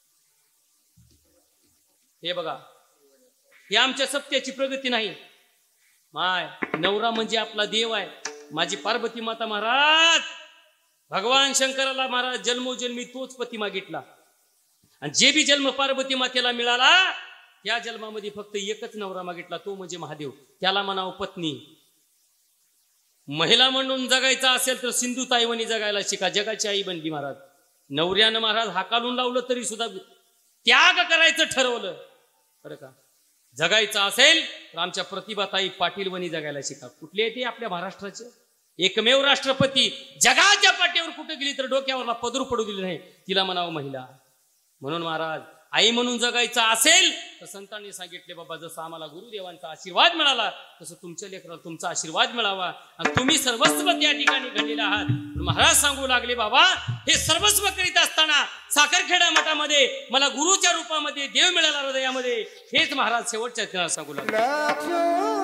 हे बघा हे आमच्या सप्त्याची प्रगती नाही माय. नवरा म्हणजे आपला देव आहे. माझी पार्वती माता महाराज भगवान शंकराला महाराज जन्मोजन्मी तोच पती मागितला आणि जे बी जन्म पार्वती मातेला मिळाला त्या जन्मामध्ये फक्त एकच नवरा मागितला तो म्हणजे महादेव. त्याला म्हणावं पत्नी. महिला म्हणून जगायचा असेल तर सिंधुताईवणी जगायला शिका. जगाची आई बनली महाराज. नवऱ्यानं महाराज हाकालून लावलं तरी सुद्धा त्याग करायचं ठरवलं बरं का. जगायचं असेल तर आमच्या प्रतिभाताई पाटील वनी जगायला शिका. कुठले आहे ते आपल्या महाराष्ट्राचे एकमेव राष्ट्रपती. जगाच्या पाठीवर कुठे गेली तर डोक्यावरला पदरू पडू दिली नाही. तिला म्हणावं महिला. म्हणून महाराज आई म्हणून जगायचं असेल तर संतांनी सांगितले बाबा जसं आम्हाला गुरुदेवांचा आशीर्वाद मिळाला तसं तुमच्या लेकराला तुमचा आशीर्वाद मिळावा आणि तुम्ही सर्वस्व त्या ठिकाणी घडलेले आहात. महाराज सांगू लागले बाबा हे सर्वस्व करीत असताना साखरखेडा मठामध्ये मला गुरुच्या रूपामध्ये देव मिळाला हृदयामध्ये. हेच महाराज शेवटच्या दिनात सांगू लागले.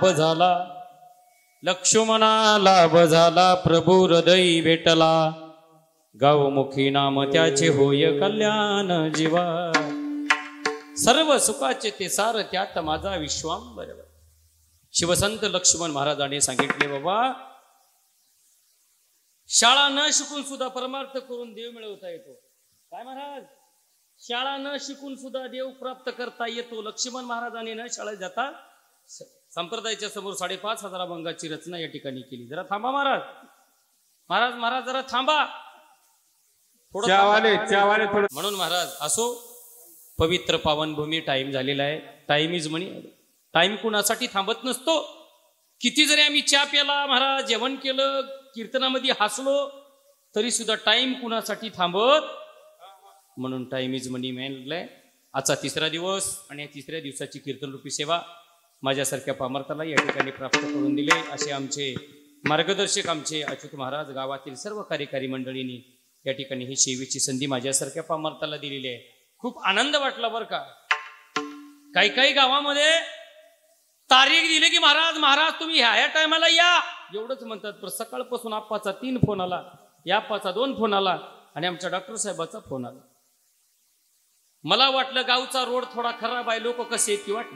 लाभ झाला, लक्ष्मणा लाभ झाला, प्रभू हृदय भेटला, गावमुखी नाम त्याचे होय कल्याण जीवा, सर्व सुखाचे ते सार त्यात माझा विश्वांबर. शिवसंत लक्ष्मण महाराजांनी सांगितले, बाबा शाळा न शिकून सुद्धा परमार्थ करून देव मिळवता येतो. काय महाराज, शाळा न शिकून सुद्धा देव प्राप्त करता येतो. लक्ष्मण महाराजांनी न शाळेत जाता संप्रदायाच्या समोर 5,500 अभंगाची रचना या ठिकाणी केली. जरा थांबा महाराज, महाराज महाराज जरा थांबा, थोडं. म्हणून महाराज असो, पवित्र पावनभूमी टाइम झालेला आहे. Time is money. टाइम कुणासाठी थांबत नसतो. किती जरी आम्ही चहा प्याला महाराज, जेवण केलं, कीर्तनामध्ये हसलो, तरी सुद्धा टाइम कुणासाठी थांबत. म्हणून टाइम इज मनी म्हणलंय. आजचा 3रा दिवस आणि या 3ऱ्या दिवसाची कीर्तन रूपी सेवा माझ्यासारख्या पामर्थाला या ठिकाणी प्राप्त करून दिले असे आमचे मार्गदर्शक आमचे अच्युत महाराज, गावातील सर्व कार्यकारी मंडळींनी या ठिकाणी ही सेवेची संधी माझ्यासारख्या पामर्थाला दिलेली आहे. खूप आनंद वाटला बरं का. काही गावामध्ये तारीख दिली की महाराज महाराज तुम्ही ह्या टायमाला या एवढंच म्हणतात, पण सकाळपासून आप्पाचा 3 फोन आला, या आप्पाचा 2 फोन आला आणि आमच्या डॉक्टर साहेबाचा फोन आला. मला वाटलं गावचा रोड थोडा खराब आहे, लोक कसे आहेत की वाटलं.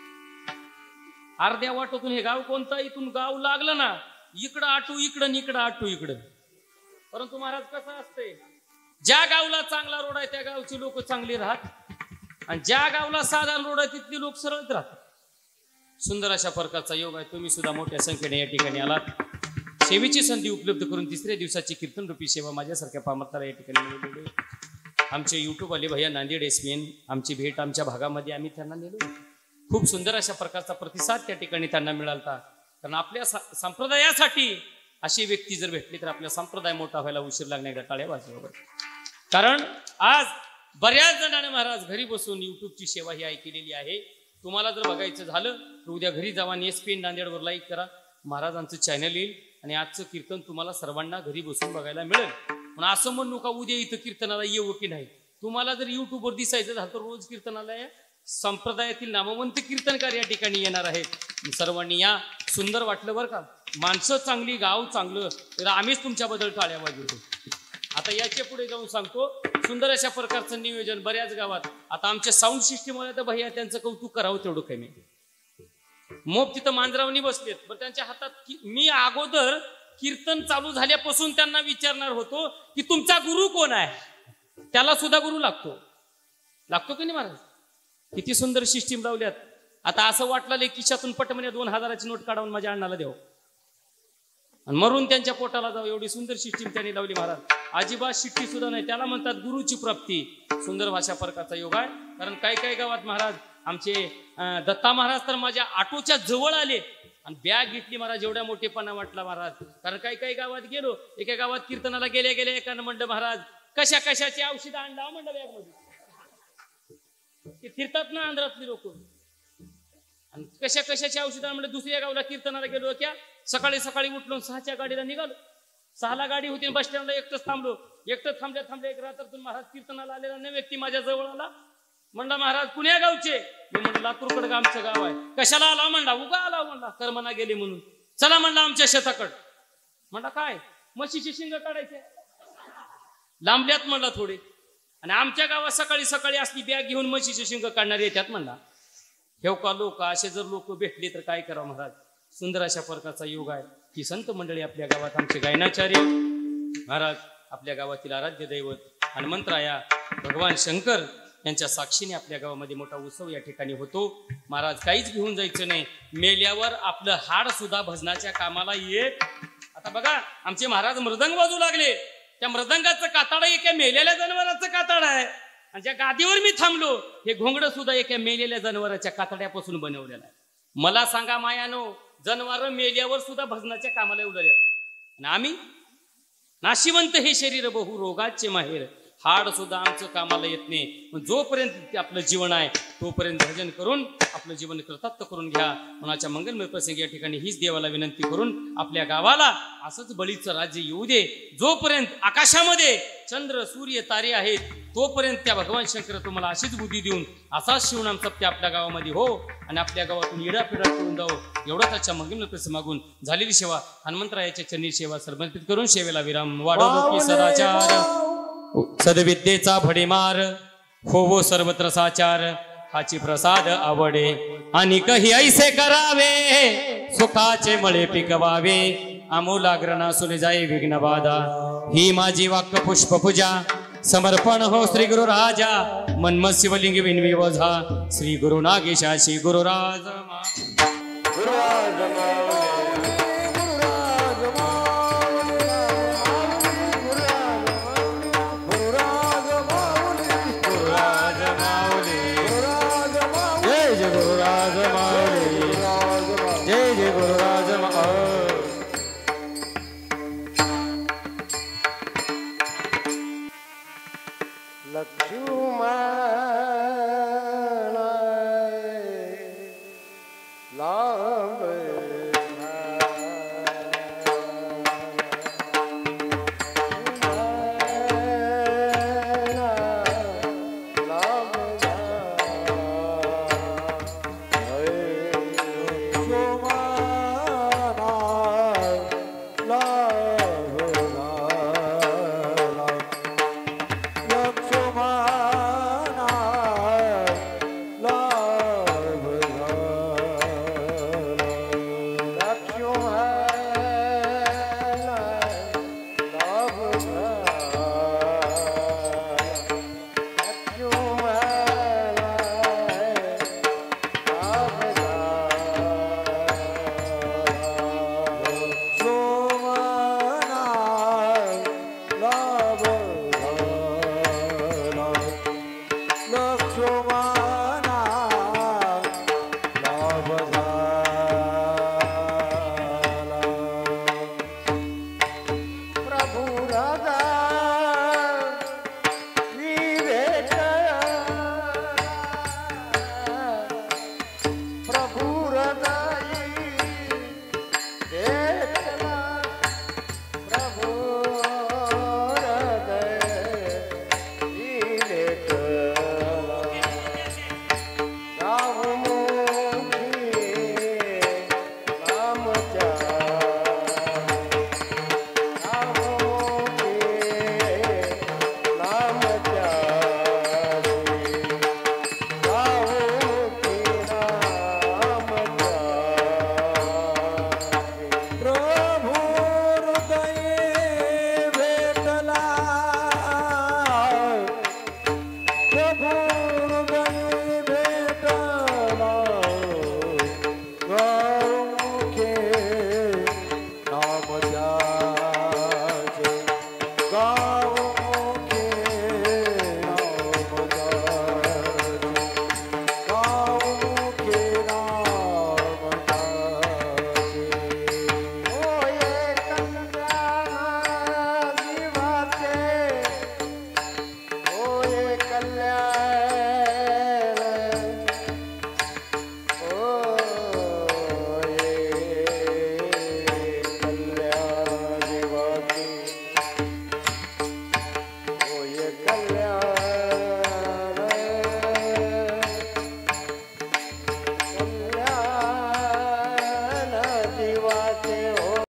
अर्ध्या वाटातून हे गाव कोणतं, इथून गाव लागलं ना, इकडं आटू इकडं, इकडं आटू इकडं. परंतु महाराज कसं असते, ज्या गावला चांगला रोड आहे त्या गावची लोक चांगली राहत आणि ज्या गावला साधारण रोड आहे तिथली लोक सरळ राहतात. सुंदर अशा प्रकारचा योग आहे. तुम्ही सुद्धा मोठ्या संख्येने या ठिकाणी आलात. सेवेची संधी उपलब्ध करून 3ऱ्या दिवसाची कीर्तन रूपी सेवा माझ्यासारख्या पामर्थाला या ठिकाणी मिळवली. आमचे यूट्यूब वाले भैया नांदेड एसपीएन आमची भेट आमच्या भागामध्ये आम्ही त्यांना नेलो. खूप सुंदर अशा प्रकारचा प्रतिसाद त्या ठिकाणी त्यांना मिळाला. कारण आपल्या संप्रदायासाठी अशी व्यक्ती जर भेटली तर आपला संप्रदाय मोठा व्हायला उशीर लागण्याच्या टाळ्या वाजवा. कारण आज बऱ्याच जणांनी महाराज घरी बसून युट्यूबची सेवा ही ऐकलेली आहे. तुम्हाला जर बघायचं झालं तर उद्या घरी जावा आणि एसपीएन नांदेडवर लाईक करा, महाराजांचं चॅनल येईल आणि आजचं कीर्तन तुम्हाला सर्वांना घरी बसून बघायला मिळेल. पण असं म्हणू का उद्या इथं कीर्तनाला येऊ की नाही. तुम्हाला जर युट्यूबवर दिसायचं झालं तर रोज कीर्तनाला या. संप्रदायातील नामवंत कीर्तनकार या ठिकाणी येणार आहेत. सर्वांनी या. सुंदर वाटलं बरं का. माणसं चांगली, गाव चांगलं, तर आम्हीच तुमच्याबद्दल टाळ्या वाजवतो. आता याच्या पुढे जाऊन सांगतो, सुंदर अशा प्रकारचं नियोजन बऱ्याच गावात. आता आमच्या साऊंड सिस्टीम वाले तर भैया त्यांचं कौतुक करावं तेवढं कमी. मोप तिथं मांजरावणी बसलेत, पण त्यांच्या हातात मी अगोदर कीर्तन चालू झाल्यापासून त्यांना विचारणार होतो की तुमचा गुरु कोण आहे. त्याला सुद्धा गुरु लागतो की नाही महाराज. किती सुंदर सिस्टीम लावल्यात. आता असं वाटलं खिशातून पटमने 2,000ची नोट काढून माझ्या अण्णाला द्यावं आणि मरून त्यांच्या पोटाला जाऊ, एवढी सुंदर सिस्टीम त्यांनी लावली महाराज. अजिबात शिट्टी सुद्धा नाही. त्याला म्हणतात गुरुची प्राप्ती. सुंदर भाषा प्रकारचा योग आहे. कारण काही गावात महाराज आमचे दत्ता महाराज तर माझ्या ऑटोच्या जवळ आले आणि बॅग घेतली महाराज. एवढ्या मोठेपणा वाटला महाराज. कारण काही गावात गेलो, एका गावात कीर्तनाला गेले एकानं म्हणलं महाराज कशाची औषधं आणला म्हणलं बॅग मध्ये. ते फिरतात ना आंध्रातली लोक, आणि कशाची औषधं म्हणलं. दुसऱ्या गावाला कीर्तनाला गेलो, क्या सकाळी उठलो 6च्या गाडीला निघालो. 6ला गाडी होती, बस स्टँडला एकटंच थांबलो. थांबल्या एक रात्रातून महाराज कीर्तनाला आलेला नाही व्यक्ती माझ्या जवळ आला. म्हणला महाराज कुण्या गावचे. मी म्हणलं लातूरकडे आमचं गाव आहे. कशाला आला म्हणला. उगा आला म्हणला, कर्मना गेले म्हणून. चला म्हणला आमच्या शेताकड. म्हणला काय, म्हशीची शिंग काढायचे. लांबल्यात म्हणला थोडे. आणि आमच्या गावात सकाळी असली बॅग घेऊन म्हशीचे शिंग काढणारे येतात म्हणला. ठेव का लोक असे जर लोक भेटले तर काय करावं महाराज. सुंदर अशा प्रकारचा योग आहे. ही संत मंडळी आपल्या गावात आमचे गायनाचार्य महाराज, आपल्या गावातील आराध्य दैवत हनुमंतराया भगवान शंकर यांच्या साक्षीने आपल्या गावामध्ये मोठा उत्सव या ठिकाणी होतो. महाराज काहीच घेऊन जायचं नाही. मेल्यावर आपलं हाड सुद्धा भजनाच्या कामाला येत. आता बघा आमचे महाराज मृदंग वाजू लागले. त्या मृदंगाचं कातड एका मेलेल्या जनावराचं कातड आहे. आणि ज्या गादीवर मी थांबलो हे घोंगड सुद्धा एका मेलेल्या जनावराच्या कातड्यापासून बनवलेलं आहे. मला सांगा मायानो, जनावर मेल्यावर सुद्धा भजनाच्या कामाला उडाले आणि आम्ही नाशिवंत हे शरीर बहु रोगाचे माहेर. हाड सुद्धा आमचं कामाला येत नाही. पण जोपर्यंत आपलं जीवन आहे तोपर्यंत भजन करून आपलं जीवन कृतार्थ करून घ्या. मनाच्या मंगलमय प्रसंगी या ठिकाणी हीच देवाला विनंती करून आपल्या गावाला असंच बळीचं राज्य येऊ दे. जोपर्यंत आकाशामध्ये चंद्र सूर्य तारे आहेत तोपर्यंत त्या भगवान शंकर तुम्हाला अशीच बुद्धी देऊन असाच शिवनाम सत्य आपल्या गावामध्ये हो आणि आपल्या गावातून इडापिडा करून जावं एवढं त्याच्या मगिम पैसे मागून झालेली सेवा हनुमंतरायाच्या चरणी सेवा समर्पित करून सेवेला विराम वाढवतो की सदाचार सदविद्येचा भडीमार होवो सर्वत्र साचार हाची प्रसाद आवडे आणि कही ऐसे करावे सुखाचे मळे पिकवावे आमूलाग्र नासून जाई विघ्न बाधा ही माझी वाक्य पुष्प पूजा समर्पण हो श्री गुरु राजा मन्म शिवलिंग विनवी वझा श्री गुरु नागेशा श्री गुरुराज जय जय गुरुराज माऊली